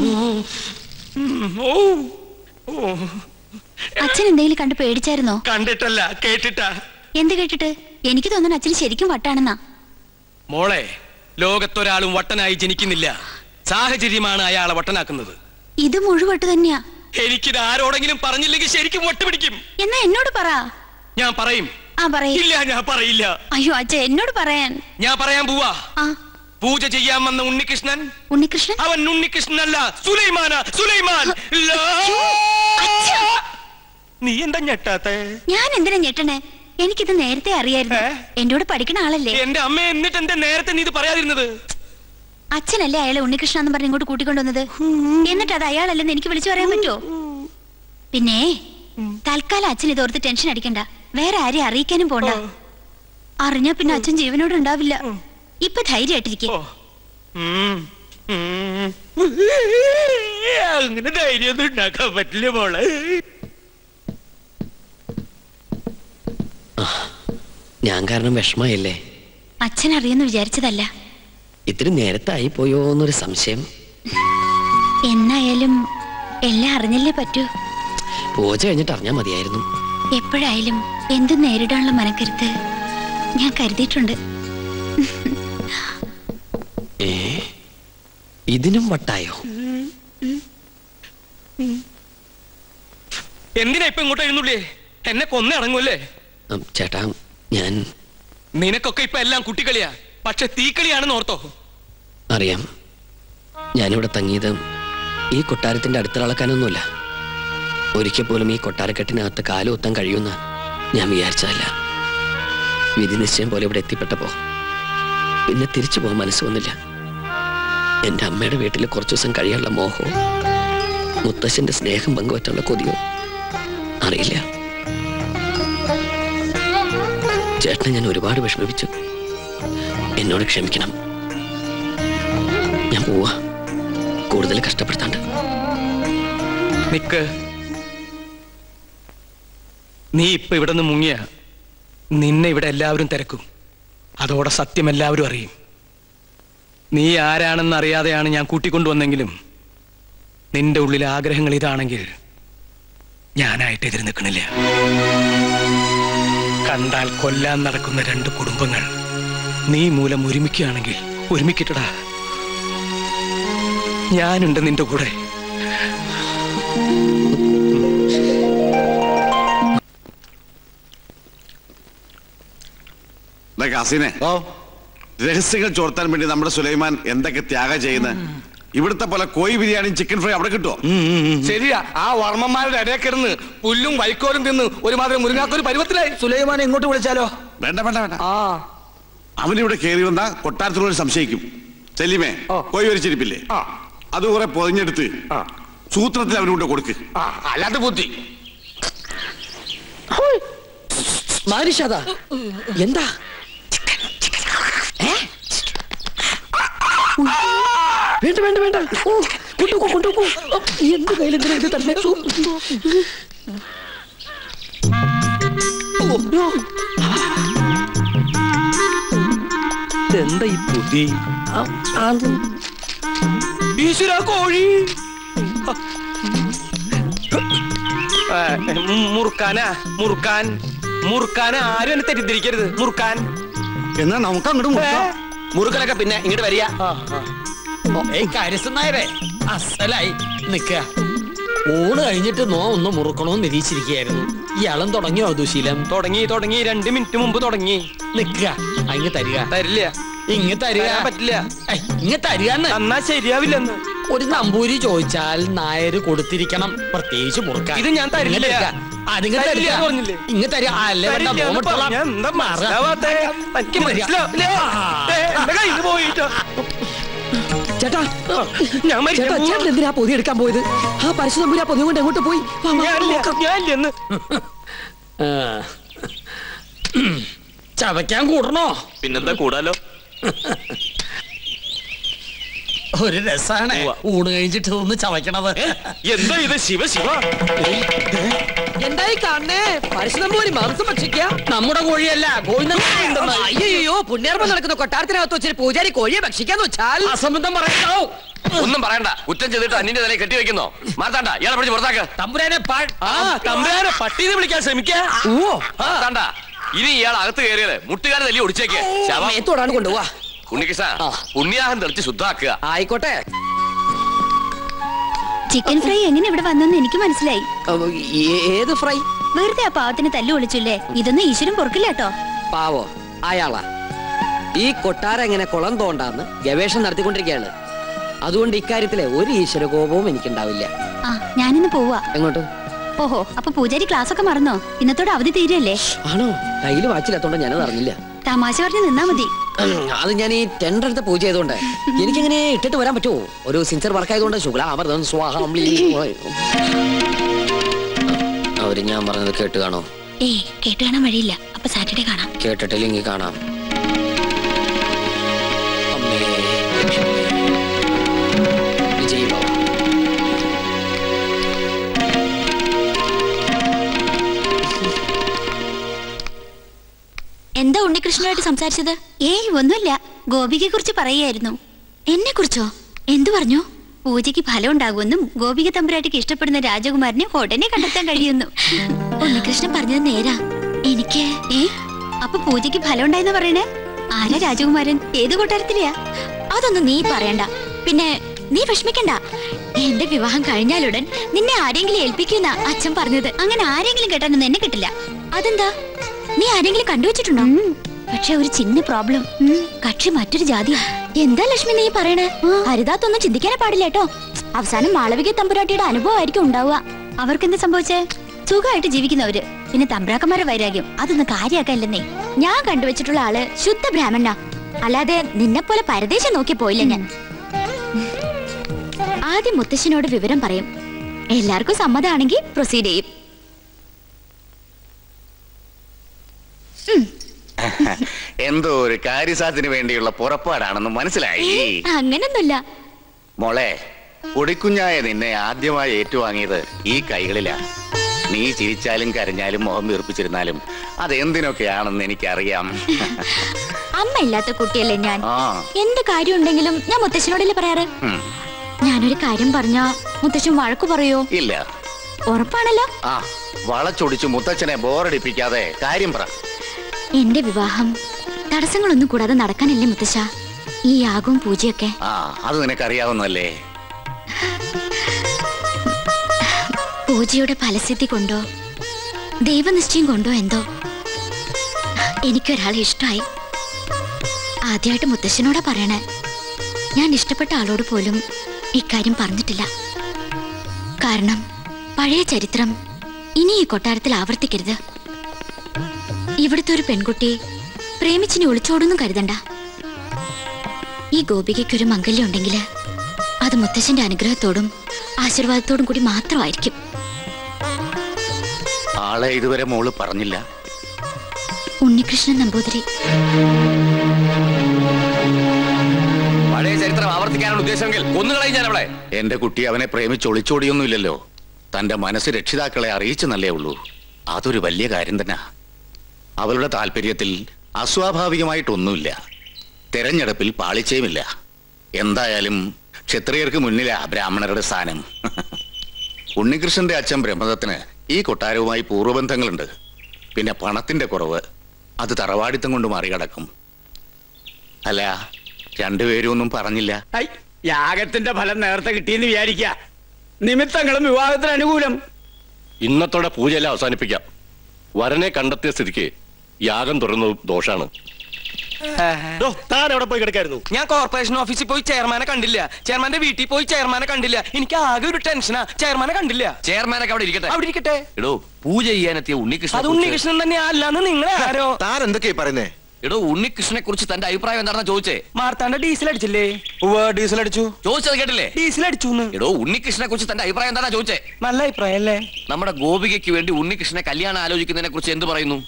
അച്ഛൻ എന്തെങ്കിലും കണ്ട് പേടിച്ചായിരുന്നോ? കണ്ടിട്ടല്ല, കേട്ടിട്ടാ. എന്ത് കേട്ടിട്ട്? എനിക്ക് തോന്നുന്നു അച്ഛന് ശരിക്കും വട്ടാണെന്നാ. മോളെ, ലോകത്തൊരാളും വട്ടനായി ജനിക്കുന്നില്ല. സാഹചര്യമാണ് അയാളെ വട്ടനാക്കുന്നത്. ഇത് മുഴുവട്ട് തന്നെയാ. എനിക്കിത് ആരോടെങ്കിലും പറഞ്ഞില്ലെങ്കിൽ ശരിക്കും വട്ടുപിടിക്കും. എന്നാ എന്നോട് പറ. ഞാൻ പറയും. ഇല്ല, ഞാൻ പറയില്ല. അയ്യോ അച്ഛ, എന്നോട് പറയാൻ. ഞാൻ പറയാൻ പോവാ. പൂജ ചെയ്യാൻ വന്ന ഉണ്ണികൃഷ്ണൻ. അവൻ ഉണ്ണികൃഷ്ണനല്ല, സുലൈമാനാ, സുലൈമാൻ. നീ എന്താ ഞെട്ടാത്തെ? ഞാൻ എന്തിനാ ഞെട്ടണേ? എനിക്കിത് നേരത്തെ അറിയായിരുന്നു. എന്റെ കൂടെ പഠിക്കണ ആളല്ലേ. എന്റെ അമ്മ, എന്നിട്ട് എന്റെ നേരത്തെ നീ ഇത് പറയാതിരുന്നത്? അച്ഛനല്ലേ അയാളെ ഉണ്ണികൃഷ്ണ എന്ന് പറഞ്ഞ് ഇങ്ങോട്ട് കൂട്ടിക്കൊണ്ടുവന്നത്. എന്നിട്ട് അത് അയാളല്ലെന്ന് എനിക്ക് വിളിച്ചു പറയാൻ പറ്റുമോ? പിന്നെ തൽക്കാലം അച്ഛൻ ഇതോർത്ത് ടെൻഷൻ അടിക്കണ്ട. വേറെ ആരെയും അറിയിക്കാനും പോണ്ട. അറിഞ്ഞാ പിന്നെ അച്ഛൻ ജീവനോട് ഉണ്ടാവില്ല. ഇപ്പൊ ധൈര്യമായിട്ടിരിക്കും. അങ്ങനെ ധൈര്യമൊന്നും ഉണ്ടാക്കാൻ പറ്റില്ല മോളെ. ഞാൻ കാരണം വിഷമയല്ലേ? അച്ഛൻ അറിയുമെന്ന് വിചാരിച്ചതല്ല. ഇത്തിരി നേരത്തെ ആയി പോയോ എന്നൊരു സംശയം. എന്നായാലും എല്ലാം അറിഞ്ഞല്ലേ പറ്റൂ. പൂജ കഴിഞ്ഞിട്ട് അറിഞ്ഞാൽ മതിയായിരുന്നു. എപ്പോഴായാലും എന്തും നേരിടാനുള്ള മനക്കരുത്ത് ഞാൻ കരുതിയിട്ടുണ്ട്. ഇതിനും വട്ടായോ? എന്തിനാ ഇപ്പൊ ഇങ്ങോട്ട് എഴുന്നള്ളേ? എന്നെ കൊന്നേ അടങ്ങൂല്ലേ? ചേട്ടാ, ഞാൻ നിനക്കൊക്കെ ഇപ്പൊ എല്ലാം കുട്ടിക്കളിയാ. പക്ഷെ തീക്കളിയാണെന്ന് ഓർത്തോ? അറിയാം. ഞാനിവിടെ തങ്ങിയത് ഈ കൊട്ടാരത്തിന്റെ അടുത്തിളക്കാനൊന്നുമില്ല. ഒരിക്കൽ പോലും ഈ കൊട്ടാരക്കെട്ടിനകത്ത് കാലുകുത്താൻ കഴിയുമെന്ന് ഞാൻ വിചാരിച്ചതല്ല. വിധി നിശ്ചയം പോലെ ഇവിടെ എത്തിപ്പെട്ടപ്പോ പിന്നെ തിരിച്ചു പോകാൻ മനസ്സ് വന്നില്ല. എന്റെ അമ്മയുടെ വീട്ടിൽ കുറച്ചു ദിവസം കഴിയാനുള്ള മോഹവും മുത്തശ്ശന്റെ സ്നേഹം പങ്കുവറ്റാനുള്ള കൊതിയോ അറിയില്ല. ചേട്ടനെ ഞാൻ ഒരുപാട് വിഷമിപ്പിച്ചു. എന്നോട് ക്ഷമിക്കണം. ഞാൻ പോവാ, കൂടുതൽ കഷ്ടപ്പെടുത്താണ്ട്. നിക്ക്. നീ ഇപ്പൊ ഇവിടെ നിന്ന് മുങ്ങിയ നിന്നെ ഇവിടെ എല്ലാവരും തിരക്കും. അതോടെ സത്യം എല്ലാവരും അറിയും. നീ ആരാണെന്ന് അറിയാതെയാണ് ഞാൻ കൂട്ടിക്കൊണ്ടുവന്നെങ്കിലും നിന്റെ ഉള്ളിലെ ആഗ്രഹങ്ങൾ ഇതാണെങ്കിൽ ഞാനായിട്ട് എതിര് നിൽക്കണില്ല. കണ്ടാൽ കൊല്ലാൻ നടക്കുന്ന രണ്ട് കുടുംബങ്ങൾ നീ മൂലം ഒരുമിക്കുകയാണെങ്കിൽ ഒരുമിക്കട്ടടാ. ഞാനുണ്ട് നിന്റെ കൂടെ. കാസിനെ, രഹസ്യങ്ങൾ ചോർത്താൻ വേണ്ടി നമ്മുടെ സുലൈമാൻ എന്തൊക്കെ ത്യാഗം ചെയ്യുന്ന. ഇവിടുത്തെ പോലെ കോഴി ബിരിയാണിയും ചിക്കൻ ഫ്രൈ അവിടെ കിട്ടുമോ? ശരിയാ. ആ വർമ്മന്മാരുടെ ഇടയിൽ കിടന്ന് പുല്ലും വൈക്കോലും തിന്ന് ഒരുമാതിരി മുരുങ്ങാക്കൊരു പരുവത്തിലായി. സുലൈമാനെ ഇങ്ങോട്ട് വിളിച്ചാലോ? വേണ്ട വേണ്ട വേണ്ട. അവനിവിടെ കയറി വന്ന കൊട്ടാരത്തിനോട് സംശയിക്കും. സെലിമേ, കോഴി വരിച്ചിരിപ്പില്ലേ, അത് കുറെ പൊതിഞ്ഞെടുത്ത് സൂത്രത്തിൽ അവനോട് കൊടുക്ക്. അല്ലാതെ ബുദ്ധി. എന്താ വേണ്ട വേണ്ട വേണ്ട, കൊണ്ടുപോ കൊണ്ടുപോ. എന്ത് കയ്യിലെന്തിനാ ഇത് തന്നെ? എന്താ ഈ പുതി? ഈശ്വര, കോഴി മുറുക്കാനാ? മുറുക്കാൻ മുറുക്കാനാ? ആരും എന്നെ തെറ്റിദ്ധരിക്കരുത്. മുറുക്കാൻ എന്നാ നമുക്ക് അങ്ങോട്ട് മുറുക്കലൊക്കെ പിന്നെ ഇങ്ങോട്ട് വരിക. കാര്യസ്ഥനായരെ അസലായി നിക്ക. ഊണ് കഴിഞ്ഞിട്ട് ഒന്ന് മുറുക്കണോന്ന് നിരീക്ഷിച്ചിരിക്കുകയായിരുന്നു. ഇയാളും തുടങ്ങിയോ ദുശീലം? തുടങ്ങി 2 മിനിറ്റ് മുമ്പ് തുടങ്ങി. നിക്ക, അങ്ങ് തരിക. തരില്ല. ഇങ്ങ് തരിക. പറ്റില്ല. ഇങ്ങ് തരികന്ന്. എന്നാ ശരിയാവില്ലെന്ന്. ഒരു നമ്പൂരി ചോദിച്ചാൽ നായര് കൊടുത്തിരിക്കണം, പ്രത്യേകിച്ച് മുറുക്കാൻ. ഇത് ഞാൻ തരില്ല. ഇങ്ങ് തരിക. അല്ലേ ചേട്ടാ, ചേട്ടൻ എന്തിനാ പൊതി എടുക്കാൻ പോയത്? ആ പരശു നമ്പൂരി ആ പൊതി കൊണ്ട് എങ്ങോട്ട് പോയി? ചവയ്ക്കാൻ കൂടണോ? പിന്നെന്താ കൂടാലോ. ഒരു രസാണ് ഊണ് കഴിഞ്ഞിട്ട് ഒന്ന് ചവയ്ക്കണത്. എന്താ ഇത്? ശിവ ശിവ, എന്തായി കാണണേ? പരശുനമ്പൂരി മാംസം ഭക്ഷിക്ക? നമ്മുടെ കോഴിയല്ല, അയ്യോ, പുണ്യാർമ്മം നടക്കുന്ന കൊട്ടാരത്തിനകത്ത് വെച്ചിട്ട് പൂജാരി കോഴിയെ ഭക്ഷിക്കാന്ന് വെച്ചാൽ അസംബന്ധം പറയണോ? ഒന്നും പറയണ്ട. കുറ്റം ചെയ്തിട്ട് അന്യന്റെ തലയിൽ കെട്ടിവെക്കുന്നോ? മാറ്റാണ്ട, ഇയാളെ പിടിച്ച് പുറത്താക്ക. തമ്പുരാനെ തമ്പുരാനെ പട്ടീനെ വിളിക്കാൻ ശ്രമിക്കാ. മാറ്റാണ്ട. ഇനി ഇയാൾ അകത്ത് കയറിയത് മുട്ടുകാരെ തല്ലി ഒടിച്ചേക്ക്. മേത്തോടാണ് കൊണ്ടുപോവാ. ഉണ്ണികൃഷ്ണ, പുണ്യാഹം തെളിച്ച് ശുദ്ധാക്കുക. ആയിക്കോട്ടെ. ചിക്കൻ ഫ്രൈ എങ്ങനെ ഇവിടെ വന്നെന്ന് എനിക്ക് മനസ്സിലായി. ഏത് ഫ്രൈ? വെറുതെ ആ പാവത്തിന് തല്ലു വിളിച്ചില്ലേ? ഇതൊന്നും ഈശ്വരൻ പൊറുക്കില്ല കേട്ടോ. പാവോ അയാളാ. ഈ കൊട്ടാരം എങ്ങനെ കുളം തോണ്ടാന്ന് ഗവേഷണം നടത്തിക്കൊണ്ടിരിക്കുകയാണ്. അതുകൊണ്ട് ഇക്കാര്യത്തിലെ ഒരു ഈശ്വര കോപവും എനിക്കുണ്ടാവില്ല. ഞാനിന്ന് പോവാ. എങ്ങോട്ട്? ഓഹോ, അപ്പൊ പൂജാരി ക്ലാസ് ഒക്കെ മറന്നോ? ഇന്നത്തോടെ അവധി തീരല്ലേ? ആണോ? കയ്യിൽ വാച്ചില്ലാത്തോണ്ട് ഞാനത് അറിഞ്ഞില്ല. തമാശ പറഞ്ഞ് നിന്നാ മതി. അത് ഞാൻ ഈ ടെൻഡർ എടുത്ത പൂജ ചെയ്തോണ്ട് എനിക്കിങ്ങനെ ഇട്ടിട്ട് വരാൻ പറ്റുമോ? ഒരു സിൻസിയർ വർക്ക് ആയതുകൊണ്ട് അവര് ഞാൻ പറഞ്ഞത് കേട്ട് കാണോ? കേട്ട് കാണാൻ വഴിയില്ല. അപ്പൊ സാറ്റർഡേ കാണാം. കേട്ടിട്ടില്ലെങ്കിൽ കാണാം. എന്താ ഉണ്ണികൃഷ്ണനായിട്ട് സംസാരിച്ചത്? ഒന്നുമില്ല. ഗോപികയെ കുറിച്ച് പറയായിരുന്നു. എന്നെ കുറിച്ചോ? എന്തു പറഞ്ഞു? പൂജയ്ക്ക് ഫലം ഉണ്ടാകുമെന്നും ഗോപിക തമ്പുരാട്ടിക്ക് ഇഷ്ടപ്പെടുന്ന രാജകുമാരനെ ഉടനെ കണ്ടെത്താൻ കഴിയുന്നു. ഉണ്ണികൃഷ്ണൻ പറഞ്ഞത് നേരാ. എനിക്ക് അപ്പൊ പൂജയ്ക്ക് ഫലം ഉണ്ടായെന്ന് പറയണേ? ആരാ രാജകുമാരൻ? ഏത് കൊട്ടാരത്തിലെയാ? അതൊന്നും നീ പറയണ്ട. പിന്നെ നീ വിഷമിക്കണ്ട. എന്റെ വിവാഹം കഴിഞ്ഞാലുടൻ നിന്നെ ആരെങ്കിലും ഏൽപ്പിക്കുന്ന അച്ഛൻ പറഞ്ഞത്. അങ്ങനെ ആരെങ്കിലും കേട്ടാനൊന്നും എന്നെ കിട്ടില്ല. അതെന്താ? നീ ആരെങ്കിലും കണ്ടുവച്ചിട്ടുണ്ടോ? പക്ഷെ ഒരു ചിന്ന പ്രോബ്ലം. കക്ഷി മറ്റൊരു ജാതിയാ. എന്താ ലക്ഷ്മി നീ പറയണേ? ഹരിതാത്തൊന്നും ചിന്തിക്കാനേ പാടില്ല കേട്ടോ. അവസാനം മാളവിക തമ്പുരാട്ടിയുടെ അനുഭവമായിരിക്കും ഉണ്ടാവുക. അവർക്കെന്താ സംഭവിച്ചേ? സുഖമായിട്ട് ജീവിക്കുന്നവര്. പിന്നെ തമ്പ്രാക്കന്മാരുടെ വൈരാഗ്യം അതൊന്നും കാര്യാക്കല്ലെന്നേ. ഞാൻ കണ്ടുവച്ചിട്ടുള്ള ആള് ശുദ്ധ ബ്രാഹ്മണ. അല്ലാതെ നിന്നെ പോലെ പരദേശം നോക്കി പോയില്ല ഞാൻ. ആദ്യം മുത്തശ്ശനോട് വിവരം പറയും. എല്ലാവർക്കും സമ്മതമാണെങ്കിൽ പ്രൊസീഡ് ചെയ്യും. എന്തോ ഒരു കാര്യസാധ്യത്തിന് വേണ്ടിയുള്ള പുറപ്പാടാണെന്ന് മനസ്സിലായി. അങ്ങനൊന്നുമില്ല മോളെ. പൊടിക്കുഞ്ഞായ നിന്നെ ആദ്യമായി ഏറ്റുവാങ്ങിയത് ഈ കൈകളിലാ. നീ ചിരിച്ചാലും കരഞ്ഞാലും മുഖം വീർപ്പിച്ചിരുന്നാലും അതെന്തിനൊക്കെയാണെന്ന് എനിക്കറിയാം. അമ്മ ഇല്ലാത്ത കുട്ടിയല്ലേ ഞാൻ. എന്ത് കാര്യം ഉണ്ടെങ്കിലും ഞാൻ മുത്തശ്ശനോടല്ലേ പറയാറ്. ഞാനൊരു കാര്യം പറഞ്ഞാ മുത്തശ്ശൻ വഴക്കു പറയോ? ഇല്ല. ഉറപ്പാണല്ലോ? വളച്ചൊടിച്ചു മുത്തച്ഛനെ ബോറടിപ്പിക്കാതെ കാര്യം പറ. എന്റെ വിവാഹം തടസ്സങ്ങളൊന്നും കൂടാതെ നടക്കാനല്ലേ മുത്തശ്ശ ഈ യാഗവും പൂജയൊക്കെ? അത് നിനക്കറിയാവുന്നല്ലേ. പൂജയുടെ ഫലസിദ്ധി കൊണ്ടോ ദൈവനിശ്ചയം കൊണ്ടോ എന്തോ എനിക്കൊരാളെ ഇഷ്ടമായി. ആദ്യമായിട്ട് മുത്തശ്ശനോടാ പറയണേ. ഞാൻ ഇഷ്ടപ്പെട്ട ആളോട് പോലും ഇക്കാര്യം പറഞ്ഞിട്ടില്ല. കാരണം പഴയ ചരിത്രം ഇനി ഈ കൊട്ടാരത്തിൽ ആവർത്തിക്കരുത്. ഇവിടുത്തെ ഒരു പെൺകുട്ടി പ്രേമിച്ചിനെ ഒളിച്ചോടൊന്നും കരുതണ്ട. ഈ ഗോപികയ്ക്കൊരു മംഗല്യം ഉണ്ടെങ്കിൽ അത് മുത്തശ്ശന്റെ അനുഗ്രഹത്തോടും ആശീർവാദത്തോടും കൂടി മാത്രമായിരിക്കും. ആളെ ഇതുവരെ മോള് പറഞ്ഞില്ല. ഉണ്ണികൃഷ്ണൻ നമ്പൂതിരി. പഴയ ചരിത്രം ആവർത്തിക്കാനാണ് ഉദ്ദേശമെങ്കിൽ കൊന്നുകളയും ഞാൻ അവളെ. എന്റെ കുട്ടി അവനെ പ്രേമിച്ച് ഒളിച്ചോടിയൊന്നുമില്ലല്ലോ. തന്റെ മനസ്സ് രക്ഷിതാക്കളെ അറിയിച്ചെന്നല്ലേ ഉള്ളൂ. അതൊരു വലിയ കാര്യം തന്നെ. അവളുടെ താല്പര്യത്തിൽ അസ്വാഭാവികമായിട്ടൊന്നുമില്ല. തെരഞ്ഞെടുപ്പിൽ പാളിച്ചയുമില്ല. എന്തായാലും ക്ഷത്രിയർക്ക് മുന്നിലാ ബ്രാഹ്മണരുടെ സ്ഥാനം. ഉണ്ണികൃഷ്ണന്റെ അച്ഛൻ ബ്രഹ്മദത്തിന് ഈ കൊട്ടാരവുമായി പൂർവ്വബന്ധങ്ങളുണ്ട്. പിന്നെ പണത്തിന്റെ കുറവ് അത് തറവാടിത്തം കൊണ്ട് മറികടക്കും. അല്ല, രണ്ടുപേരും ഒന്നും പറഞ്ഞില്ല. യാഗത്തിന്റെ ഫലം നേരത്തെ കിട്ടിയെന്ന് വിചാരിക്ക. നിമിത്തങ്ങളും വിവാഹത്തിന് അനുകൂലം. ഇന്നത്തോടെ പൂജയെല്ലാം അവസാനിപ്പിക്കാം. വരനെ കണ്ടെത്തിയ സ്ഥിതിക്ക് യാഗം തുറന്നത് ദോഷാണ്. താൻ എവിടെ പോയി കിടക്കായിരുന്നു? ഞാൻ കോർപ്പറേഷൻ ഓഫീസിൽ പോയി ചെയർമാനെ കണ്ടില്ല. ചെയർമാന്റെ വീട്ടിൽ പോയി ചെയർമാനെ കണ്ടില്ല. എനിക്ക് ആകെ ഒരു ടെൻഷനാ. ചെയർമാനെ കണ്ടില്ല. ചെയർമാനൊക്കെ അവിടെ ഇരിക്കട്ടെ. അവിടെ ഇരിക്കട്ടെ. എടോ, പൂജ ചെയ്യാനെത്തിയ ഉണ്ണികൃഷ്ണൻ. അത് ഉണ്ണികൃഷ്ണൻ തന്നെ അല്ലാന്ന് നിങ്ങളെ ആരോ? താൻ എന്തൊക്കെയാ പറയുന്നേ? എടോ, ഉണ്ണികൃഷ്ണനെ കുറിച്ച് തന്റെ അഭിപ്രായം എന്താണെന്ന് ചോദിച്ചേ. മാർത്താണ്ഡ ഡീസൽ അടിച്ചില്ലേ? ഡീസൽ അടിച്ചു. ചോദിച്ചത് കേട്ടില്ലേ? ഡീസൽ അടിച്ചു. എടോ, ഉണ്ണികൃഷ്ണനെ കുറിച്ച് തന്റെ അഭിപ്രായം എന്താണെന്ന് ചോദിച്ചേ. നല്ല അഭിപ്രായം അല്ലേ? നമ്മുടെ ഗോപികയ്ക്ക് വേണ്ടി ഉണ്ണികൃഷ്ണനെ കല്യാണം ആലോചിക്കുന്നതിനെ കുറിച്ച് എന്ത് പറയുന്നു?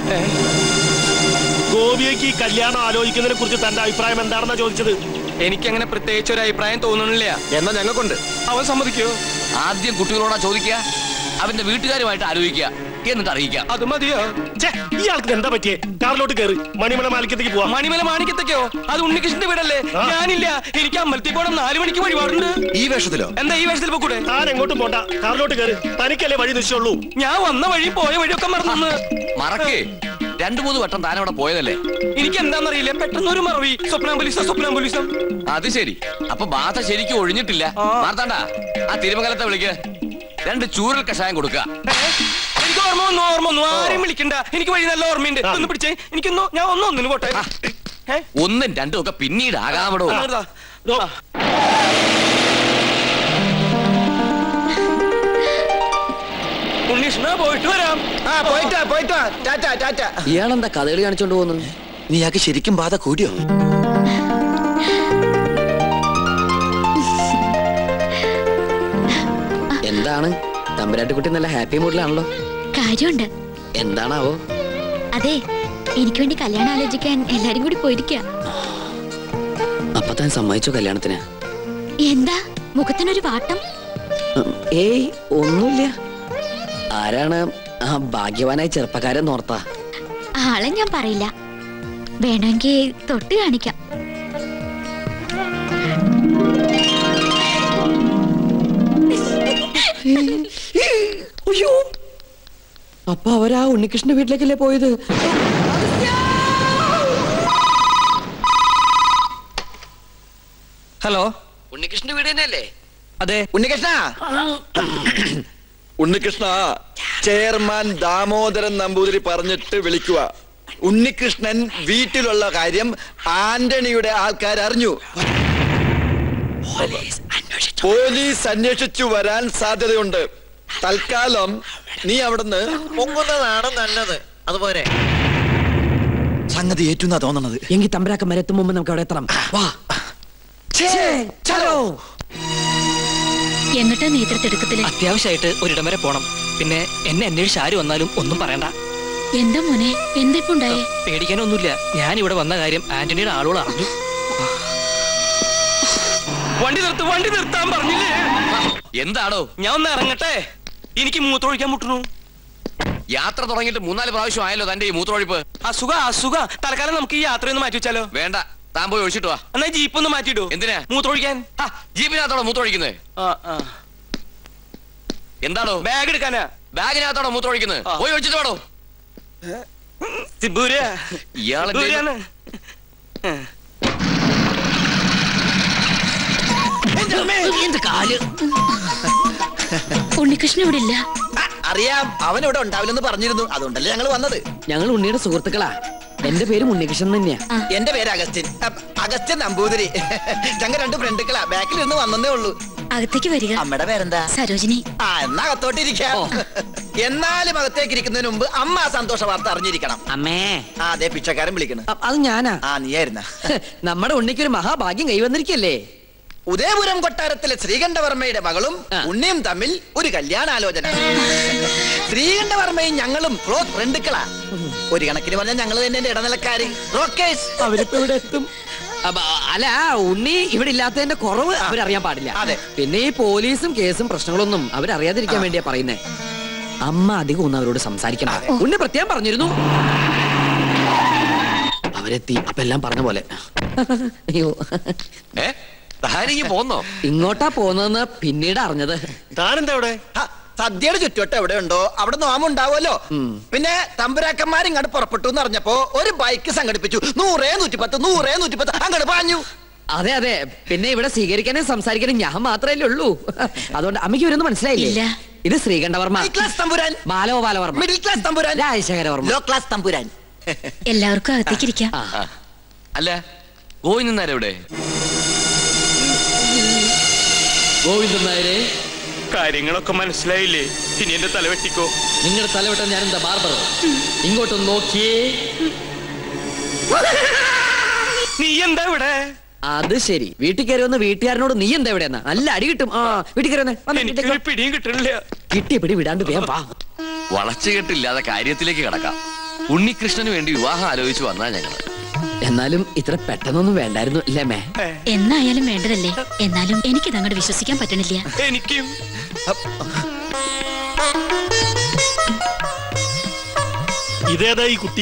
ഗോപികയ്ക്ക് കല്യാണം ആലോചിക്കുന്നതിനെ കുറിച്ച് തന്റെ അഭിപ്രായം എന്താണെന്നാ ചോദിച്ചത്. എനിക്കങ്ങനെ പ്രത്യേകിച്ച് ഒരു അഭിപ്രായം തോന്നുന്നില്ല. എന്നാ ഞങ്ങൾക്കുണ്ട്. അവൻ സമ്മതിക്കോ? ആദ്യം കുട്ടികളോടാ ചോദിക്കുക, അവന്റെ വീട്ടുകാരുമായിട്ട് ആലോചിക്കുക, എന്നിട്ട് അറിയിക്കാം. അത് മതിയോ? ഇയാൾക്ക് എന്താ പറ്റിയേ? കാറിലോട്ട് കയറി മണിമല മാണിക്കത്തേക്ക് പോവാം. മണിമല മാണിക്കത്തേക്കോ? അത് ഉണ്ണികൃഷ്ണന്റെ വീടല്ലേ? ഞാനില്ല. എനിക്ക് അമ്പലത്തിൽ പോകണം. 4 മണിക്ക് വഴിപാടുണ്ട്. ഈ വേഷത്തിലോ? എന്താ ഈ വേഷത്തിൽ പോകൂടെ? താൻ എങ്ങോട്ടും പോണ്ട. കാറിലോട്ട് കയറി. തനിക്കല്ലേ വഴി നിശ്ചയുള്ളൂ. ഞാൻ വന്ന വഴി പോയ വഴിയൊക്കെ മറന്നു. മറക്കേ? 2-3 വട്ടം താൻ അവിടെ പോയതല്ലേ? എനിക്ക് എന്താണെന്നറിയില്ല. പെട്ടെന്നൊരു മറവി. സ്വപ്നാംബുലിസം. അത് ശരി. അപ്പൊ ബാധ ശരിക്കും ഒഴിഞ്ഞിട്ടില്ല. മാർത്താണ്ട, ആ തിരുമംഗലത്തെ വിളിക്ക്. 2 ചൂരൽ കഷായം കൊടുക്കുക. എനിക്ക് ഓർമ്മ വന്നു. ആരെയും വിളിക്കണ്ട. എനിക്ക് വഴി നല്ല ഓർമ്മയുണ്ട്. ഒന്ന് പിടിച്ചേ. എനിക്കൊന്നോ ഞാൻ ഒന്നിന് പോട്ടെ. 1ഉം 2ഉം ഒക്കെ പിന്നീട് ആകാമടോ. ഉണ്ണികൃഷ്ണ പോയിട്ട് വരാം. പോയിട്ടോ ടാറ്റാ ടാറ്റാ. ഇയാളെന്താ കഥകളി കാണിച്ചോണ്ട് പോകുന്നു? നീ ഇയാൾക്ക് ശരിക്കും ബാധ കൂടിയോ? എന്താണ് തമ്പുരാട്ടിക്കുട്ടി നല്ല ഹാപ്പി മൂഡിലാണല്ലോ? കാര്യമുണ്ട്. എന്താണാവോ? അതെ, എനിക്ക് വേണ്ടി കല്യാണം ആലോചിക്കാൻ എല്ലാരും കൂടി പോയിരിക്ക. അപ്പൊ താൻ സമ്മതിച്ചോ കല്യാണത്തിന്? എന്താ മുഖത്തിനൊരു വാട്ടം? ഏയ് ഒന്നുമില്ല. ആരാണ് ആ ഭാഗ്യവാനായ ചെറുപ്പക്കാരൻ നോർത്ത? ആളെ ഞാൻ പറയില്ല, വേണമെങ്കിൽ തൊട്ട് കാണിക്കാം. അയ്യോ, അപ്പൊ അവരാ ഉണ്ണികൃഷ്ണന്റെ വീട്ടിലേക്കല്ലേ പോയത്? ഹലോ, ഉണ്ണികൃഷ്ണന്റെ വീട് തന്നെയല്ലേ? അതെ. ഉണ്ണികൃഷ്ണ, ഉണ്ണികൃഷ്ണ, ചെയർമാൻ ദാമോദരൻ നമ്പൂതിരി പറഞ്ഞിട്ട് വിളിക്കുക. ഉണ്ണികൃഷ്ണൻ വീട്ടിലുള്ള കാര്യം ആന്റണിയുടെ ആൾക്കാർ അറിഞ്ഞു. പോലീസ് അന്വേഷിച്ചു വരാൻ സാധ്യതയുണ്ട്. തൽക്കാലം നീ അവിടുന്ന് പൊങ്ങുന്നതാണ് നല്ലത്. അതുപോലെ സംഗതി ഏറ്റുന്നാ തോന്നണത്. എങ്കിൽ തമ്പരാക്കന്മാരെ എത്തും മുമ്പ് നമുക്ക് അവിടെ എത്തണം. വാ. എന്നിട്ടാ നേതൃത്വത്തില് അത്യാവശ്യമായിട്ട് ഒരിടം വരെ പോണം. പിന്നെ എന്നെ അന്വേഷിച്ച് ആര് വന്നാലും ഒന്നും പറയണ്ട. എന്താ മോനെ, എന്തിപ്പോ ഉണ്ടായേ? പേടിക്കാനൊന്നുമില്ല. ഞാൻ ഇവിടെ വന്ന കാര്യം ആന്റണിയുടെ ആളുകൾ അറിഞ്ഞു. വണ്ടി നിർത്താൻ പറഞ്ഞില്ലേ? എന്താണോ? ഞാൻ ഒന്ന് ഇറങ്ങട്ടെ, എനിക്ക് മൂത്രമൊഴിക്കാൻ മുട്ടുന്നു. യാത്ര തുടങ്ങിയിട്ട് 3-4 പ്രാവശ്യം ആയല്ലോ തന്റെ ഈ മൂത്രമൊഴിപ്പ്. അസുഖ തൽക്കാലം നമുക്ക് ഈ യാത്രയൊന്ന് മാറ്റി വെച്ചാലോ? വേണ്ട, താൻ പോയി ഒഴിച്ചിട്ട് വാ. എന്നാ ജീപ്പ് ഒന്ന് മാറ്റിയിടൂ. എന്തിനാ മൂത്രമൊഴിക്കാൻ? ജീപ്പിനകത്തോടെ മൂത്രമൊഴിക്കുന്നത്? എന്താണോ? ബാഗ് എടുക്കാനാ. ബാഗിനകത്തോടെ മൂത്രമൊഴിക്കുന്നത്? പോയി ഒഴിച്ചിട്ട് വേണോ? ഇയാളെ ഉണ്ണികൃഷ്ണൻ ഇവിടെ ഇല്ല. അറിയാം, അവൻ ഇവിടെ ഉണ്ടാവില്ലെന്ന് പറഞ്ഞിരുന്നു. അതുകൊണ്ടല്ലേ ഞങ്ങൾ വന്നത്. ഞങ്ങൾ ഉണ്ണിയുടെ സുഹൃത്തുക്കളാ. എന്റെ പേര് ഉണ്ണികൃഷ്ണൻ തന്നെയാ. എന്റെ പേര് അഗസ്റ്റിൻ. അഗസ്റ്റിൻ നമ്പൂതിരി. ഞങ്ങൾ 2 ഫ്രണ്ടുക്കളാ. ബാക്കിൽ നിന്ന് വന്നേ ഉള്ളൂ. അകത്തേക്ക് വരിക. അമ്മയുടെ പേരെന്താ? സരോജിനി. എന്നാ അകത്തോട്ടിരിക്കാം. എന്നാലും അകത്തേക്ക് ഇരിക്കുന്നതിന് മുമ്പ് അമ്മ ആ സന്തോഷ വാർത്ത അറിഞ്ഞിരിക്കണം. അമ്മേ. അതെ, പിച്ചക്കാരൻ വിളിക്കണം. അത് ഞാനാ. നീയായിരുന്ന. നമ്മുടെ ഉണ്ണിക്കൊരു മഹാഭാഗ്യം കൈവന്നിരിക്കല്ലേ. ഉദയപുരം കൊട്ടാരത്തിലെ ശ്രീകണ്ഠവർമ്മയുടെ മകളും ഉണ്ണിയും തമ്മിൽ ഒരു കല്യാണാലോചന. ശ്രീകണ്ഠവർമ്മയും ഞങ്ങളും ക്ലോസ് ഫ്രണ്ടുക്കളാ. ഒരു കണക്കിന് പറഞ്ഞാൽ ഞങ്ങൾ തന്നെ ഇടനിലക്കാര്. അവരിപ്പോ ഇവിടെ എത്തും. അല്ല, ഉണ്ണി ഇവിടെ ഇല്ലാത്തതിന്റെ കുറവ് അവരറിയാൻ പാടില്ല. അതെ. പിന്നെ ഈ പോലീസും കേസും പ്രശ്നങ്ങളൊന്നും അവരറിയാതിരിക്കാൻ വേണ്ടിയാ പറയുന്നേ. അമ്മ അധികം ഒന്നും അവരോട് സംസാരിക്കണം. ഉണ്ണി പ്രത്യേകം പറഞ്ഞിരുന്നു. അവരെത്തി. അപ്പൊ എല്ലാം പറഞ്ഞ പോലെ. അയ്യോ, പോന്നോ? ഇങ്ങോട്ടാ പോന്നെന്ന് പിന്നീട് അറിഞ്ഞത്. താനെന്താ ഇവിടെ? സദ്യയുടെ ചുറ്റുവട്ടം എവിടെ ഉണ്ടോ അവിടെ നോമുണ്ടാവുമല്ലോ. പിന്നെ തമ്പുരാക്കന്മാർ ഇങ്ങോട്ട് പുറപ്പെട്ടു എന്ന് അറിഞ്ഞപ്പോ ഒരു ബൈക്ക് സംഘടിപ്പിച്ചു. 100-110 അങ്ങോട്ട് പാഞ്ഞു. അതെ അതെ. പിന്നെ ഇവിടെ സ്വീകരിക്കാനും സംസാരിക്കാനും ഞാൻ മാത്രമല്ലേ ഉള്ളൂ. അതുകൊണ്ട് അമ്മയ്ക്ക് ഇവരൊന്നും മനസ്സിലായില്ല. ഇത് ശ്രീകണ്ഠവർമ്മ, ബാലഗോപാലവർമ്മ, മിഡിൽ ക്ലാസ് തമ്പുരാൻ, രാജശേഖരവർമ്മ, ലോ ക്ലാസ് തമ്പുരാൻ. എല്ലാവർക്കും അകത്തേക്ക് ഇരിക്കാം. അല്ല, ഗോവിന്ദൻ നായർ എവിടെ? ഗോവിന്ദൻ നായരെ, കാര്യങ്ങളൊക്കെ മനസ്സിലായില്ലേ? ഇനി എന്റെ തലവെട്ടിക്കോ? നിങ്ങളുടെ തലവെട്ടാൻ ഞാൻ എന്താ ബാർബർ? ഇങ്ങോട്ടൊന്ന് നോക്കിയേ. നീ എന്താ ഇവിടെ? അത് ശരി, വീട്ടിൽ കയറി വന്ന് വീട്ടുകാരനോട് നീ എന്താ ഇവിടെ? നല്ല അടി കിട്ടും. വീട്ടിൽ കയറി വന്നേ. പിടിയും കിട്ടണില്ല. കിട്ടിയ പിടി വിടാണ്ട് വേഗം വാ. വളച്ചുകെട്ടില്ലാതെ കാര്യത്തിലേക്ക് കടക്കാം. ഉണ്ണികൃഷ്ണന് വേണ്ടി വിവാഹം ആലോചിച്ചു വന്നാ ഞങ്ങള്. എന്നാലും ഇത്ര പെട്ടെന്നൊന്നും വേണ്ടായിരുന്നു അല്ലേ മേ? എന്നായാലും വേണ്ടതല്ലേ. എന്നാലും എനിക്കിത് അങ്ങോട്ട് വിശ്വസിക്കാൻ പറ്റണില്ല. എനിക്കും. ഇതേതാ ഈ കുട്ടി?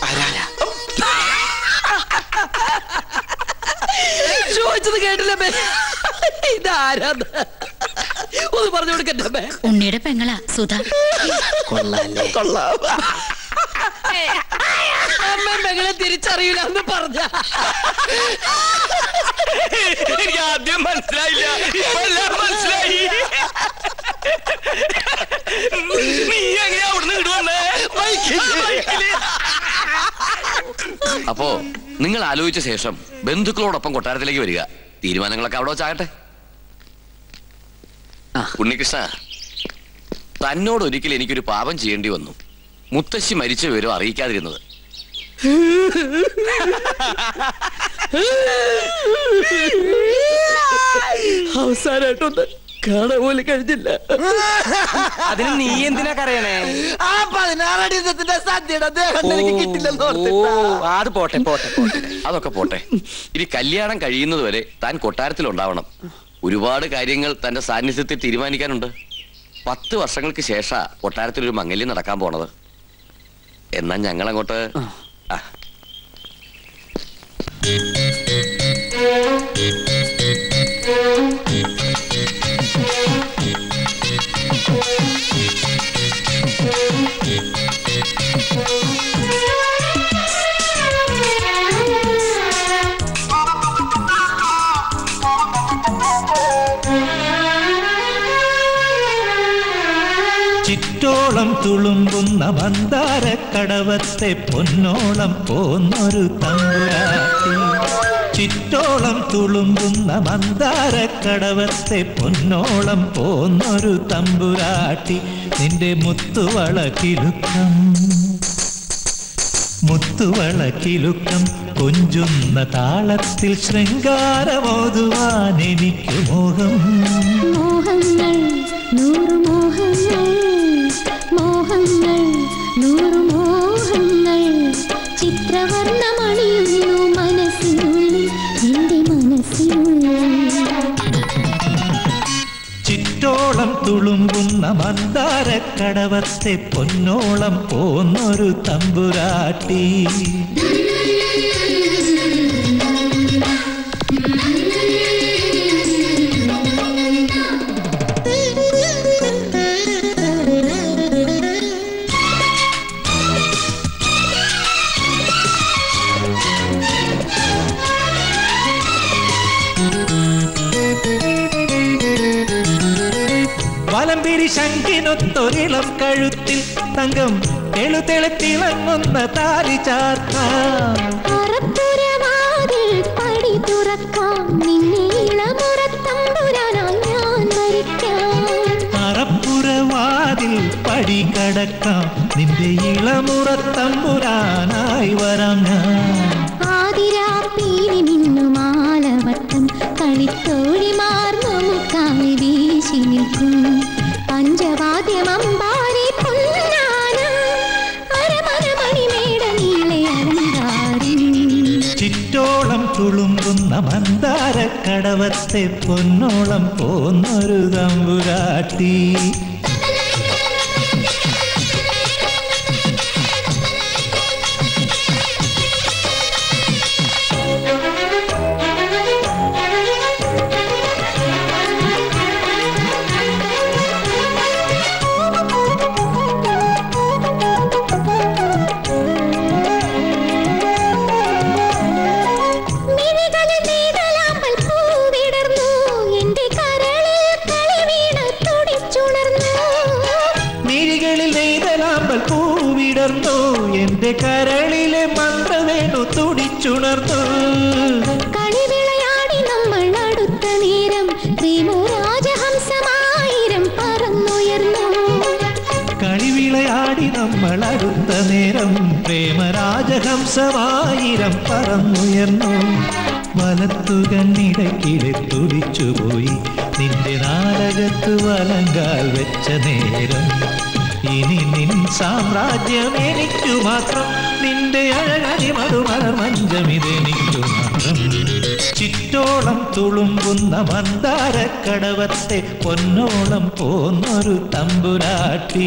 ചോദിച്ചത് കേട്ടില്ല മേ. ഇതാരാ? ഒന്ന് പറഞ്ഞു കൊടുക്കട്ടെ മേ. ഉണ്ണിയുടെ പെങ്ങളാ സുധ. കൊള്ളാല്ലേ? കൊള്ളാം. അമ്മ പെങ്ങളെ തിരിച്ചറിയില്ല എന്ന് പറഞ്ഞ എനിക്ക് ആദ്യം മനസ്സിലായില്ല, ഇപ്പെല്ലാം മനസ്സിലായി. നീ എങ്ങനെയാ അവിടുന്ന് ഇടുവന്നേ? അപ്പോ നിങ്ങൾ ആലോചിച്ച ശേഷം ബന്ധുക്കളോടൊപ്പം കൊട്ടാരത്തിലേക്ക് വരിക. തീരുമാനങ്ങളൊക്കെ അവിടെ വെച്ചാകട്ടെ. ഉണ്ണികൃഷ്ണ, തന്നോട് ഒരിക്കലും എനിക്കൊരു പാപം ചെയ്യേണ്ടി വന്നു. മുത്തശ്ശി മരിച്ച വിവരം അറിയിക്കാതിരുന്നത്. അവസാനായിട്ടൊന്ന് കാണാൻ പോലും കഴിഞ്ഞില്ല. അതിന് നീ എന്തിനാ കരയണേ? ആ 16 ദിവസത്തിന്റെ സദ്യയുടെ അദ്ദേഹം എനിക്ക് കിട്ടില്ലെന്ന് അത് പോട്ടെ പോട്ടെ പോട്ടെ, അതൊക്കെ പോട്ടെ. ഇനി കല്യാണം കഴിയുന്നത് വരെ താൻ കൊട്ടാരത്തിൽ ഉണ്ടാവണം. ഒരുപാട് കാര്യങ്ങൾ തന്റെ സാന്നിധ്യത്തിൽ തീരുമാനിക്കാനുണ്ട്. 10 വർഷങ്ങൾക്ക് ശേഷ കൊട്ടാരത്തിൽ ഒരു മംഗല്യം നടക്കാൻ പോണത്. എന്നാ ഞങ്ങളങ്ങോട്ട് ചിറ്റോളം തുളുമ്പുന്ന മന്ദാരക്കടവത്തെ പൊന്നോളം പോന്നൊരു തമ്പുരാട്ടി. ചിറ്റോളം തുളുമ്പുന്ന മന്ദാരക്കടവത്തെ പൊന്നോളം പോന്നൊരു തമ്പുരാട്ടി. നിന്റെ മുത്തുവളക്കിലുക്കം കൊഞ്ചുന്ന താളത്തിൽ ശൃംഗാരമോതുവാൻ എനിക്ക് മോഹം. മോഹങ്ങൾ നൂറു മോഹങ്ങൾ, മോഹങ്ങൾ നൂറു മോഹങ്ങൾ, ചിത്രവർണ്ണമണിയുന്നു മനസ്സിനുള്ളിൽ, എന്റെ മനസ്സിനുള്ളിൽ. ചിറ്റോളം തുളുമ്പുന്ന മന്ദാരക്കടവത്തെ പൊന്നോളം പോന്നൊരു തമ്പുരാട്ടി. വലമ്പിരി ശങ്കിനൊത്തൊരിളം കഴുത്തിൽ തങ്കം എളുതെളുത്തിളങ്ങുന്ന താലി ചാർത്താം. അറപ്പുരവാതിൽ പടി തുറക്കാം, നിന്നെ ഇളമുറത്തമ്പുരാനായി ഞാൻ വരിക്കാം. അറപ്പുരവാതിൽ പടി കടക്കാം, നിന്റെ ഇളമുറത്തമ്പുരാനായി വരാം ഞാൻ. ആതിരാപ്പീലി മിന്നുമാലവട്ടം കളിത്തോഴിമാർ നമുക്കായി വീശി നിൽക്കും. പഞ്ചവാദ്യമമ്പാരി പൊന്നാന അരമരമണിമേട നീളെ അലങ്കാരം. ചിറ്റോളം തുളുമ്പുന്ന മന്ദാരക്കടവത്തെ പൊന്നോളം പോന്നൊരു തമ്പുരാട്ടി. എന്റെ കരളിലെ മന്ത്രവേണു തുടിച്ചുണർന്നു. കളിവിളയാടി നമ്മൾ അടുത്ത നേരം പ്രേമരാജഹംസമായിരം പറന്നുയർന്നു. കളിവിളയാടി നമ്മൾ അടുത്ത നേരം പ്രേമരാജഹംസമായിരം പറന്നുയർന്നു. വലത്തുകണ്ണിടക്കിലെ തുടിച്ചുപോയി നിന്റെ നാടകത്ത് വലങ്കാൽ വെച്ച നേരം. ഇനി നിൻ സാമ്രാജ്യം എനിക്കു മാത്രം, നിന്റെ അഴകനി മധുമലർ മഞ്ചമിതെനിക്കു മാത്രം. ചിറ്റോളം തുളുമ്പുന്ന മന്ദാരക്കടവത്തെ പൊന്നോളം പോന്നൊരു തമ്പുരാട്ടി.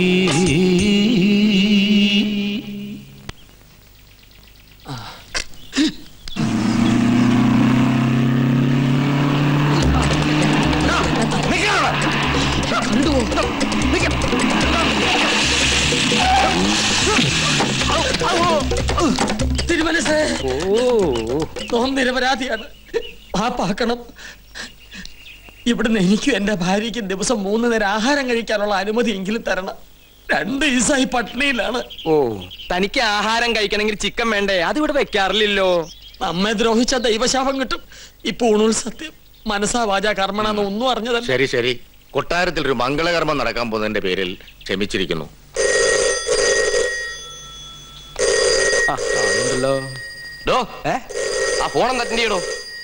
തിരുമനസേ, നിരപരാധിയാണ്, പാപ്പാക്കണം. ഇവിടുന്ന് എനിക്കും എന്റെ ഭാര്യയ്ക്കും ദിവസം 3 നേരം ആഹാരം കഴിക്കാനുള്ള അനുമതി എങ്കിലും തരണം. 2 ദിവസമായി പട്ടിണിയിലാണ്. തനിക്ക് ആഹാരം കഴിക്കണമെങ്കിൽ ചിക്കൻ വേണ്ടേ? അതിവിടെ വെക്കാറില്ലല്ലോ. നമ്മെ ദ്രോഹിച്ച ദൈവശാപം കിട്ടും. ഇപ്പൊ ഊണുൾ സത്യം മനസ്സാ വാചാ കർമ്മണെന്ന് ഒന്നും അറിഞ്ഞതല്ല. ശരി ശരി, കൊട്ടാരത്തിൽ ഒരു മംഗളകർമ്മം നടക്കാൻ പോകുന്നതിന്റെ പേരിൽ ക്ഷമിച്ചിരിക്കുന്നു. ആ ഫോൺ അറ്റൻഡ് ചെയ്യണോ?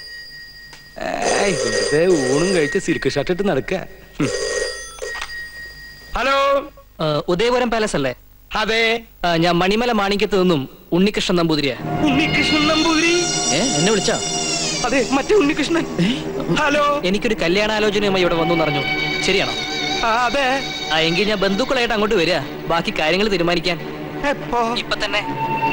ഊണും കഴിച്ച് സിൽക്ക് ഷർട്ട് ഇട്ട് നടക്ക. ഹലോ, ഉദയപുരം പാലസ് അല്ലേ? അതെ. ഞാൻ മണിമല മാണിക്യത്ത് നിന്നും ഉണ്ണികൃഷ്ണൻ നമ്പൂതിരിയാ. ഉണ്ണികൃഷ്ണൻ നമ്പൂതിരി? എന്നെ വിളിച്ചാ? അതെ, മറ്റേ ഉണ്ണികൃഷ്ണൻ. ഹലോ, എനിക്കൊരു കല്യാണാലോചനയുമായി ഇവിടെ വന്നു പറഞ്ഞു. ശരിയാണോ? അതെ. എങ്കിൽ ഞാൻ ബന്ധുക്കളായിട്ട് അങ്ങോട്ട് വരിക, ബാക്കി കാര്യങ്ങൾ തീരുമാനിക്കാൻ. ഇപ്പൊ തന്നെ.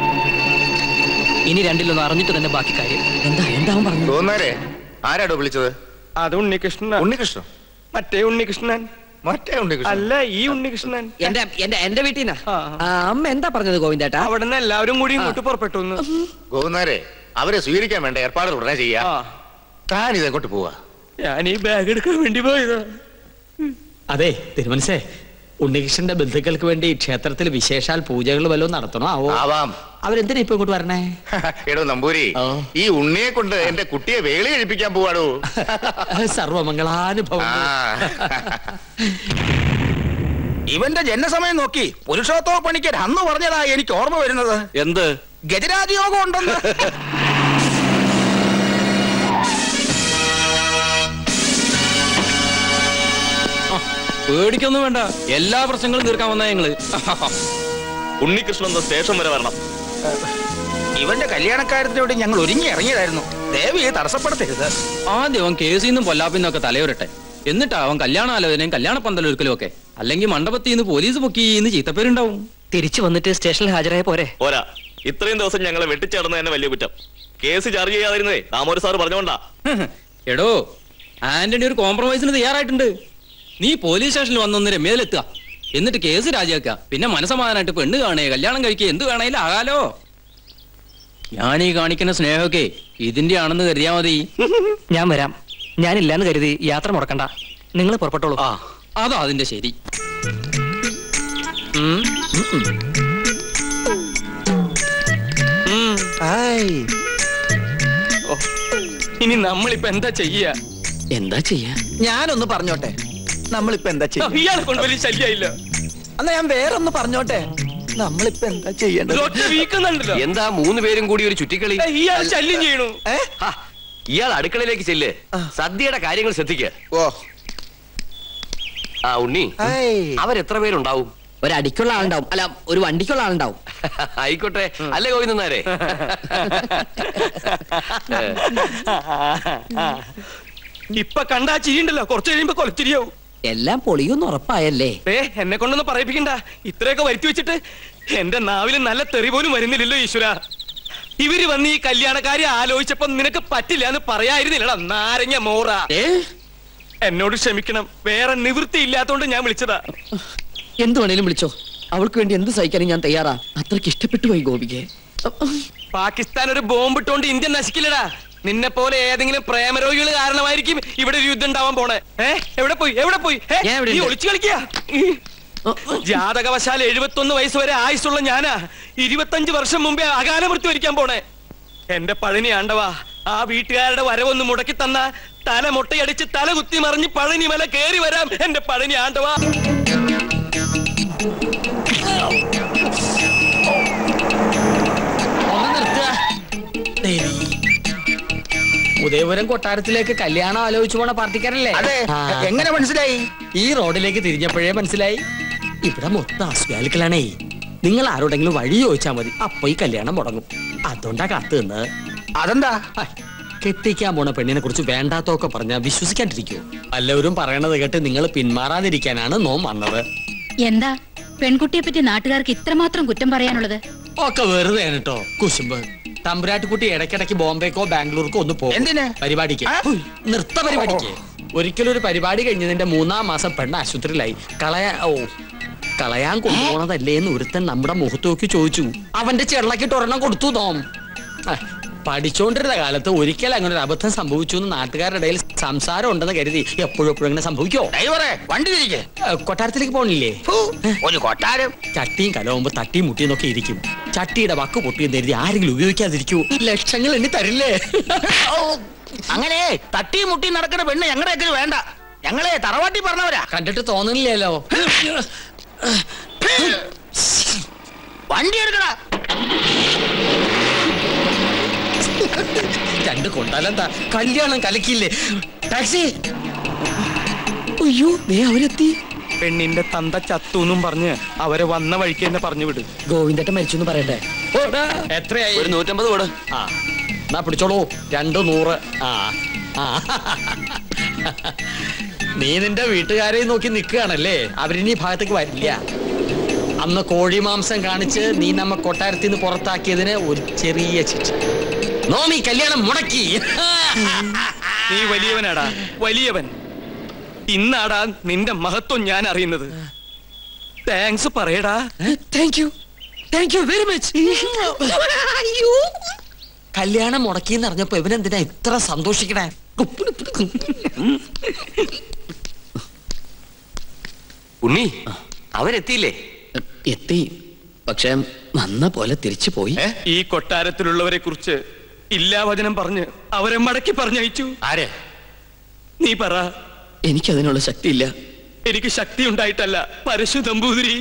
ഇനി രണ്ടിലൊന്നും അറിഞ്ഞിട്ട് തന്നെ ബാക്കി കാര്യം. എന്താ പറഞ്ഞു? തോന്നാരേ ആരാടോ വിളിച്ചത്? അത് ഉണ്ണികൃഷ്ണൻ. ഉണ്ണികൃഷ്ണൻ? മറ്റേ ഉണ്ണികൃഷ്ണൻ. മറ്റേ ഉണ്ണികൃഷ്ണൻ അല്ല, ഈ ഉണ്ണികൃഷ്ണൻ. എന്റെ വീട്ടിൽ നിന്ന് അമ്മ എന്താ പറഞ്ഞത് ഗോവിന്ദേട്ടാ? അവിടെ നിന്ന് എല്ലാവരും കൂടി ഇങ്ങോട്ട് പുറപ്പെട്ടു. ഗോവിന്ദാരെ, അവരെ സ്വീകരിക്കാൻ വേണ്ട ഏർപ്പാടുകൾ ഉടനെ ചെയ്യാ. താൻ ഇതെങ്ങോട്ട് പോവാ? ഞാൻ ഈ ബാഗ് എടുക്കാൻ വേണ്ടി പോയതാ. അതെ തിരുമനസേ, ഉണ്ണികൃഷ്ണന്റെ ബന്ധുക്കൾക്ക് വേണ്ടി ക്ഷേത്രത്തിൽ വിശേഷാൽ പൂജകൾ വല്ലതും നടത്തണോ? ആവാം. അവരെന്തിനാ ഇപ്പൊ ഇങ്ങോട്ട് വരണേ? എടോ നമ്പൂരി, ഈ ഉണ്ണിയെ കൊണ്ട് എന്റെ കുട്ടിയെ വേളി കഴിപ്പിക്കാൻ പോവാടോ. സർവമംഗളാനുഭവം. ഇവന്റെ ജനസമയം നോക്കി പുരുഷോത്തമ പണിക്കർ അന്ന് പറഞ്ഞതാ എനിക്ക് ഓർമ്മ വരുന്നത്. എന്ത്? ഗജരാജയോഗം ഉണ്ടെന്ന്. പേടിക്കൊന്നും വേണ്ട, എല്ലാ പ്രശ്നങ്ങളും തീർക്കാൻ വന്നാ ഞങ്ങള്. ഉണ്ണികൃഷ്ണൻ സ്റ്റേഷൻ വരെ വരണം. ഇവന്റെ കല്യാണക്കാര്യത്തിനോട് ഞങ്ങൾ ഒരുങ്ങി ഇറങ്ങിയതായിരുന്നു. ദേവിയെ തടസ്സപ്പെടുത്തരുത്. ആദ്യം അവൻ കേസിന്നും പൊല്ലാപ്പിന്നൊക്കെ തലയോരട്ടെ, എന്നിട്ട് അവൻ കല്യാണാലോചനയും കല്യാണ പന്തലൊരുക്കലും ഒക്കെ. അല്ലെങ്കിൽ മണ്ഡപത്തിൽ നിന്ന് പോലീസ് പൊക്കിന്ന് ചീത്തപ്പേരുണ്ടാവും. തിരിച്ചു വന്നിട്ട് സ്റ്റേഷനിൽ ഹാജരായ പോരെ? പോരാ, ഇത്രയും ദിവസം ഞങ്ങളെ വെട്ടിച്ചേർന്ന് തന്നെ വലിയ കുറ്റം. കേസ് ചാർജ് ചെയ്യാതിരുന്നേ താമോര് സാറ് പറഞ്ഞോണ്ടാ. എടോ, ആന്റണി ഒരു കോംപ്രമൈസിന് തയ്യാറായിട്ടുണ്ട്. നീ പോലീസ് സ്റ്റേഷനിൽ വന്നൊന്ന് രമ്യയിലെത്തുക, എന്നിട്ട് കേസ് രാജിയാക്കുക. പിന്നെ മനസ്സമാധാനായിട്ട് പെണ്ണ് കാണേ, കല്യാണം കഴിക്കുക, എന്ത് വേണേലും ആകാലോ. ഞാൻ ഈ കാണിക്കുന്ന സ്നേഹമൊക്കെ ഇതിന്റെ ആണെന്ന് കരുതിയാ മതി. ഞാൻ വരാം. ഞാനില്ലാന്ന് കരുതി യാത്ര മുടക്കണ്ട. നിങ്ങൾ പുറപ്പെട്ടോളൂ. അതാ അതിന്റെ ശരി. ഇനി നമ്മളിപ്പോ എന്താ ചെയ്യാ? ഞാനൊന്ന് പറഞ്ഞോട്ടെ, നമ്മളിപ്പോ എന്താ ചെയ്യാ? ഇയാളെ കൊണ്ട് വലിയ ശല്യായില്ല. എന്നാ ഞാൻ വേറൊന്ന് പറഞ്ഞോട്ടെ, നമ്മളിപ്പോ എന്താ ചെയ്യേണ്ടത്? എന്താ 3 പേരും കൂടി ഒരു ചുറ്റിക്കളി? ഇയാൾ ശല്യം ചെയ്യണു. ഇയാൾ അടുക്കളയിലേക്ക് ചെല്ല്, സദ്യയുടെ കാര്യങ്ങൾ ശ്രദ്ധിക്കുക. ആ ഉണ്ണി, അവരെത്ര പേരുണ്ടാവും? ഒരടിക്കുള്ള ആളുണ്ടാവും, അല്ല ഒരു വണ്ടിക്കുള്ള ആളുണ്ടാവും. ആയിക്കോട്ടെ, അല്ലേ ഗോവിന്ദനാരെ? ഇപ്പൊ കണ്ടാ ചിരിയുണ്ടല്ലോ, കുറച്ച് കഴിയുമ്പോ കൊലച്ചിരിയാവും. എല്ലാം പൊളിയൊന്നും ഉറപ്പായല്ലേ? എന്നെ കൊണ്ടൊന്നും പറയിപ്പിക്കണ്ട. ഇത്രയൊക്കെ വരുത്തി വെച്ചിട്ട് എന്റെ നാവിൽ നല്ല തെറി പോലും വരുന്നില്ലല്ലോ ഈശ്വര. ഇവര് വന്ന് ഈ കല്യാണക്കാരി ആലോചിച്ചപ്പോ നിനക്ക് പറ്റില്ല എന്ന് പറയായിരുന്നില്ലടാ നാരങ്ങ മോറ. എന്നോട് ക്ഷമിക്കണം, വേറെ നിവൃത്തി ഇല്ലാത്തോണ്ട് ഞാൻ വിളിച്ചതാ. എന്ത് വേണേലും വിളിച്ചോ, അവൾക്ക് വേണ്ടി എന്ത് സഹിക്കാനും ഞാൻ തയ്യാറാ. അത്രയ്ക്ക് ഇഷ്ടപ്പെട്ടു പോയി ഗോപികെ. പാകിസ്ഥാൻ ഒരു ബോംബിട്ടോണ്ട് ഇന്ത്യ നശിക്കില്ലടാ. നിന്നെ പോലെ ഏതെങ്കിലും പ്രേമരോഗികൾ കാരണമായിരിക്കും ഇവിടെ ഒരു യുദ്ധം ഉണ്ടാവാൻ പോണേ. എവിടെ പോയി നീ ഒളിച്ചു കളിക്കുക? ജാതകവശാൽ 71 വയസ്സ് വരെ ആയുസുള്ള ഞാനാ 25 വർഷം മുമ്പേ അകാല മൃത്യു വരിക്കാൻ പോണേ. എന്റെ പഴനി ആണ്ടവാ, ആ വീട്ടുകാരുടെ വരവൊന്ന് മുടക്കി തന്ന തല മുട്ടയടിച്ച് തല കുത്തി മറിഞ്ഞ് പഴനി മല കേറി വരാം. എന്റെ പഴനി ആണ്ടവാ. ഉദയപുരം കൊട്ടാരത്തിലേക്ക് കല്യാണം ആലോചിച്ചു പോണ പാർട്ടിക്കാരല്ലേ? എങ്ങനെ മനസ്സിലായി? ഈ റോഡിലേക്ക് തിരിഞ്ഞപ്പോഴേ മനസ്സിലായി. ഇവിടെ മൊത്തം അസ്വാലിക്കലാണേ. നിങ്ങൾ ആരോടെങ്കിലും വഴി ചോദിച്ചാൽ മതി, അപ്പൊ ഈ കല്യാണം മുടങ്ങും. അതുകൊണ്ടാ കാത്തു നിന്ന്. അതെന്താ? കെട്ടിക്കാൻ പോണ പെണ്ണിനെ കുറിച്ച് വേണ്ടാത്തൊക്കെ പറഞ്ഞാൽ വിശ്വസിക്കാണ്ടിരിക്കൂ. എല്ലാവരും പറയണത് കേട്ട് നിങ്ങൾ പിന്മാറാതിരിക്കാനാണ് നോം വന്നത്. എന്താ പെൺകുട്ടിയെ പറ്റി നാട്ടുകാർക്ക് ഇത്രമാത്രം കുറ്റം പറയാനുള്ളത്? ഒക്കെ വെറുതെ കേട്ടോ കുശുമ്പ്. തമ്പുരാട്ടിക്കുട്ടി ഇടയ്ക്കിടയ്ക്ക് ബോംബെക്കോ ബാംഗ്ലൂർക്കോ ഒന്ന് പോകും. പരിപാടിക്ക്, നൃത്ത പരിപാടിക്ക്. ഒരിക്കലും ഒരു പരിപാടി കഴിഞ്ഞതിന്റെ 3-ാം മാസം പെണ്ണ് ആശുപത്രിയിലായി. കളയാൻ കൊണ്ടുപോണതല്ലേ എന്ന് ഒരുത്തൻ നമ്മുടെ മുഖത്ത് നോക്കി ചോദിച്ചു. അവന്റെ ചെള്ളക്കിട്ട് ഒരെണ്ണം കൊടുത്തു നോം. പഠിച്ചോണ്ടിരുന്ന കാലത്ത് ഒരിക്കൽ അങ്ങനെ ഒരു അബദ്ധം സംഭവിച്ചു എന്ന് നാട്ടുകാരുടെ ഇടയിൽ സംസാരം ഉണ്ടെന്ന് കരുതി എപ്പോഴും ഇങ്ങനെ സംഭവിക്കോ? വണ്ടി തിരികെ കൊട്ടാരത്തിലേക്ക് പോണില്ലേ? ഒരു കൊട്ടാരം ചട്ടിയും കലവുമ്പോ തട്ടിയും മുട്ടിയെന്നൊക്കെ ഇരിക്കും. ചട്ടിയുടെ വക്ക് പൊട്ടിയെന്ന് കരുതി ആരെങ്കിലും ഉപയോഗിക്കാതിരിക്കൂ? ലക്ഷങ്ങൾ എണ്ണി തരില്ലേ? അങ്ങനെ തട്ടിയും മുട്ടിയും നടക്കുന്ന പെണ്ണ് ഞങ്ങളുടെ വേണ്ട. ഞങ്ങളെ തറവാട്ടി പറഞ്ഞവരാ. കണ്ടിട്ട് തോന്നുന്നില്ലല്ലോ. വണ്ടി എടുക്കടാ. രണ്ട് കൊണ്ടാലെന്താ, കല്യാണം കലക്കില്ലേ. ടാക്സി. അയ്യോ ദേ അവരെത്തി. പെണ്ണിന്റെ തന്ത ചത്തൂന്നും പറഞ്ഞ് അവരെ വന്ന വഴിക്ക് തന്നെ പറഞ്ഞു വിട്. ഗോവിന്ദട്ടൻ മരിച്ചു പറയട്ടെ. എത്രയായി? ഒരു 150 കൂടെ. ആ എന്നാ പിടിച്ചോളൂ. 200. ആ നീ നിന്റെ വീട്ടുകാരെ നോക്കി നിൽക്കുകയാണല്ലേ. അവരിനി ഭാഗത്തേക്ക് വരില്ല. അന്ന് കോഴി മാംസം കാണിച്ച് നീ നമ്മ കൊട്ടാരത്തിൽ നിന്ന് പുറത്താക്കിയതിന് ഒരു ചെറിയ ശിക്ഷ. നോമി കല്യാണം മുടക്കി. നീ വലിയവനാടാ, വലിയവൻ. ഇന്നാടാ നിന്റെ മഹത്വം ഞാൻ അറിയുന്നത്. താങ്ക്സ് പറയടാ. Thank you very much. കല്യാണം മുടക്കിന്ന് അറിഞ്ഞപ്പോ ഇവനെന്തിനാ ഇത്ര സന്തോഷിക്കണേ? ഉണ്ണി അവരെത്തിയില്ലേ? എത്തി, പക്ഷെ വന്ന പോലെ തിരിച്ചു പോയി. ഈ കൊട്ടാരത്തിലുള്ളവരെ കുറിച്ച് ഇല്ലാവചനം പറഞ്ഞ് അവരെ മടക്കി പറഞ്ഞയച്ചു. ആരെ? നീ പറ. എനിക്കതിനുള്ള ശക്തിയില്ല. എനിക്ക് ശക്തി ഉണ്ടായിട്ടല്ല, പരശു നമ്പൂതിരി.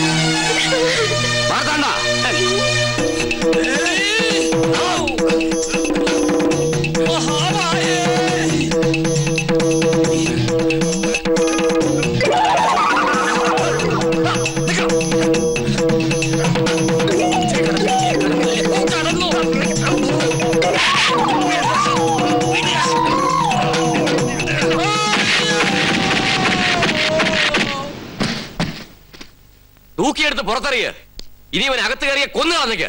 തൂക്കിയെടുത്ത് പുറത്തറിയ. ഇനി ഇവൻ അകത്ത് കയറിയ കൊന്നു കളഞ്ഞേക്ക്.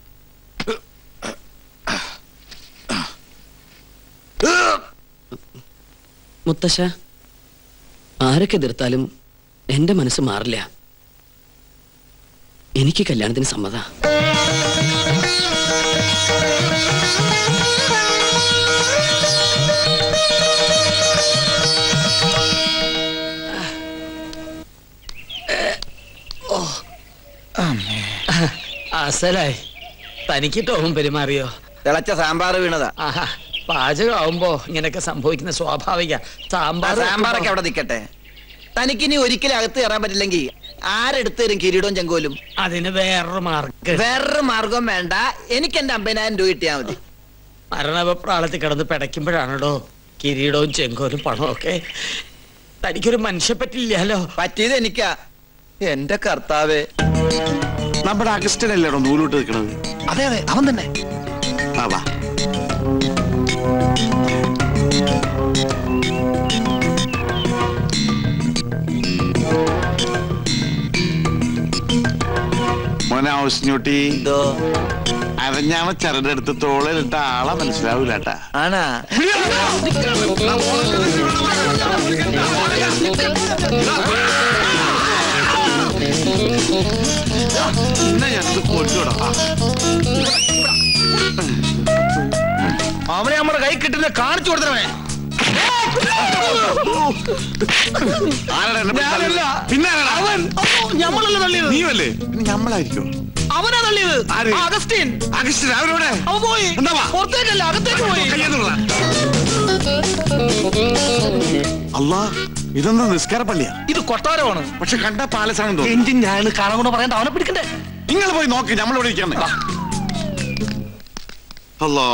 മുത്തശ്ശ, ആരൊക്കെ എതിർത്താലും എന്റെ മനസ്സ് മാറില്ല. എനിക്ക് കല്യാണത്തിന് സമ്മത. അസലായി. തനിക്ക് ടോമും പെരുമാറിയോ? തിളച്ച സാമ്പാർ വീണതാ. പാചകമാവുമ്പോ ഇങ്ങനെയൊക്കെ സംഭവിക്കുന്ന സ്വാഭാവിക. സാമ്പാറൊക്കെ അവിടെ നിൽക്കട്ടെ. തനിക്കിനി ഒരിക്കലും അകത്ത് കയറാൻ പറ്റില്ലെങ്കിൽ ആരെടുത്ത് തരും കിരീടവും ചെങ്കോലും? അതിന് വേറൊരു മാർഗം വേണ്ട. എനിക്ക് എന്റെ 50,000 രൂപ കിട്ടിയാൽ മതി. മരണപ്രാളത്തിൽ കിടന്ന് പിടയ്ക്കുമ്പോഴാണോ കിരീടവും ചെങ്കോലും പണമൊക്കെ? തനിക്കൊരു മനുഷ്യ പറ്റില്ലല്ലോ. പറ്റിയത് എനിക്കാ. എന്റെ കർത്താവേ. നമ്മുടെ അഗസ്റ്റനല്ലേടോ നൂലോട്ട് നിൽക്കണത്? അതെ അതെ, അവൻ തന്നെ. വാ. മോനാവശ്യോട്ടി അരഞ്ഞാമ ചരടെടുത്ത് തോളിലിട്ട ആളെ മനസ്സിലാവൂലേട്ടാ. ആണാ? അവനെ നമ്മുടെ കൈ കിട്ടുന്ന കാണിച്ചു കൊടുത്തവേ. പിന്നെ അവൻ ഞമ്മളല്ല തള്ളിയത്. നീയല്ലേ? ഞമ്മളായിരിക്കും. അവനാ തള്ളിയത്. അഗസ്റ്റിൻ. അവരോടെ അവൻ പോയി. പുറത്തേക്കല്ല, അകത്തേക്ക് പോയി. അല്ലാ, ഇതൊന്നും നിസ്കാര പള്ളിയാ. ഇത് കൊട്ടാരമാണ്. പക്ഷെ കണ്ട പാലസാണെന്ന് എഞ്ചിൻ ഞാൻ കാണാൻ കൊണ്ട് പറയണ്ട. അവനെ പിടിക്കണ്ടേ? നിങ്ങൾ പോയി നോക്ക്, നമ്മളിവിടെ ഇരിക്കണ്ടേ. അല്ലാ,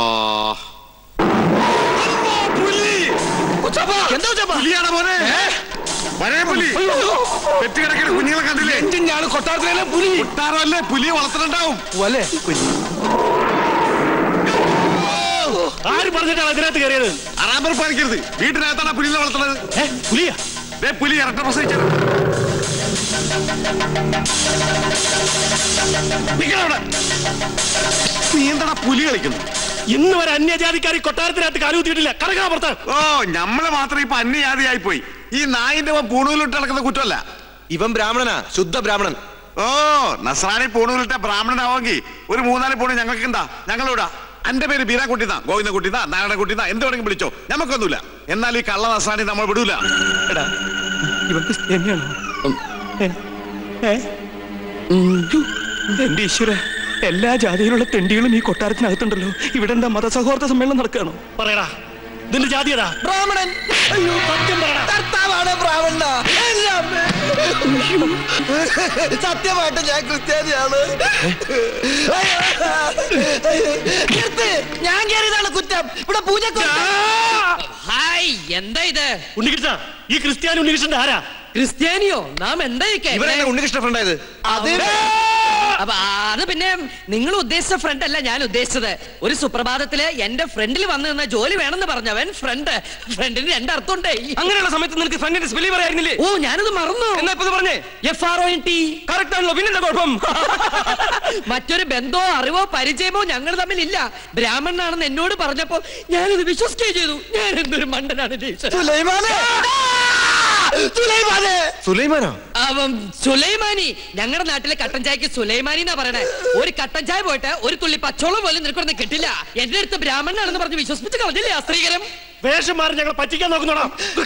പുലിയാണ് മോനെ. പഴയ പുലി. പെറ്റുകിടക്കുന്ന കുഞ്ഞുങ്ങളെ കണ്ടില്ലേ? എഞ്ചിൻ ഞാൻ കൊട്ടാരത്തിലെ പുലി. കൊട്ടാരമല്ലേ, പുലിയെ വളർത്തുന്നുണ്ടാവും അല്ലേ? ആര് പറഞ്ഞിട്ടാണ് അതിനകത്ത് കയറിയത്? അറാമ്പർ പാലിക്കരുത്. വീട്ടിനകത്താണ് പുലിയെ വളർത്തുന്നത്. പുലിയാ? പുലി ഇരട്ട പ്രസവിച്ചത്. നീ എന്താ പുലി കളിക്കുന്നു? ഇന്ന് വരെ അന്യജാതിക്കാരി കൊട്ടാരത്തിനകത്ത് കാലുകുത്തിയിട്ടില്ല. കറങ്ങാ പുറത്ത്. ഓ, നമ്മള് മാത്രം ഇപ്പൊ അന്യജാതിയായി പോയി. ഈ നായിന്റെ പൂണൂലിട്ട് നടക്കുന്ന കുറ്റമല്ല. ഇവൻ ബ്രാഹ്മണനാ, ശുദ്ധ ബ്രാഹ്മണൻ. ഓ, നസ്രാണി പൂണൂലിട്ട ബ്രാഹ്മണനാവെങ്കിൽ ഒരു 3-4 പൂണ് ഞങ്ങൾക്ക് എന്താ? ഞങ്ങളിവിടാ. എന്റെ പേര് ബീരാക്കുട്ടിന്നാ, ഗോവിന്ദൻകുട്ടിന്നാ, നാരായണൻകുട്ടിന്നാ, എന്ത് വേണമെങ്കിലും വിളിച്ചോ, നമുക്കൊന്നുമില്ല. എന്നാൽ ഈ കള്ള നസ്രാണി നമ്മൾ വിടൂല. എന്റെ ഈശ്വര, എല്ലാ ജാതിയിലുള്ള തെണ്ടികളും ഈ കൊട്ടാരത്തിനകത്തുണ്ടല്ലോ. ഇവിടെ എന്താ മതസൗഹാർദ്ദ സമ്മേളനം നടക്കുകയാണോ? പറയടാ, ഇതിന്റെ ജാതിയടാ? ബ്രാഹ്മണൻ. അയ്യോ, സത്യം പറയടാ. കർത്താവാണ്. രാവണ്ണ സത്യമായിട്ട് ഞാൻ ക്രിസ്ത്യാനിയാണ്. ഞാൻ കയറിയതാണ് കുറ്റം. ഇവിടെ പൂജ ഹായ്, എന്താ ഇത്? ഉണ്ണികൃഷ്ണ, ഈ ക്രിസ്ത്യാനി ഉണ്ണികൃഷ്ണന്റെ ആരാ? ക്രിസ്ത്യാനിയോ? നാം എന്താ ഉണ്ണികൃഷ്ണ ഫ്രണ്ടായത്? അത് പിന്നെ നിങ്ങൾ ഉദ്ദേശിച്ച ഫ്രണ്ട് അല്ല ഞാൻ ഉദ്ദേശിച്ചത്. ഒരു സുപ്രഭാതത്തില് എന്റെ ഫ്രണ്ടിൽ വന്നു നിന്ന ജോലി വേണമെന്ന് പറഞ്ഞവൻ ഫ്രണ്ടിന് രണ്ടർത്ഥമുണ്ടേ. അങ്ങനെയുള്ള സമയത്ത് നിനക്ക് ഫ്രണ്ടിന്റെ സ്പെല്ലിംഗ് പറയായിരുന്നില്ലേ? ഓ, ഞാനത് മറന്നു. എന്നാ ഇപ്പൊ പറഞ്ഞേ? FRONT. കറക്റ്റ് ആണല്ലോ, പിന്നെന്താ കുഴപ്പം? മറ്റൊരു ബന്ധമോ അറിവോ പരിചയമോ ഞങ്ങൾ തമ്മിലില്ല. ബ്രാഹ്മണനാണെന്ന് എന്നോട് പറഞ്ഞപ്പോ ഞാനത് വിശ്വസിക്കുകയും ചെയ്തു. ഞാൻ എന്തൊരു മണ്ടനാണ്. സുലൈമാനി. ഞങ്ങളുടെ നാട്ടിലെ കട്ടൻ ചായക്ക് സുലൈമാനി എന്നാ പറയണേ. ഒരു കട്ടൻ ചായ പോയിട്ട് ഒരു തുള്ളി പച്ചോളം പോലും നിനക്കൊന്നും കിട്ടില്ല. എന്റെ അടുത്ത് ബ്രാഹ്മണനാണെന്ന് പറഞ്ഞ് വിശ്വസിപ്പിച്ച് കളഞ്ഞില്ലേ ആ സ്ത്രീകരം? വേഷം മാറി ഞങ്ങൾ പറ്റിക്കാൻ നോക്കുന്നോടാ.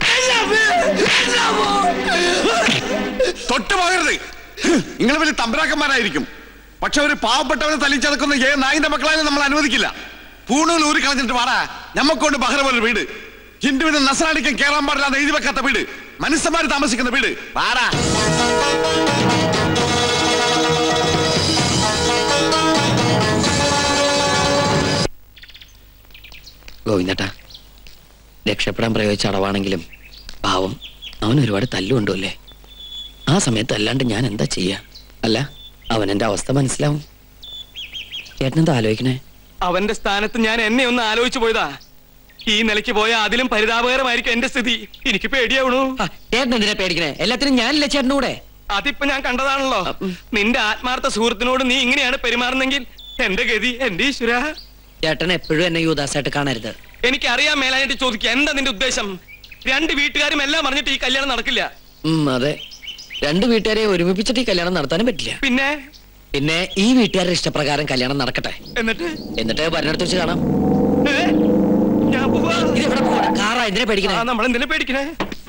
തൊട്ട് പോകരുത്. നിങ്ങൾ വലിയ തമ്പരാക്കന്മാരായിരിക്കും. പക്ഷെ ഒരു പാവപ്പെട്ടവനെ തല്ലിച്ചതക്കുന്ന നായിന്റെ മക്കളായാലും നമ്മൾ അനുവദിക്കില്ല. പൂണൂൽ ഊരി കളഞ്ഞിട്ട് വാടാ. ഞമ്മക്കൊണ്ട് ബഹ്റ പോലെ വീട്, ഹിന്ദുവിന് നസ്രാണിക്കും കേറാൻ പാടില്ലാതെ എഴുതി വെക്കാത്ത വീട്, മനുഷ്യന്മാര് താമസിക്കുന്ന വീട്. വാടാ. ഗോവിന്ദേട്ടാ, രക്ഷപ്പെടാൻ പ്രയോഗിച്ച അടവാണെങ്കിലും പാവം അവൻ ഒരുപാട് തല്ലുകൊണ്ടുമല്ലേ. ആ സമയത്ത് അല്ലാണ്ട് ഞാൻ എന്താ ചെയ്യാ? അല്ല, അവൻ എന്റെ അവസ്ഥ മനസ്സിലാവും. ചേട്ടനെന്താ ആലോചിക്കണേ? അവന്റെ സ്ഥാനത്ത് ഞാൻ എന്നെ ഒന്ന് ആലോചിച്ചു പോയതാ. ഈ നിലയ്ക്ക് പോയാൽ അതിലും പരിതാപകരമായിരിക്കും എന്റെ സ്ഥിതി. എനിക്ക് പേടിയാവണു. ചേട്ടൻ എന്തിനാ പേടിക്കണേ? എല്ലാത്തിനും ഞാനില്ല ചേട്ടൻ്റെ കൂടെ. അതിപ്പോ ഞാൻ കണ്ടതാണല്ലോ. നിന്റെ ആത്മാർത്ഥ സുഹൃത്തിനോട് നീ ഇങ്ങനെയാണ് പെരുമാറുന്നെങ്കിൽ എന്റെ ഗതി, എന്റെ ഈശ്വര. ചേട്ടൻ എപ്പോഴും എന്നെ യുവദാസായിട്ട് കാണരുത്. എനിക്കറിയാൻ മേലാനായിട്ട് ചോദിക്കുക, എന്താ നിന്റെ ഉദ്ദേശം? രണ്ട് വീട്ടുകാരും എല്ലാം പറഞ്ഞിട്ട് ഈ കല്യാണം നടക്കില്ല. അതെ, രണ്ട് വീട്ടുകാരെ ഒരുമിപ്പിച്ചിട്ട് ഈ കല്യാണം നടത്താനും പറ്റില്ല. പിന്നെ ഈ വീട്ടുകാരുടെ ഇഷ്ടപ്രകാരം കല്യാണം നടക്കട്ടെ. എന്നിട്ട് ഭരണത്ത് വെച്ച് കാണാം. കാറാ, എന്തിനാ പേടിക്കണേ? നമ്മളെന്തിനാ പേടിക്കണേ?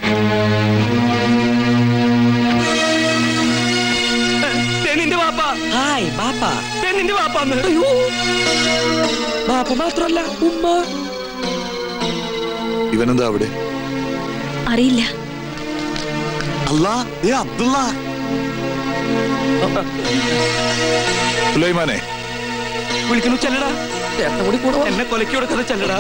നിന്റെ ബാപ്പ. ഹായ് ബാപ്പ. നിന്റെ ബാപ്പാന്ന്. ബാപ്പ മാത്രല്ല ഉമ്മ. ഇവനെന്താ അവിടെ? അറിയില്ല. അബ്ദുള്ള. സുലൈമാനെ വിളിക്കുന്നു. ചെല്ലടാ. എന്നെ കൊലക്കി കൊടുക്കാതെ ചെല്ലടാ.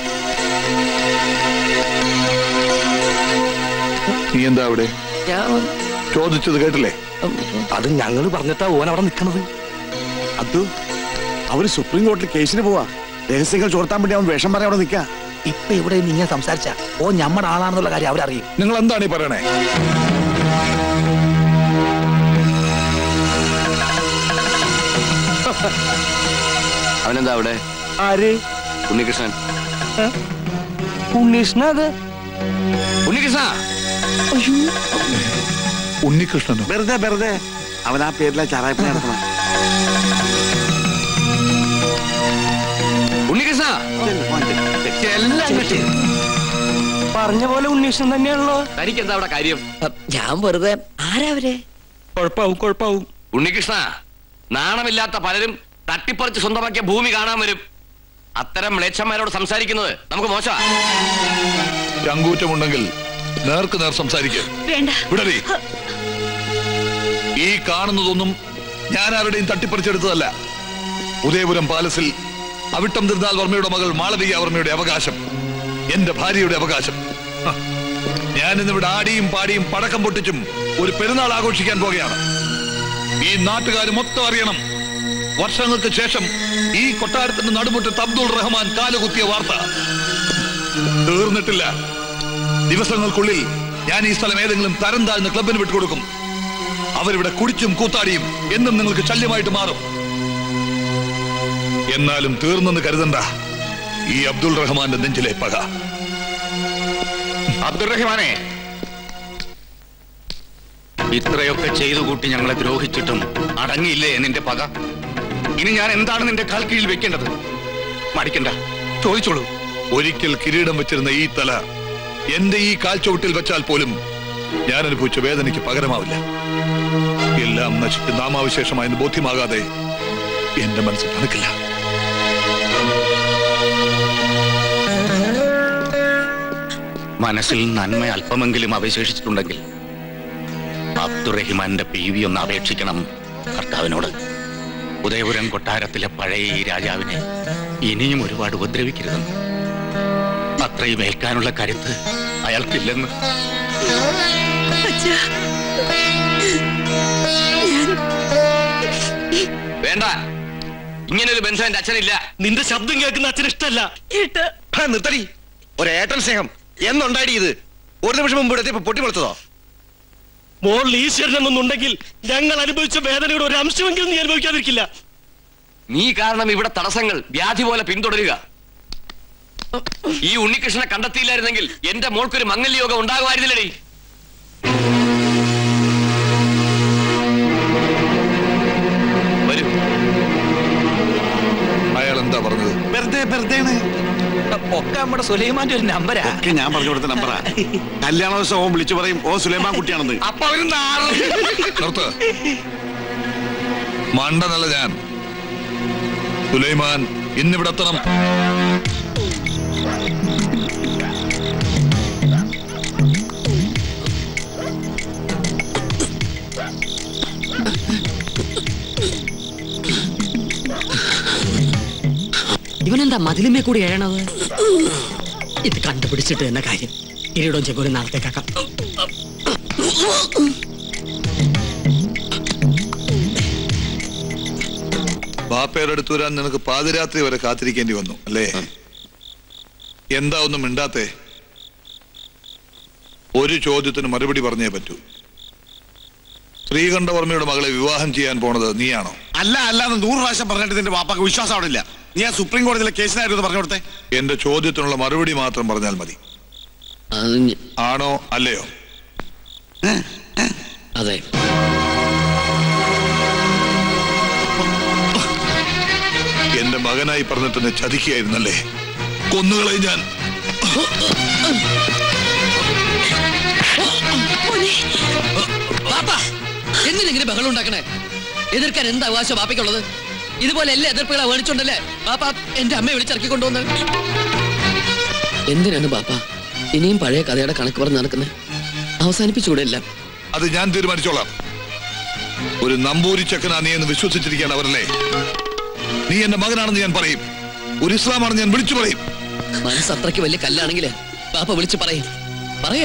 നീ എന്താ അവിടെ? ചോദിച്ചത് കേട്ടില്ലേ? അത് ഞങ്ങൾ പറഞ്ഞിട്ടാ ഓൻ അവിടെ നിൽക്കണത്. അബ്ദു, അവര് സുപ്രീം കോടതിയിൽ കേസിന് പോവാ. രഹസ്യങ്ങൾ ചോർത്താൻ വേണ്ടി അവൻ വേഷം പറയാൻ അവിടെ നിൽക്കാ. ഇപ്പൊ ഇവിടെ നിങ്ങൾ സംസാരിച്ച ഓ നമ്മുടെ ആളാണെന്നുള്ള കാര്യം അവരറിയും. നിങ്ങൾ എന്താണ് ഈ പറയണേ? അവനെന്താ അവിടെ? ആര്? ഉണ്ണികൃഷ്ണൻ. ഉണ്ണികൃഷ്ണ. അത് ഉണ്ണികൃഷ്ണ. ഉണ്ണികൃഷ്ണനോ? വെറുതെ അവൻ ആ പേരിലെ ചാറായ്പ നടത്തണം. ഉണ്ണികൃഷ്ണ പറഞ്ഞ പോലെ ഉണ്ണികൃഷ്ണൻ തന്നെയാണല്ലോ. തനിക്ക് എന്താ അവിടെ കാര്യം? ഞാൻ വെറുതെ. ആരാവരെ? കുഴപ്പാവും. ഉണ്ണികൃഷ്ണ, നാണമില്ലാത്ത പലരും തട്ടിപ്പറിച്ച് സ്വന്തമാക്കിയ ഭൂമി കാണാൻ വരും. അത്തരം മ്ലേച്ഛന്മാരോട് സംസാരിക്കുന്നത് നമുക്ക് മോശമാണ്. ചങ്കൂറ്റമുണ്ടെങ്കിൽ നേർക്ക് നേർ സംസാരിക്കുക. ഈ കാണുന്നതൊന്നും ഞാൻ ആരുടെയും തട്ടിപ്പറിച്ചെടുത്തതല്ല. ഉദയപുരം പാലസിൽ അവിട്ടം തിരുനാൾ വർമ്മയുടെ മകൾ മാളവിക വർമ്മയുടെ അവകാശം, എന്റെ ഭാര്യയുടെ അവകാശം. ഞാൻ ഇന്നിവിടെ ആടിയും പാടിയും പടക്കം പൊട്ടിച്ചും ഒരു പെരുന്നാൾ ആഘോഷിക്കാൻ പോകുകയാണ്. ഈ നാട്ടുകാർ മൊത്തം അറിയണം, വർഷങ്ങൾക്ക് ശേഷം ഈ കൊട്ടാരത്തിന്റെ നടുമുറ്റത്ത് അബ്ദുൾ റഹ്മാൻ കാലുകുത്തിയ വാർത്ത. തീർന്നിട്ടില്ല. ദിവസങ്ങൾക്കുള്ളിൽ ഞാൻ ഈ സ്ഥലം ഏതെങ്കിലും തരം താഴ്ന്ന ക്ലബിന് വിട്ടുകൊടുക്കും. അവരിവിടെ കുടിച്ചും കൂത്താടിയും എന്നും നിങ്ങൾക്ക് ശല്യമായിട്ട് മാറും. എന്നാലും തീർന്നെന്ന് കരുതണ്ട ഈ അബ്ദുൾ റഹ്മാന്റെ നെഞ്ചിലെ പക. അബ്ദുൾ റഹ്മാനെ, ഇത്രയൊക്കെ ചെയ്തു കൂട്ടി ഞങ്ങളെ ദ്രോഹിച്ചിട്ടും അടങ്ങിയില്ലേ നിന്റെ പക? ഇനി ഞാൻ എന്താണ് നിന്റെ കാൽ കീഴിൽ വെക്കേണ്ടത്? മടിക്കണ്ട, ചോദിച്ചോളൂ. ഒരിക്കൽ കിരീടം വെച്ചിരുന്ന ഈ തല എന്റെ ഈ കാൽച്ചുവട്ടിൽ വെച്ചാൽ പോലും ഞാൻ അനുഭവിച്ച വേദനയ്ക്ക് പകരമാവില്ല. എല്ലാം നശിച്ച് നാമാവിശേഷമായെന്ന് ബോധ്യമാകാതെ എന്റെ മനസ്സ് തണുക്കില്ല. മനസ്സിൽ നന്മ അല്പമെങ്കിലും അവശേഷിച്ചിട്ടുണ്ടെങ്കിൽ അബ്ദുറഹിമാന്റെ PV ഒന്ന് അപേക്ഷിക്കണം കർത്താവിനോട്. ഉദയപുരം കൊട്ടാരത്തിലെ പഴയ ഈ രാജാവിനെ ഇനിയും ഒരുപാട് ഉപദ്രവിക്കരുതെന്ന്. അത്രയും ഏൽക്കാനുള്ള കരുത്ത് അയാൾക്കില്ലെന്ന്. വേണ്ട, ഇങ്ങനൊരു ബന്ധം എന്റെ അച്ഛനില്ല. നിന്റെ ശബ്ദം കേൾക്കുന്ന അച്ഛൻ ഇഷ്ടമല്ല. നിർത്തടി. ഒരേട്ടൻ സ്നേഹം എന്നുണ്ടായി ഇത്? ഒരു നിമിഷം മുമ്പ് ഇവിടെ പൊട്ടിപ്പൊളിച്ചതോ? മോളിൽ ഈശ്വരനെന്നുണ്ടെങ്കിൽ ഞങ്ങൾ അനുഭവിച്ച വേദനയുടെ ഒരു അംശമെങ്കിലും നീ അനുഭവിക്കാതിരിക്കില്ല. നീ കാരണം ഇവിടെ തടസ്സങ്ങൾ വ്യാധി പോലെ പിന്തുടരുക. ഈ ഉണ്ണികൃഷ്ണനെ കണ്ടെത്തിയില്ലായിരുന്നെങ്കിൽ എന്റെ മോൾക്കൊരു മംഗല്യോഗം ഉണ്ടാകുമായിരുന്നില്ലടി. വരൂ. അയാൾ എന്താ പറഞ്ഞത്? വെറുതെ ഒക്കെ നമ്മുടെ സുലൈമാന്റെ ഒരു നമ്പരാ. ഒക്കെ ഞാൻ പറഞ്ഞു കൊടുത്ത നമ്പറാ. കല്യാണ ദിവസം ഓൻ വിളിച്ചു പറയും ഓ സുലൈമാൻ കുട്ടിയാണെന്ന്. അപ്പൊ അവര് നിർത്ത്. മണ്ടനല്ല ഞാൻ. സുലൈമാൻ ഇന്നിവിടെ എത്തണം. ഇവനെന്താ മതിലുമേ കൂടി എഴണത്? ഇത് കണ്ടുപിടിച്ചിട്ട് എന്ന കാര്യം. കിരീടവും ചെങ്കോലും നാളത്തേക്കാക്കാം. ബാപ്പയുടെ അടുത്ത് വരാൻ നിനക്ക് പാതിരാത്രി വരെ കാത്തിരിക്കേണ്ടി വന്നു അല്ലേ? എന്താ ഒന്നും മിണ്ടാത്തേ? ഒരു ചോദ്യത്തിന് മറുപടി പറഞ്ഞേ പറ്റൂ. ശ്രീകണ്ഠവർമ്മയുടെ മകളെ വിവാഹം ചെയ്യാൻ പോണത് നീയാണോ? അല്ല അല്ലാന്ന് 100 പ്രാവശ്യം പറഞ്ഞിട്ട് നിന്റെ വാപ്പാക്ക് വിശ്വാസം അവിടെ ഇല്ല. നീ ആ സുപ്രീം കോടതിയിലെ കേസിനായിരുന്നു പറഞ്ഞു കൊടുത്തേ. എന്റെ ചോദ്യത്തിനുള്ള മറുപടി മാത്രം പറഞ്ഞാൽ മതി. ആണോ അല്ലയോ? അതെ. എന്റെ മകനായി പറഞ്ഞിട്ട് എന്നെ ചതിക്കുകയായിരുന്നല്ലേ? കൊന്നുകളെ ഞാൻ. എന്തിനെങ്ങനെ ബഹളം ഉണ്ടാക്കണേ? എതിർക്കാൻ എന്താ അവകാശം ബാപ്പയ്ക്കുള്ളത്? ഇതുപോലെ എല്ലാ എതിർപ്പുകളെ വേണിച്ചുണ്ടല്ലേ ബാപ്പ എന്റെ അമ്മയെ വിളിച്ചിറക്കിക്കൊണ്ടുവന്ന്? എന്തിനാണ് ബാപ്പ ഇനിയും പഴയ കഥയുടെ കണക്ക് പറഞ്ഞ് നടക്കുന്നത്? അവസാനിപ്പിച്ചുകൂടെ എല്ലാം? അത് ഞാൻ തീരുമാനിച്ചോളാം. ഒരു നമ്പൂരി ചെക്കനാ നീ എന്ന് വിശ്വസിച്ചിരിക്കുകയാണ് അവരല്ലേ? നീ എന്റെ മകനാണെന്ന് ഞാൻ പറയും. ഒരു ഇസ്ലാമാണെന്ന് ഞാൻ വിളിച്ചു പറയും. മനസ്സ് അത്രയ്ക്ക് വലിയ കല്ലാണെങ്കിൽ ബാപ്പ വിളിച്ചു പറയും. പറയാ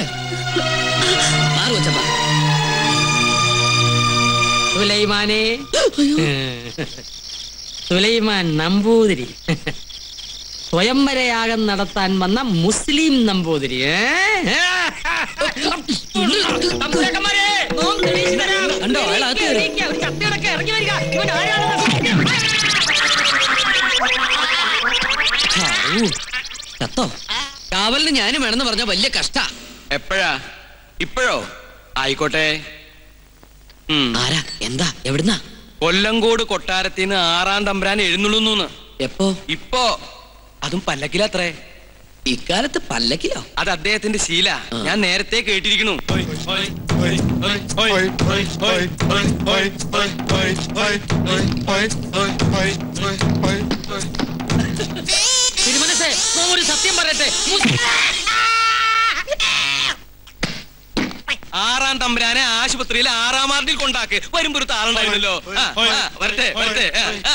സുലൈമാനെ, സുലൈമാൻ നമ്പൂതിരി, സ്വയംവരയാഗം നടത്താൻ വന്ന മുസ്ലിം നമ്പൂതിരി. ചത്തോ? കാവലിന് ഞാനും വേണമെന്ന് പറഞ്ഞ വലിയ കഷ്ട. എപ്പോഴാ? ഇപ്പോഴോ? ആയിക്കോട്ടെ. ആരാ? എന്താ? എവിടുന്നാ? കൊല്ലങ്കോട് കൊട്ടാരത്തിന്ന് 6-ാം തമ്പുരാൻ എഴുന്നള്ളുന്നു. എപ്പോ? ഇപ്പോ. അതും പല്ലക്കിലത്രേ. ഇക്കാലത്ത് പല്ലക്കിലോ? അത് അദ്ദേഹത്തിന്റെ ശീല. ഞാൻ നേരത്തെ കേട്ടിരിക്കുന്നു. തിരുമനസേ, ഒരു സത്യം പറയട്ടെ. 6-ാം തമ്പുരാനെ ആശുപത്രിയിൽ 6-ാം വാർഡിൽ കൊണ്ടാക്ക്. വരുമ്പോ ഒരു താളുണ്ടായിരുന്നല്ലോ. വരട്ടെ വരട്ടെ.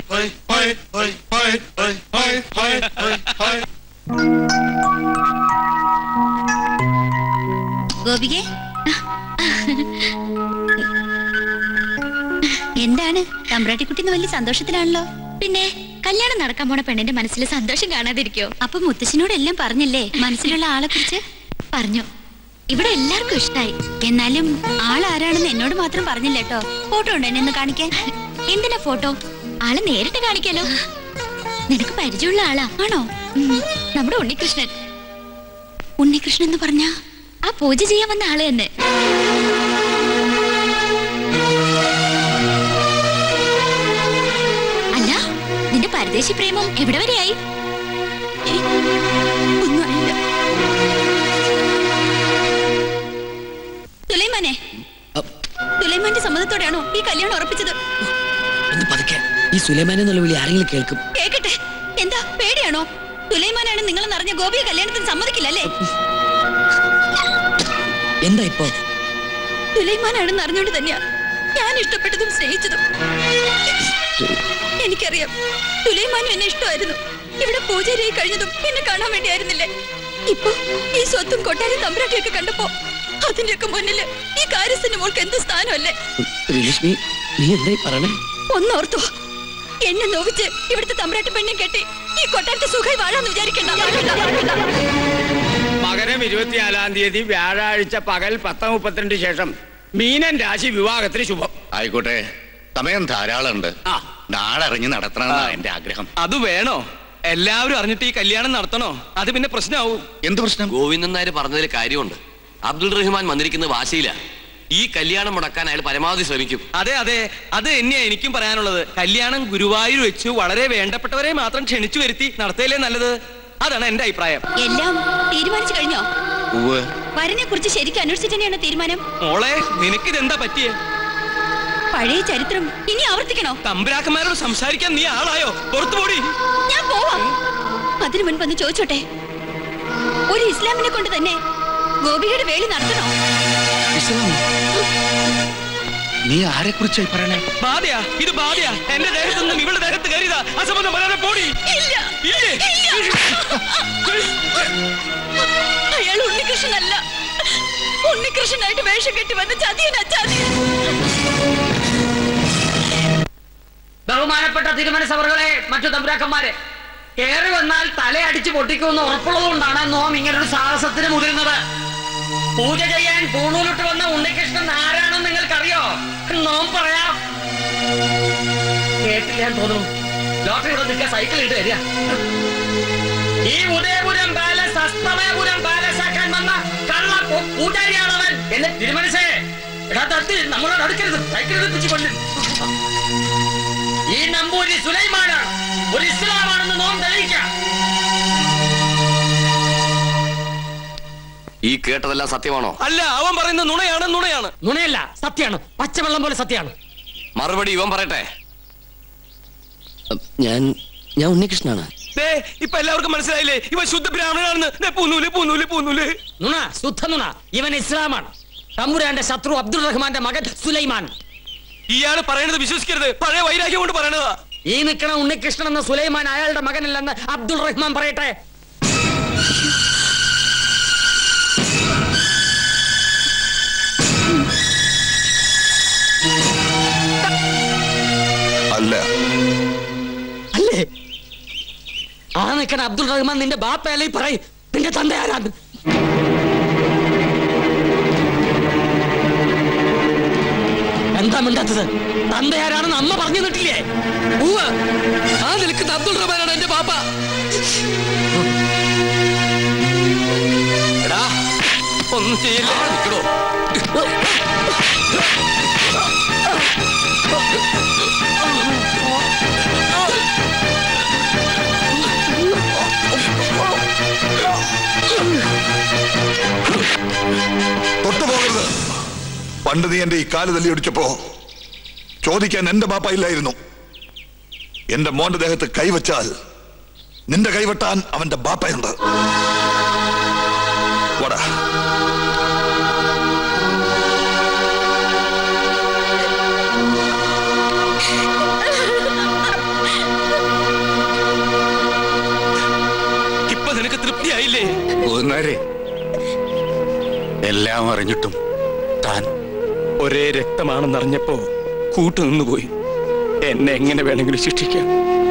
ഗോപികേ, എന്താണ് തമ്പ്രാട്ടിക്കുട്ടിന്ന് വലിയ സന്തോഷത്തിലാണല്ലോ? പിന്നെ കല്യാണം നടക്കാൻ പോണ പെണ്ണിന്റെ മനസ്സിൽ സന്തോഷം കാണാതിരിക്കോ? അപ്പൊ മുത്തശ്ശനോട് എല്ലാം പറഞ്ഞല്ലേ? മനസ്സിലുള്ള ആളെ കുറിച്ച് പറഞ്ഞു. ഇവിടെ എല്ലാവർക്കും ഇഷ്ടായി. എന്നാലും ആളാരാണെന്ന് എന്നോട് മാത്രം പറഞ്ഞില്ല കേട്ടോ. ഫോട്ടോ ഉണ്ടോ എന്നെ ഒന്ന് കാണിക്കാൻ? എന്തിനാ ഫോട്ടോ? ആളെ നേരിട്ട് കാണിക്കാലോ. നിനക്ക് പരിചയമുള്ള ആളാ. ആണോ? നമ്മുടെ ഉണ്ണികൃഷ്ണൻ. ഉണ്ണികൃഷ്ണൻ എന്ന് പറഞ്ഞ ആ പൂജ ചെയ്യാൻ വന്ന ആള് തന്നെ. അല്ല, നിന്റെ പരദേശി പ്രേമം എവിടെ വരെയായി? ഒന്നും അറിയില്ല. സുലൈമാനെ, സുലൈമാന്റെ സമ്മതത്തോടെയാണോ ഈ കല്യാണം ഉറപ്പിച്ചത്? ഒന്ന് പതുക്കെ. ഈ സുലൈമാനെ എന്നുള്ള വിളി ആരെങ്കിലും കേൾക്കും. കേക്കട്ടെ. എന്താ പേടിയാണോ? സുലൈമാനാണ് നിങ്ങളെന്നറിഞ്ഞ ഗോപിയെ കല്യാണത്തിന് സമ്മതിക്കില്ലല്ലേ? എന്താ ഇപ്പോ? സുലൈമാനാണെന്ന് അറിഞ്ഞോണ്ട് തന്നെയാ ഞാൻ ഇഷ്ടപ്പെട്ടതും സ്നേഹിച്ചതും. എനിക്കറിയാം സുലൈമാനും എന്നെ ഇഷ്ടമായിരുന്നു. ഇവിടെ പൂജാരിയായി കഴിഞ്ഞതും എന്നെ കാണാൻ വേണ്ടിയായിരുന്നില്ലേ? ഇപ്പൊ ഈ സ്വത്തും കൊട്ടാരം തമ്പുരാട്ടിയൊക്കെ കണ്ടപ്പോ അതിന്റെയൊക്കെ മുന്നില് ഈ കാര്യസ്ഥന്റെ മോൾക്ക് എന്ത് സ്ഥാനമല്ലേ? നീ എന്തായി പറയണേ? ഒന്നോർത്തോ, എന്നെ നോവിച്ച് ഇവിടുത്തെ തമ്പുരാട്ടി പെണ്ണെ കെട്ടി ഈ കൊട്ടാരത്തെ സുഖമായി വാഴാന്ന് വിചാരിക്കണ്ട. മകരം 24-ാം തീയതി വ്യാഴാഴ്ച പകൽ 10:32 ശേഷം മീനൻ രാശി വിവാഹത്തിന് ശുഭം. ആയിക്കോട്ടെ, സമയം ധാരാളം ഉണ്ട്. നാളെ അറിഞ്ഞ് നടത്തണമെന്നാ എന്റെ ആഗ്രഹം. അത് വേണോ? എല്ലാവരും അറിഞ്ഞിട്ട് ഈ കല്യാണം നടത്തണോ? അത് പിന്നെ പ്രശ്നമാവും. എന്ത് പ്രശ്നം? ഗോവിന്ദൻ നായർ പറഞ്ഞതിൽ കാര്യമുണ്ട്. അബ്ദുൾ റഹ്മാൻ വന്നിരിക്കുന്ന വാശിയില. ഈ കല്യാണം മുടക്കാൻ അയാൾ പരമാവധി ശ്രമിക്കും. അതെ അതെ, അത് തന്നെയാ എനിക്കും പറയാനുള്ളത്. കല്യാണം ഗുരുവായൂർ വെച്ചു വളരെ വേണ്ടപ്പെട്ടവരെ മാത്രം ക്ഷണിച്ചു വരുത്തി നടത്തിയല്ലേ നല്ലത്. അതാണ് എന്റെ അഭിപ്രായം. എല്ലാം തീരുമാനിച്ചു കഴിഞ്ഞോ? വരനെ കുറിച്ച് ശരിക്കും അന്വേഷിച്ചിട്ട് തന്നെയാണ് തീരുമാനം. മോളെ, നിനക്കിതെന്താ പറ്റിയേ? പഴയ ചരിത്രം ഇനി ആവർത്തിക്കണോ? തമ്പുരാക്കന്മാരോട് സംസാരിക്കാൻ നീ ആളായോ? പുറത്തു പോടി. ഞാൻ പോവാം. അതിനു മുൻപ് ഒന്ന് ചോദിച്ചോട്ടെ, ഒരു ഇസ്ലാമിനെ കൊണ്ട് തന്നെ ഗോപികയുടെ വേലി നടത്തണോ? നീ ആരെ കുറിച്ചായി പറയണേ? ബാധയാ, ഇത് ബാധയാ. എന്റെ ദേഹത്തൊന്നും ഇവളുടെ ദേഹത്ത് കയറിയതാ. അസംബന്ധം പറയാതെ പോടി. അയാൾ ഉണ്ണികൃഷ്ണനല്ല. ഉണ്ണികൃഷ്ണനായിട്ട് വേഷം കെട്ടി വന്ന ചതിയനാ, ചതിയൻ. ബഹുമാനപ്പെട്ട തിരുമനസഭകളെ, മറ്റു തമ്പുരാക്കന്മാരെ, കേറി വന്നാൽ തലയടിച്ച് പൊട്ടിക്കുമെന്ന് ഉറപ്പുള്ളതുകൊണ്ടാണ് നോം ഇങ്ങനൊരു സാഹസത്തിന് മുതിരുന്നത്. പൂജ ചെയ്യാൻ പൂണൂലിട്ട് വന്ന ഉണ്ണികൃഷ്ണൻ ആരാണെന്ന് നിങ്ങൾക്കറിയോ? നോം പറയാം. കേട്ടില്ല തോന്നുന്നു. ലോട്ടറി ഇവിടെ നിൽക്കാൻ സൈക്കിൾ ഇട്ട് വരിക. ഈ ഉദയപുരം പാലസ് അസ്തമയപുരം പാലസ് ആക്കാൻ വന്ന കള്ള പൂജാരിയാണവൻ. എന്നെ തിരുമനസേ എടാ തട്ടി നമ്മളോട് അടുക്കരുത്. സൈക്കിൾ എടുപ്പിച്ച് കൊല്ലും. ഈ നമ്പൂരി സുലൈമാനാണ്, ഒരു ഇസ്ലാമാണെന്ന് നോം തെളിയിക്കാം. ഈ കേട്ടതെല്ലാം സത്യമാണോ? അല്ല, അവൻ പറയുന്നത് നുണയാണ്. നുണയാണ്. നുണയല്ല, സത്യമാണ്. പച്ചവെള്ളം പോലെ സത്യമാണ്. മറുപടി ഇവൻ പറയട്ടെ. ഞാൻ ഉണ്ണികൃഷ്ണനാണ്. ഇപ്പൊ എല്ലാവർക്കും മനസ്സിലായില്ലേ? ഇവൻ ശുദ്ധ ബ്രാഹ്മണനാണെന്ന്. പൂന്നൂല് പൂന്നൂല് പൂന്നൂല്. നുണ, ശുദ്ധ നുണ. ഇവൻ ഇസ്ലാമാണ്. തമ്പുരാന്റെ ശത്രു അബ്ദുൾ റഹ്മാന്റെ മകൻ സുലൈമാൻ. ഇയാള് പറയണത് വിശ്വസിക്കരുത്. പഴയ വൈരാഗ്യം കൊണ്ട് പറയണതാ. ഈ നിൽക്കണ ഉണ്ണികൃഷ്ണൻ എന്ന സുലൈമാൻ അയാളുടെ മകനല്ലെന്ന് അബ്ദുൾ റഹ്മാൻ പറയട്ടെ. അല്ല. അല്ലേ? ആ നിൽക്കണ അബ്ദുൾ റഹ്മാൻ നിന്റെ ബാപ്പയല്ലേ? പറയും, നിന്റെ തന്ത ആരാന്ന്? എന്താ മിണ്ടാത്തത്? തന്ത ആരാണെന്ന് അമ്മ പറഞ്ഞു തന്നിട്ടില്ലേ? ആ നിൽക്കുന്ന അബ്ദുൾ റഹ്മാനാണ് എന്റെ ബാപ്പ. എടാ, ഒന്നും ചെയ്യില്ല. നിൽക്കണോ? തൊട്ടുപോകരുത്. പണ്ട് നീ എന്റെ ഈ കാല് തല്ലി ഒടിച്ചപ്പോ ചോദിക്കാൻ എന്റെ ബാപ്പ ഇല്ലായിരുന്നു. എന്റെ മോന്റെ ദേഹത്ത് കൈവച്ചാൽ നിന്റെ കൈവെട്ടാൻ അവന്റെ ബാപ്പയുണ്ട്. വടാ. ഇപ്പൊ നിനക്ക് തൃപ്തിയായില്ലേ? എല്ലാം അറിഞ്ഞിട്ടും താൻ ഒരേ രക്തമാണെന്നറിഞ്ഞപ്പോ കൂട്ടുനിന്നുപോയി. എന്നെ എങ്ങനെ വേണമെങ്കിലും ശിക്ഷിക്കാം.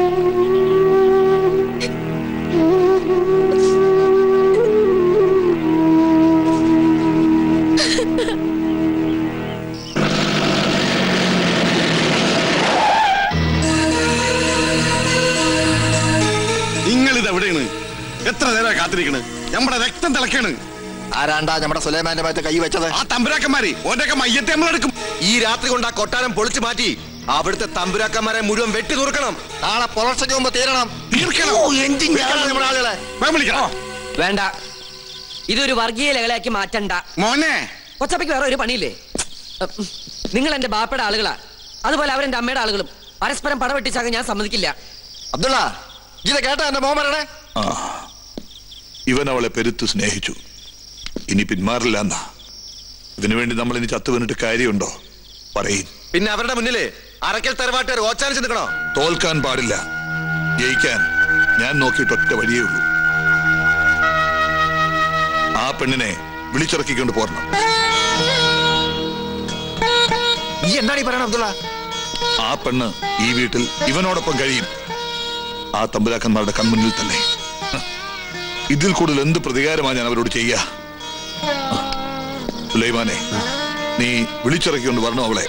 നിങ്ങളിത് എവിടെയാണ്? എത്ര നേരം കാത്തിരിക്കണ്? നമ്മുടെ രക്തം തിളക്കാണ്. ആരാണ്ടാ നമ്മുടെ സുലൈമാന്റെ ഭാഗത്ത് കൈ വെച്ചത്? ആ തമ്പുരാക്കന്മാര്. ഓരൊക്കെ മയ്യത്തെ നമ്മൾ എടുക്കും. ഈ രാത്രി കൊണ്ട് ആ കൊട്ടാരം പൊളിച്ചു മാറ്റി അവിടുത്തെ തമ്പുരാക്കന്മാരെ മുഴുവൻ വെട്ടി തുറക്കണം. നാളെ പുലർച്ചയ്ക്ക് മുമ്പ് തീരണം. നമ്മുടെ ആളുകളെ വേണ്ട, ഇതൊരു വർഗീയ ലഹളയാക്കി മാറ്റണ്ട മോനെ. കൊച്ചപ്പയ്ക്ക് വേറെ ഒരു പണിയില്ലേ? നിങ്ങൾ എന്റെ ബാപ്പയുടെ ആളുകളാ, അതുപോലെ അവരെന്റെ അമ്മയുടെ ആളുകളും. പരസ്പരം പടവെട്ടിച്ചാകാൻ ഞാൻ സമ്മതിക്കില്ല. അബ്ദുള്ള, ഇത് കേട്ടാ എന്റെ മോൻ പറയണേ? ഇവൻ അവളെ പെരുത്തു സ്നേഹിച്ചു. ഇനി പിന്മാറില്ല എന്നാ. ഇതിനുവേണ്ടി നമ്മൾ ഇനി ചത്തു വീണിട്ട് കാര്യമുണ്ടോ? പറയും. പിന്നെ അവരുടെ മുന്നില് അറക്കൽ തറവാട്ടുകാർ ഓച്ചാനിച്ച് നിൽക്കണോ? തോൽക്കാൻ പാടില്ല. ജയിക്കാൻ ഞാൻ നോക്കിയിട്ട് ഒറ്റ വഴിയേ ഉള്ളൂ. ആ പെണ്ണിനെ വിളിച്ചിറക്കിക്കൊണ്ട് പോരണം. ഈ എന്താണ് ഈ പറയണ അബ്ദുള്ള? ആ പെണ്ണ് ഈ വീട്ടിൽ ഇവനോടൊപ്പം കഴിയും. ആ തമ്പുരാക്കന്മാരുടെ കൺമുന്നിൽ തന്നെ. ഇതിൽ കൂടുതൽ എന്ത് പ്രതികാരമാണ് ഞാൻ അവരോട് ചെയ്യാ? സുലൈമാനെ, നീ വിളിച്ചിറക്കിക്കൊണ്ട് വരണോ അവളെ?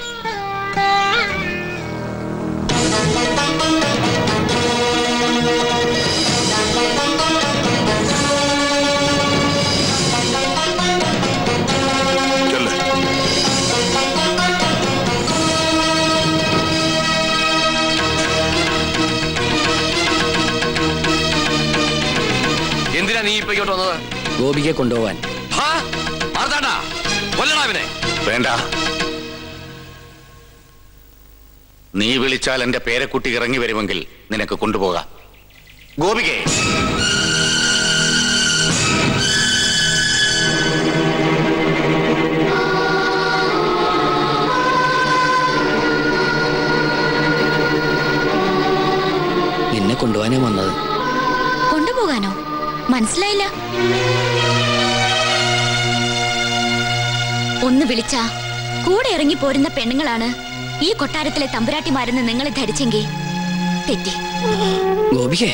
എന്തിനാ നീ ഇപ്പൊ ഇങ്ങോട്ട് വന്നത്? ഗോപികയെ കൊണ്ടുപോവാൻ. വേണ്ട, നീ വിളിച്ചാൽ എന്റെ പേരക്കുട്ടി ഇറങ്ങി വരുമെങ്കിൽ നിനക്ക് കൊണ്ടുപോകാം. ഗോപികേ, നിന്നെ കൊണ്ടുപോകാനേ വന്നത്. കൊണ്ടുപോകാനോ? മനസ്സിലായില്ല. ഒന്ന് വിളിച്ചാ കൂടെ ഇറങ്ങി പോരുന്ന പെണ്ണുങ്ങളാണ് ഈ കൊട്ടാരത്തിലെ തമ്പുരാട്ടിമാരെന്ന് നിങ്ങൾ ധരിച്ചെങ്കിൽ തെറ്റി. ഗോപികേ,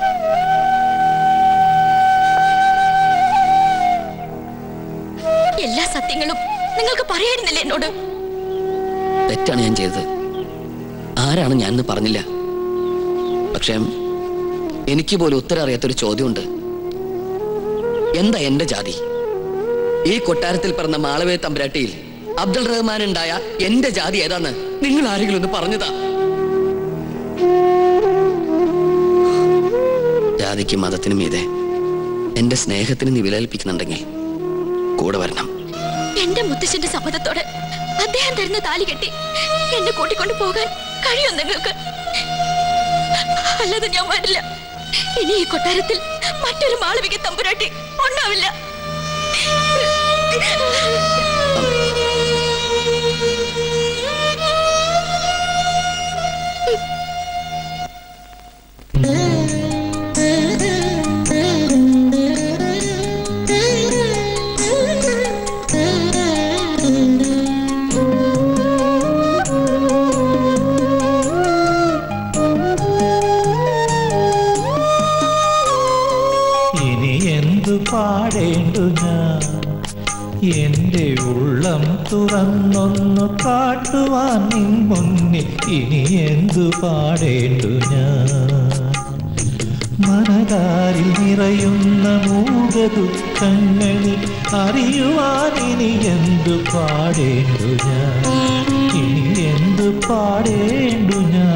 എല്ലാ സത്യങ്ങളും നിങ്ങൾക്ക് പറയായിരുന്നില്ല എന്നോട്. തെറ്റാണ് ഞാൻ ചെയ്തത്. ആരാണ് ഞാൻ പറഞ്ഞില്ല. പക്ഷേ എനിക്ക് പോലും ഉത്തരം അറിയാത്തൊരു ചോദ്യമുണ്ട്. എന്താ എന്റെ ജാതി? ഈ കൊട്ടാരത്തിൽ പിറന്ന മാളവേ തമ്പുരാട്ടിയിൽ അബ്ദുൾ റഹ്മാൻ ഉണ്ടായ എന്റെ ജാതി ഏതാന്ന് നിങ്ങൾ ആരെങ്കിലും ഒന്ന് പറഞ്ഞതാ? ജാതിക്കും മതത്തിനും മീതെ എന്റെ സ്നേഹത്തിന് നീ വിലകൽപ്പിക്കുന്നുണ്ടെങ്കിൽ കൂടെ വരണം. എന്റെ മുത്തശ്ശന്റെ സമ്മതത്തോടെ അദ്ദേഹം തരുന്ന താലി കെട്ടി എന്നെ കൂട്ടിക്കൊണ്ട് പോകാൻ കഴിയും നിങ്ങൾക്ക്? അല്ലാതെ ഞാൻ വരില്ല. ഇനി ഈ കൊട്ടാരത്തിൽ മറ്റൊരു മാളവിക തമ്പുരാട്ടി ഉണ്ടാവില്ല. പാടേണ്ടു ഞാൻ എന്റെ ഉള്ളം തുറന്നൊന്നു കാട്ടുവാൻ നിൻ മുന്നിൽ ഇനി എന്തു പാടേണ്ടു ഞാൻ? മനതാരിൽ നിറയുന്ന മൂക ദുഃഖങ്ങളിൽ അറിയുവാൻ ഇനി എന്തു പാടേണ്ടു ഞാൻ? ഇനി എന്തു പാടേണ്ടു ഞാൻ?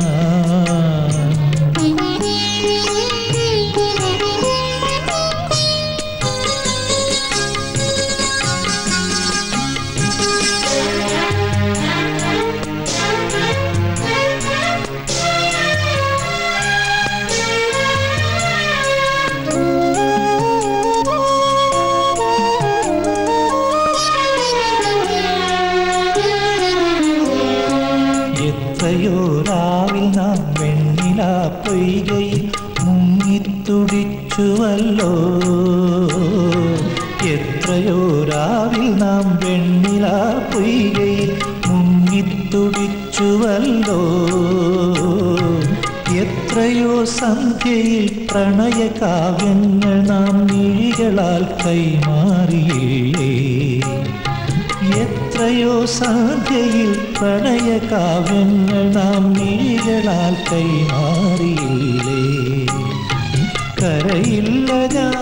രാവിൽ നാം വെണ്ണിലാ പൊയ്കയിൽ മുങ്ങിത്തുടിച്ചുവല്ലോ. എത്രയോ രാവിൽ നാം വെണ്ണിലാ പൊയ്കയിൽ മുങ്ങിത്തുടിച്ചുവല്ലോ. എത്രയോ സന്ധ്യയിൽ പ്രണയകാവ്യങ്ങൾ നാം മിഴികളാൽ കൈമാറിയില്ലേ. എത്രയോ സന്ധ്യയിൽ പ്രണയകാവ്യങ്ങൾ നാം മിഴികളാൽ കൈമാറിയില്ലേ. കരയില്ല ഞാൻ,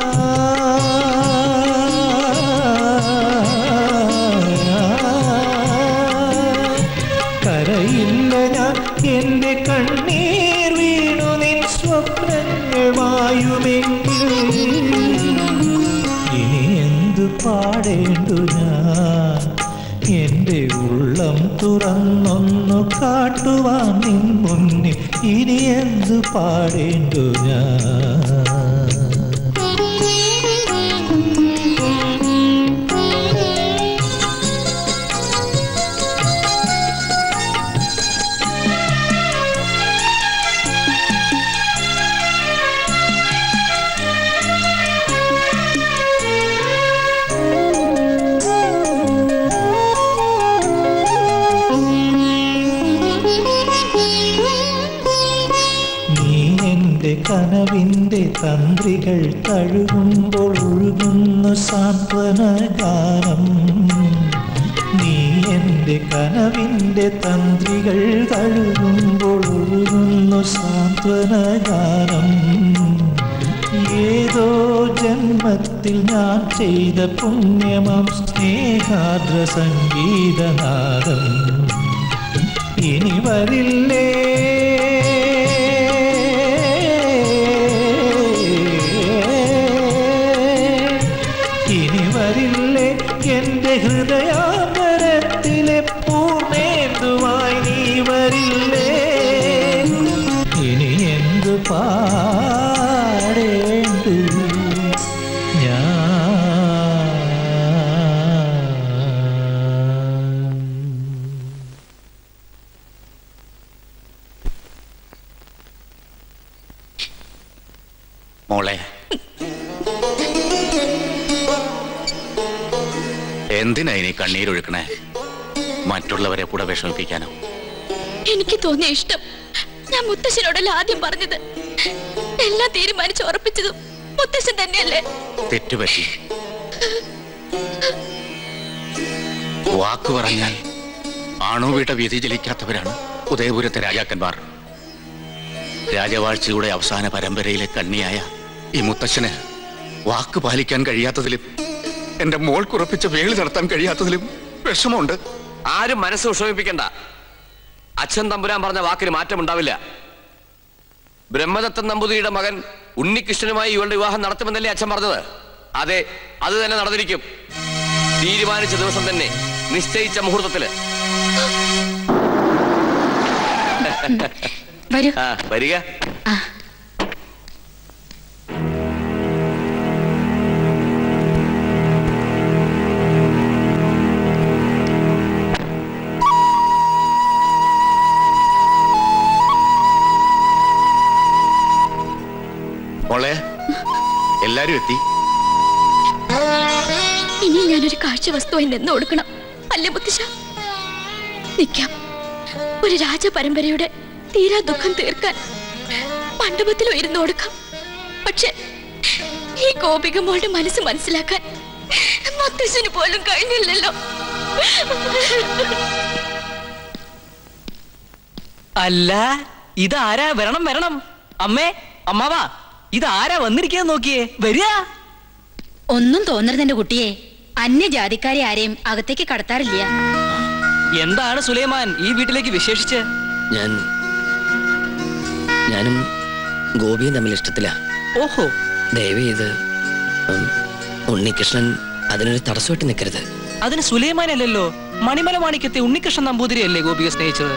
കരയില്ല ഞാൻ. എൻ്റെ കണ്ണീർ വീണു നിൻ സ്വപ്നങ്ങൾ മായുമെങ്കിൽ ഇനി എന്തു പാടേണ്ടു ഞാൻ? എന്റെ ഉള്ളം തുറന്നൊന്നു കാട്ടുവാൻ നിൻ മുന്നിൽ ഇനി എന്തു പാടേണ്ടു ഞാൻ? കനവിൻ്റെ തന്ത്രികൾ തഴുകുമ്പോൾ ഒഴുകുന്നു സാന്ത്വന ഗാനം. നീ എൻ്റെ കനവിൻ്റെ തന്ത്രികൾ തഴുകുമ്പോൾ ഒഴുകുന്നു സാന്ത്വന ഗാനം. ഏതോ ജന്മത്തിൽ ഞാൻ ചെയ്ത പുണ്യമം സ്നേഹാദ്ര സംഗീതനാദം ഇനി വരില്ലേ. ഇനി വരില്ലേ എൻ്റെ ഹൃദയാന്തരത്തിലെ പൂർണ്ണേന്ദുവായി നീ വരില്ലേ. ഇനി എന്തു പാടേണ്ടു ഞാൻ. മോളെ, എന്തിനാ ഇനി കണ്ണീരൊഴുക്കണേ? മറ്റുള്ളവരെ കൂടെ വിഷമിപ്പിക്കാനോ? എനിക്ക് തോന്നിയ ഇഷ്ടം ഞാൻ മുത്തശ്ശനോടല്ല ആദ്യം പറഞ്ഞത്. എല്ലാം തീരുമാനിച്ച് ഉറപ്പിച്ചതും മുത്തശ്ശൻ തന്നെയല്ലേ? തെറ്റുപറ്റി. വാക്കു പറഞ്ഞാൽ ആണോ വീട്ട വിധി ജലിക്കാത്തവരാണ് ഉദയപുരത്തെ രാജാക്കന്മാർ. രാജവാഴ്ചയുടെ അവസാന പരമ്പരയിലെ കണ്ണിയായ ഈ മുത്തശ്ശന് വാക്ക് പാലിക്കാൻ കഴിയാത്തതിലും എന്റെ മോൾക്കുറപ്പിച്ച വേളി നടത്താൻ കഴിയാത്തതിലും വിഷമമുണ്ട്. ആരും മനസ്സ് വിഷമിപ്പിക്കണ്ട. അച്ഛൻ തമ്പുരാൻ പറഞ്ഞ വാക്കിന് മാറ്റമുണ്ടാവില്ല. ബ്രഹ്മദത്തൻ നമ്പൂതിരിയുടെ മകൻ ഉണ്ണികൃഷ്ണനുമായി ഇവളുടെ വിവാഹം നടത്തുമെന്നല്ലേ അച്ഛൻ പറഞ്ഞത്? അതെ, അത് തന്നെ നടന്നിരിക്കും. തീരുമാനിച്ച ദിവസം തന്നെ, നിശ്ചയിച്ച മുഹൂർത്തത്തില്. വരിക. മോളെ, എല്ലാരും എത്തി. ഇനി ഞാനൊരു കാഴ്ച വസ്തുവായി നിന്ന് കൊടുക്കണം അല്ലേ മുത്തശ്ശ? നിൽക്കാം. ഒരു രാജപരമ്പരയുടെ തീരാ ദുഃഖം തീർക്കാൻ മണ്ഡപത്തിലോ ഇരുന്ന് കൊടുക്കാം. പക്ഷെ ഈ ഗോപിക മോളുടെ മനസ്സ് മനസ്സിലാക്കാൻ മുത്തശ്ശന് പോലും കഴിഞ്ഞില്ലല്ലോ. അല്ല, ഇതാരാ? വരണം വരണം. അമ്മേ, അമ്മാവാ, ഇതാരാ വന്നിരിക്കാൻ നോക്കിയേ? വരിക. ഒന്നും തോന്നരുത് എന്റെ കുട്ടിയെ. അന്യജാതിക്കാരെ ആരെയും അകത്തേക്ക് കടത്താറില്ല. എന്താണ് സുലൈമാൻ ഈ വീട്ടിലേക്ക് വിശേഷിച്ച്? ഞാനും ഗോപിയും തമ്മിൽ ഇഷ്ടത്തില. ഓഹോ. ദയവ് ചെയ്ത് ഉണ്ണികൃഷ്ണൻ അതിനൊരു തടസ്സമായിട്ട് നിൽക്കരുത്. അതിന് സുലൈമാനല്ലല്ലോ, മണിമല മാണിക്കത്തെ ഉണ്ണികൃഷ്ണൻ നമ്പൂതിരിയല്ലേ ഗോപിയെ സ്നേഹിച്ചത്?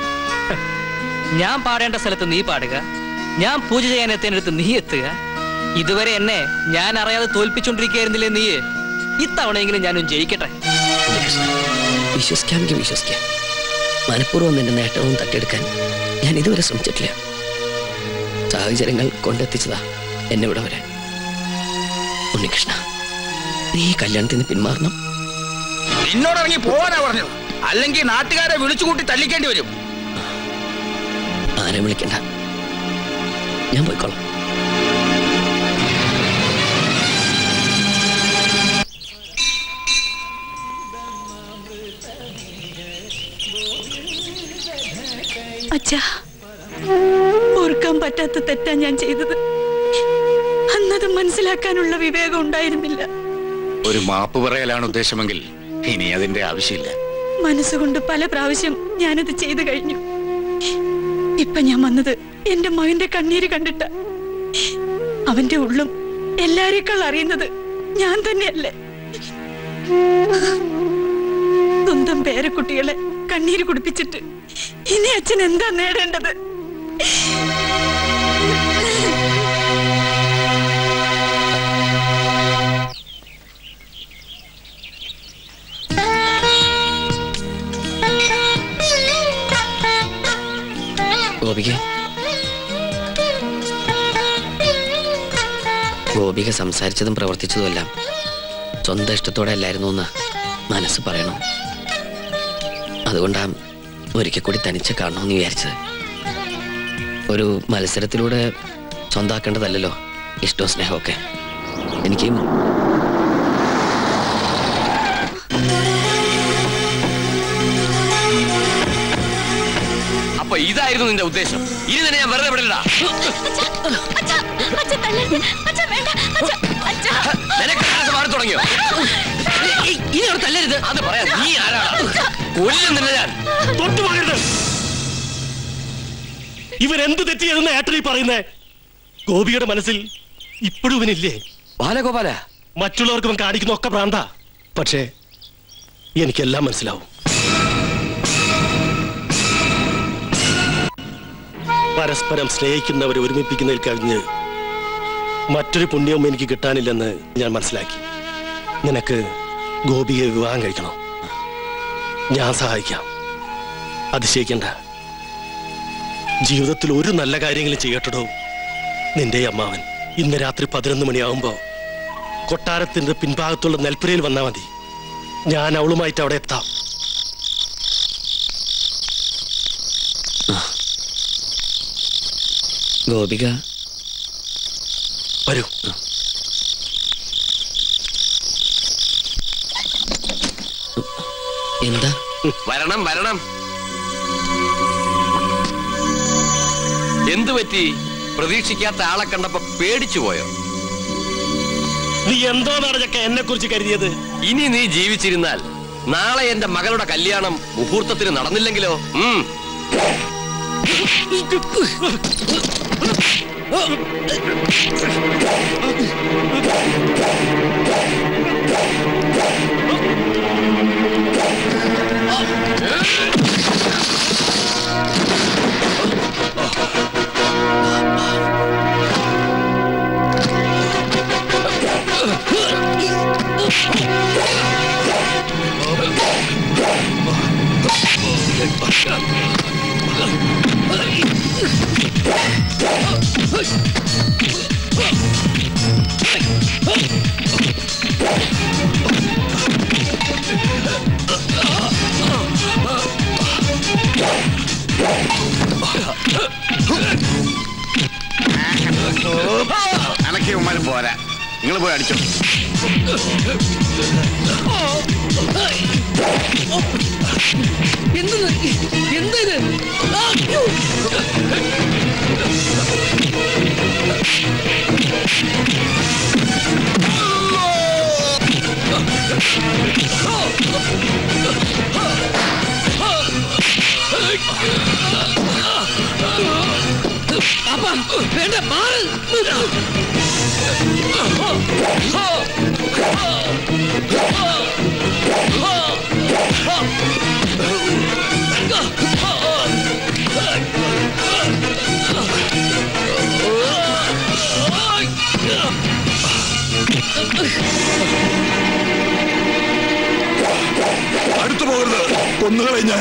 ഞാൻ പാടേണ്ട സ്ഥലത്ത് നീ പാടുക, ഞാൻ പൂജ ചെയ്യാൻ എത്തേണ്ടടുത്ത് നീ എത്തുക. ഇതുവരെ എന്നെ ഞാൻ അറിയാതെ തോൽപ്പിച്ചോണ്ടിരിക്കുകയായിരുന്നില്ലേ നീ? ഇത്തവണയെങ്കിലും ഞാനും ജയിക്കട്ടെ. വിശ്വസിക്കാമെങ്കിൽ വിശ്വസിക്കാം. മനഃപൂർവ്വം നിന്റെ നേട്ടവും തട്ടിയെടുക്കാൻ ഞാൻ ഇതുവരെ ശ്രമിച്ചിട്ടില്ല. സാഹചര്യങ്ങൾ കൊണ്ടെത്തിച്ചതാ എന്നെ ഇവിടെ വരെ. ഉണ്ണികൃഷ്ണ, നീ കല്യാണത്തിൽ നിന്ന് പിന്മാറണം. നിന്നോടിറങ്ങി പോവാനാ പറഞ്ഞത്, അല്ലെങ്കിൽ നാട്ടുകാരെ വിളിച്ചുകൂട്ടി തല്ലിക്കേണ്ടി വരും. ആരെ വിളിക്കണ്ട, ഞാൻ പോയിക്കോളാം. അച്ഛാ, ഓർക്കാൻ പറ്റാത്ത തെറ്റാ ഞാൻ ചെയ്തത്. അന്നത് മനസ്സിലാക്കാനുള്ള വിവേകം ഉണ്ടായിരുന്നില്ല. ഒരു മാപ്പ് പറയലാണ് ഉദ്ദേശമെങ്കിൽ ഇനി അതിന്റെ ആവശ്യമില്ല. മനസ്സുകൊണ്ട് പല പ്രാവശ്യം ഞാനത് ചെയ്തു കഴിഞ്ഞു. ഇപ്പൊ ഞാൻ വന്നത് എന്റെ മകന്റെ കണ്ണീര് കണ്ടിട്ട. അവന്റെ ഉള്ളും എല്ലാരേക്കാൾ അറിയുന്നത് ഞാൻ തന്നെയല്ലേ. സ്വന്തം പേരക്കുട്ടികളെ കണ്ണീര് കുടിപ്പിച്ചിട്ട് ഇനി അച്ഛൻ എന്താ നേടേണ്ടത്? ഗോപിക സംസാരിച്ചതും പ്രവർത്തിച്ചതുമെല്ലാം സ്വന്തം ഇഷ്ടത്തോടെ അല്ലായിരുന്നു എന്ന് മനസ്സ് പറയണം. അതുകൊണ്ടാ ഒരിക്കൽ കൂടി തനിച്ച് കാണണമെന്ന് വിചാരിച്ചത്. ഒരു മത്സരത്തിലൂടെ സ്വന്താക്കേണ്ടതല്ലോ ഇഷ്ടവും സ്നേഹമൊക്കെ. എനിക്ക് അപ്പൊ ഇതായിരുന്നു നിന്റെ ഉദ്ദേശം. ഇനി തന്നെ ഞാൻ വെറുതെ വിടില്ല. മാറി തുടങ്ങിയോ? ഇനി അവിടെ തല്ലരുത്. അത് പറയാം. നീ ആരാണ്? കൊല്ലുന്നില്ല ഞാൻ. തൊട്ടു പോകരുത്. ഇവരെന്ത് തെറ്റിയതെന്ന് ഏട്ടനീ പറയുന്നേ? ഗോപിയുടെ മനസ്സിൽ ഇപ്പോഴും ഇവനില്ലേ? ബാലഗോപാല, മറ്റുള്ളവർക്ക് ഇവൻ കാണിക്കുന്ന ഒക്കെ ഭ്രാന്ത. പക്ഷേ എനിക്കെല്ലാം മനസ്സിലാവും. പരസ്പരം സ്നേഹിക്കുന്നവരെ ഒരുമിപ്പിക്കുന്നതിൽ കഴിഞ്ഞ് മറ്റൊരു പുണ്യവും എനിക്ക് കിട്ടാനില്ലെന്ന് ഞാൻ മനസ്സിലാക്കി. നിനക്ക് ഗോപിയെ വിവാഹം കഴിക്കണം. ഞാൻ സഹായിക്കാം. അതിശയിക്കണ്ട. ജീവിതത്തിൽ ഒരു നല്ല കാര്യങ്ങളും ചെയ്യട്ടോ. നിന്റെ അമ്മാവൻ ഇന്ന് രാത്രി 11 മണിയാവുമ്പോ കൊട്ടാരത്തിന്റെ പിൻഭാഗത്തുള്ള നെൽപ്പുരയിൽ വന്നാൽ മതി. ഞാൻ അവളുമായിട്ട് അവിടെ എത്താം. ഗോപിക വരൂ. എന്താ? വരണം വരണം. എന്തു പറ്റി? പ്രതീക്ഷിക്കാത്ത ആളെ കണ്ടപ്പോ പേടിച്ചു പോയോ? നീ എന്തോന്നാണ് ചക്ക എന്നെ കുറിച്ച് കരുതിയത്? ഇനി നീ ജീവിച്ചിരുന്നാൽ നാളെ എന്റെ മകളുടെ കല്യാണം മുഹൂർത്തത്തിന് നടന്നില്ലെങ്കിലോ? അനക്കി ഉമ്മാനും പോരാ. നിങ്ങൾ പോയി അടിച്ചോ. എന്ത് വേണ്ട, മാറ്. അടുത്തു പോകരുത്, കൊന്നുകളെ ഞാൻ.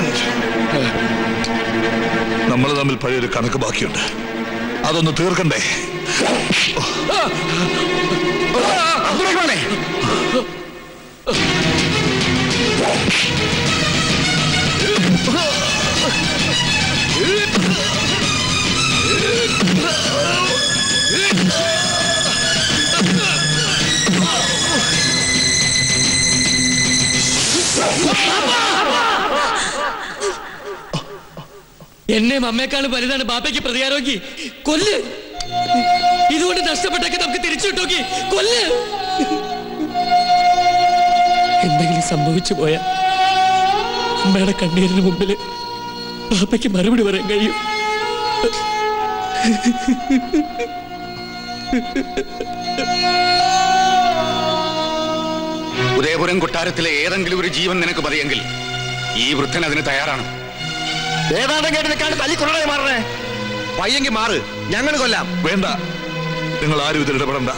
നമ്മൾ തമ്മിൽ പഴയൊരു കണക്ക് ബാക്കിയുണ്ട്, അതൊന്ന് തീർക്കണ്ടേ? എന്നെ അമ്മയെക്കാളും വലുതാണ് ബാപ്പയ്ക്ക് പ്രതികാരോക്കി. കൊല്ല്. ഇതുകൊണ്ട് നഷ്ടപ്പെട്ടൊക്കെ നമുക്ക് തിരിച്ചു കിട്ടോക്കി. കൊല്ല്. എന്തെങ്കിലും സംഭവിച്ചു പോയാ അമ്മയുടെ കണ്ണീരിന് മുമ്പില് ബാപ്പയ്ക്ക് മറുപടി പറയാൻ കഴിയും. ഉദയപുരം കൊട്ടാരത്തിലെ ഏതെങ്കിലും ഒരു ജീവൻ നിനക്ക് മതിയെങ്കിൽ ഈ വൃദ്ധൻ അതിന് തയ്യാറാണ്. ഏതാണ്ട് കേട്ടിനെക്കാണ്ട് തല്ലിക്കൊള്ളേ മാറണേ. പയ്യെങ്കിൽ മാറ്, ഞങ്ങൾ കൊല്ലാം. വേണ്ട, നിങ്ങൾ ആരും ഇതിൽ ഇടപെടണ്ട.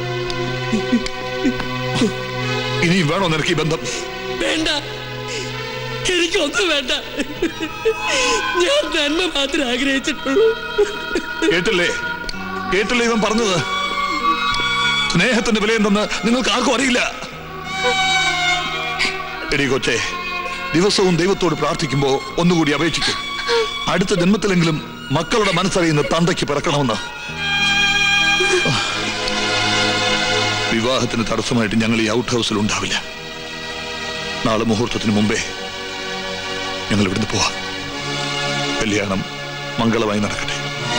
ഇനിയും വേണോ നിനക്ക് ഈ ബന്ധം? വേണ്ട, എനിക്കൊന്നും വേണ്ട. ഞാൻ നന്മ മാത്രമേ ആഗ്രഹിച്ചിട്ടുള്ളൂ. കേട്ടില്ലേ ഇവൻ പറഞ്ഞത്? സ്നേഹത്തിന്റെ വിലയെന്തെന്ന് നിങ്ങൾക്ക് ആർക്കും അറിയില്ല. എടി കൊച്ചേ, ദിവസവും ദൈവത്തോട് പ്രാർത്ഥിക്കുമ്പോ ഒന്നുകൂടി അപേക്ഷിക്കും, അടുത്ത ജന്മത്തിലെങ്കിലും മക്കളുടെ മനസ്സറിയുന്ന തന്തയ്ക്ക് പിറക്കണമെന്ന്. വിവാഹത്തിന് തടസ്സമായിട്ട് ഞങ്ങൾ ഈ ഔട്ട് ഹൗസിൽ ഉണ്ടാവില്ല. നാളെ മുഹൂർത്തത്തിന് മുമ്പേ ഞങ്ങൾ ഇവിടുന്ന് പോവാം. കല്യാണം മംഗളമായി നടക്കട്ടെ.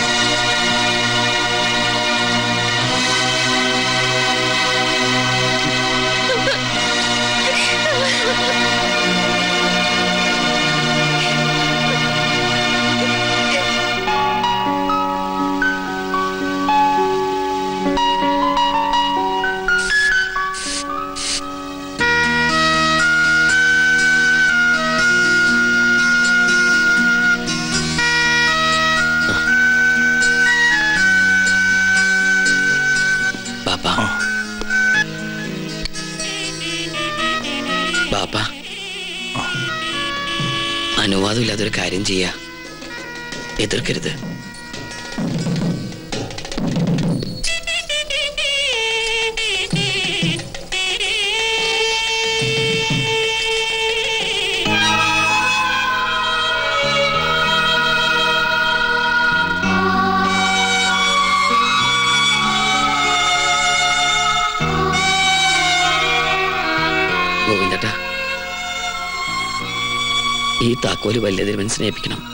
അനുവാദമില്ലാത്തൊരു കാര്യം ചെയ്യാ, എതിർക്കരുത്. ഗോവിന്ദട്ടാ, ഈ താക്കോല് വലിയ തിരുമനസിനെ ഏൽപ്പിക്കണം.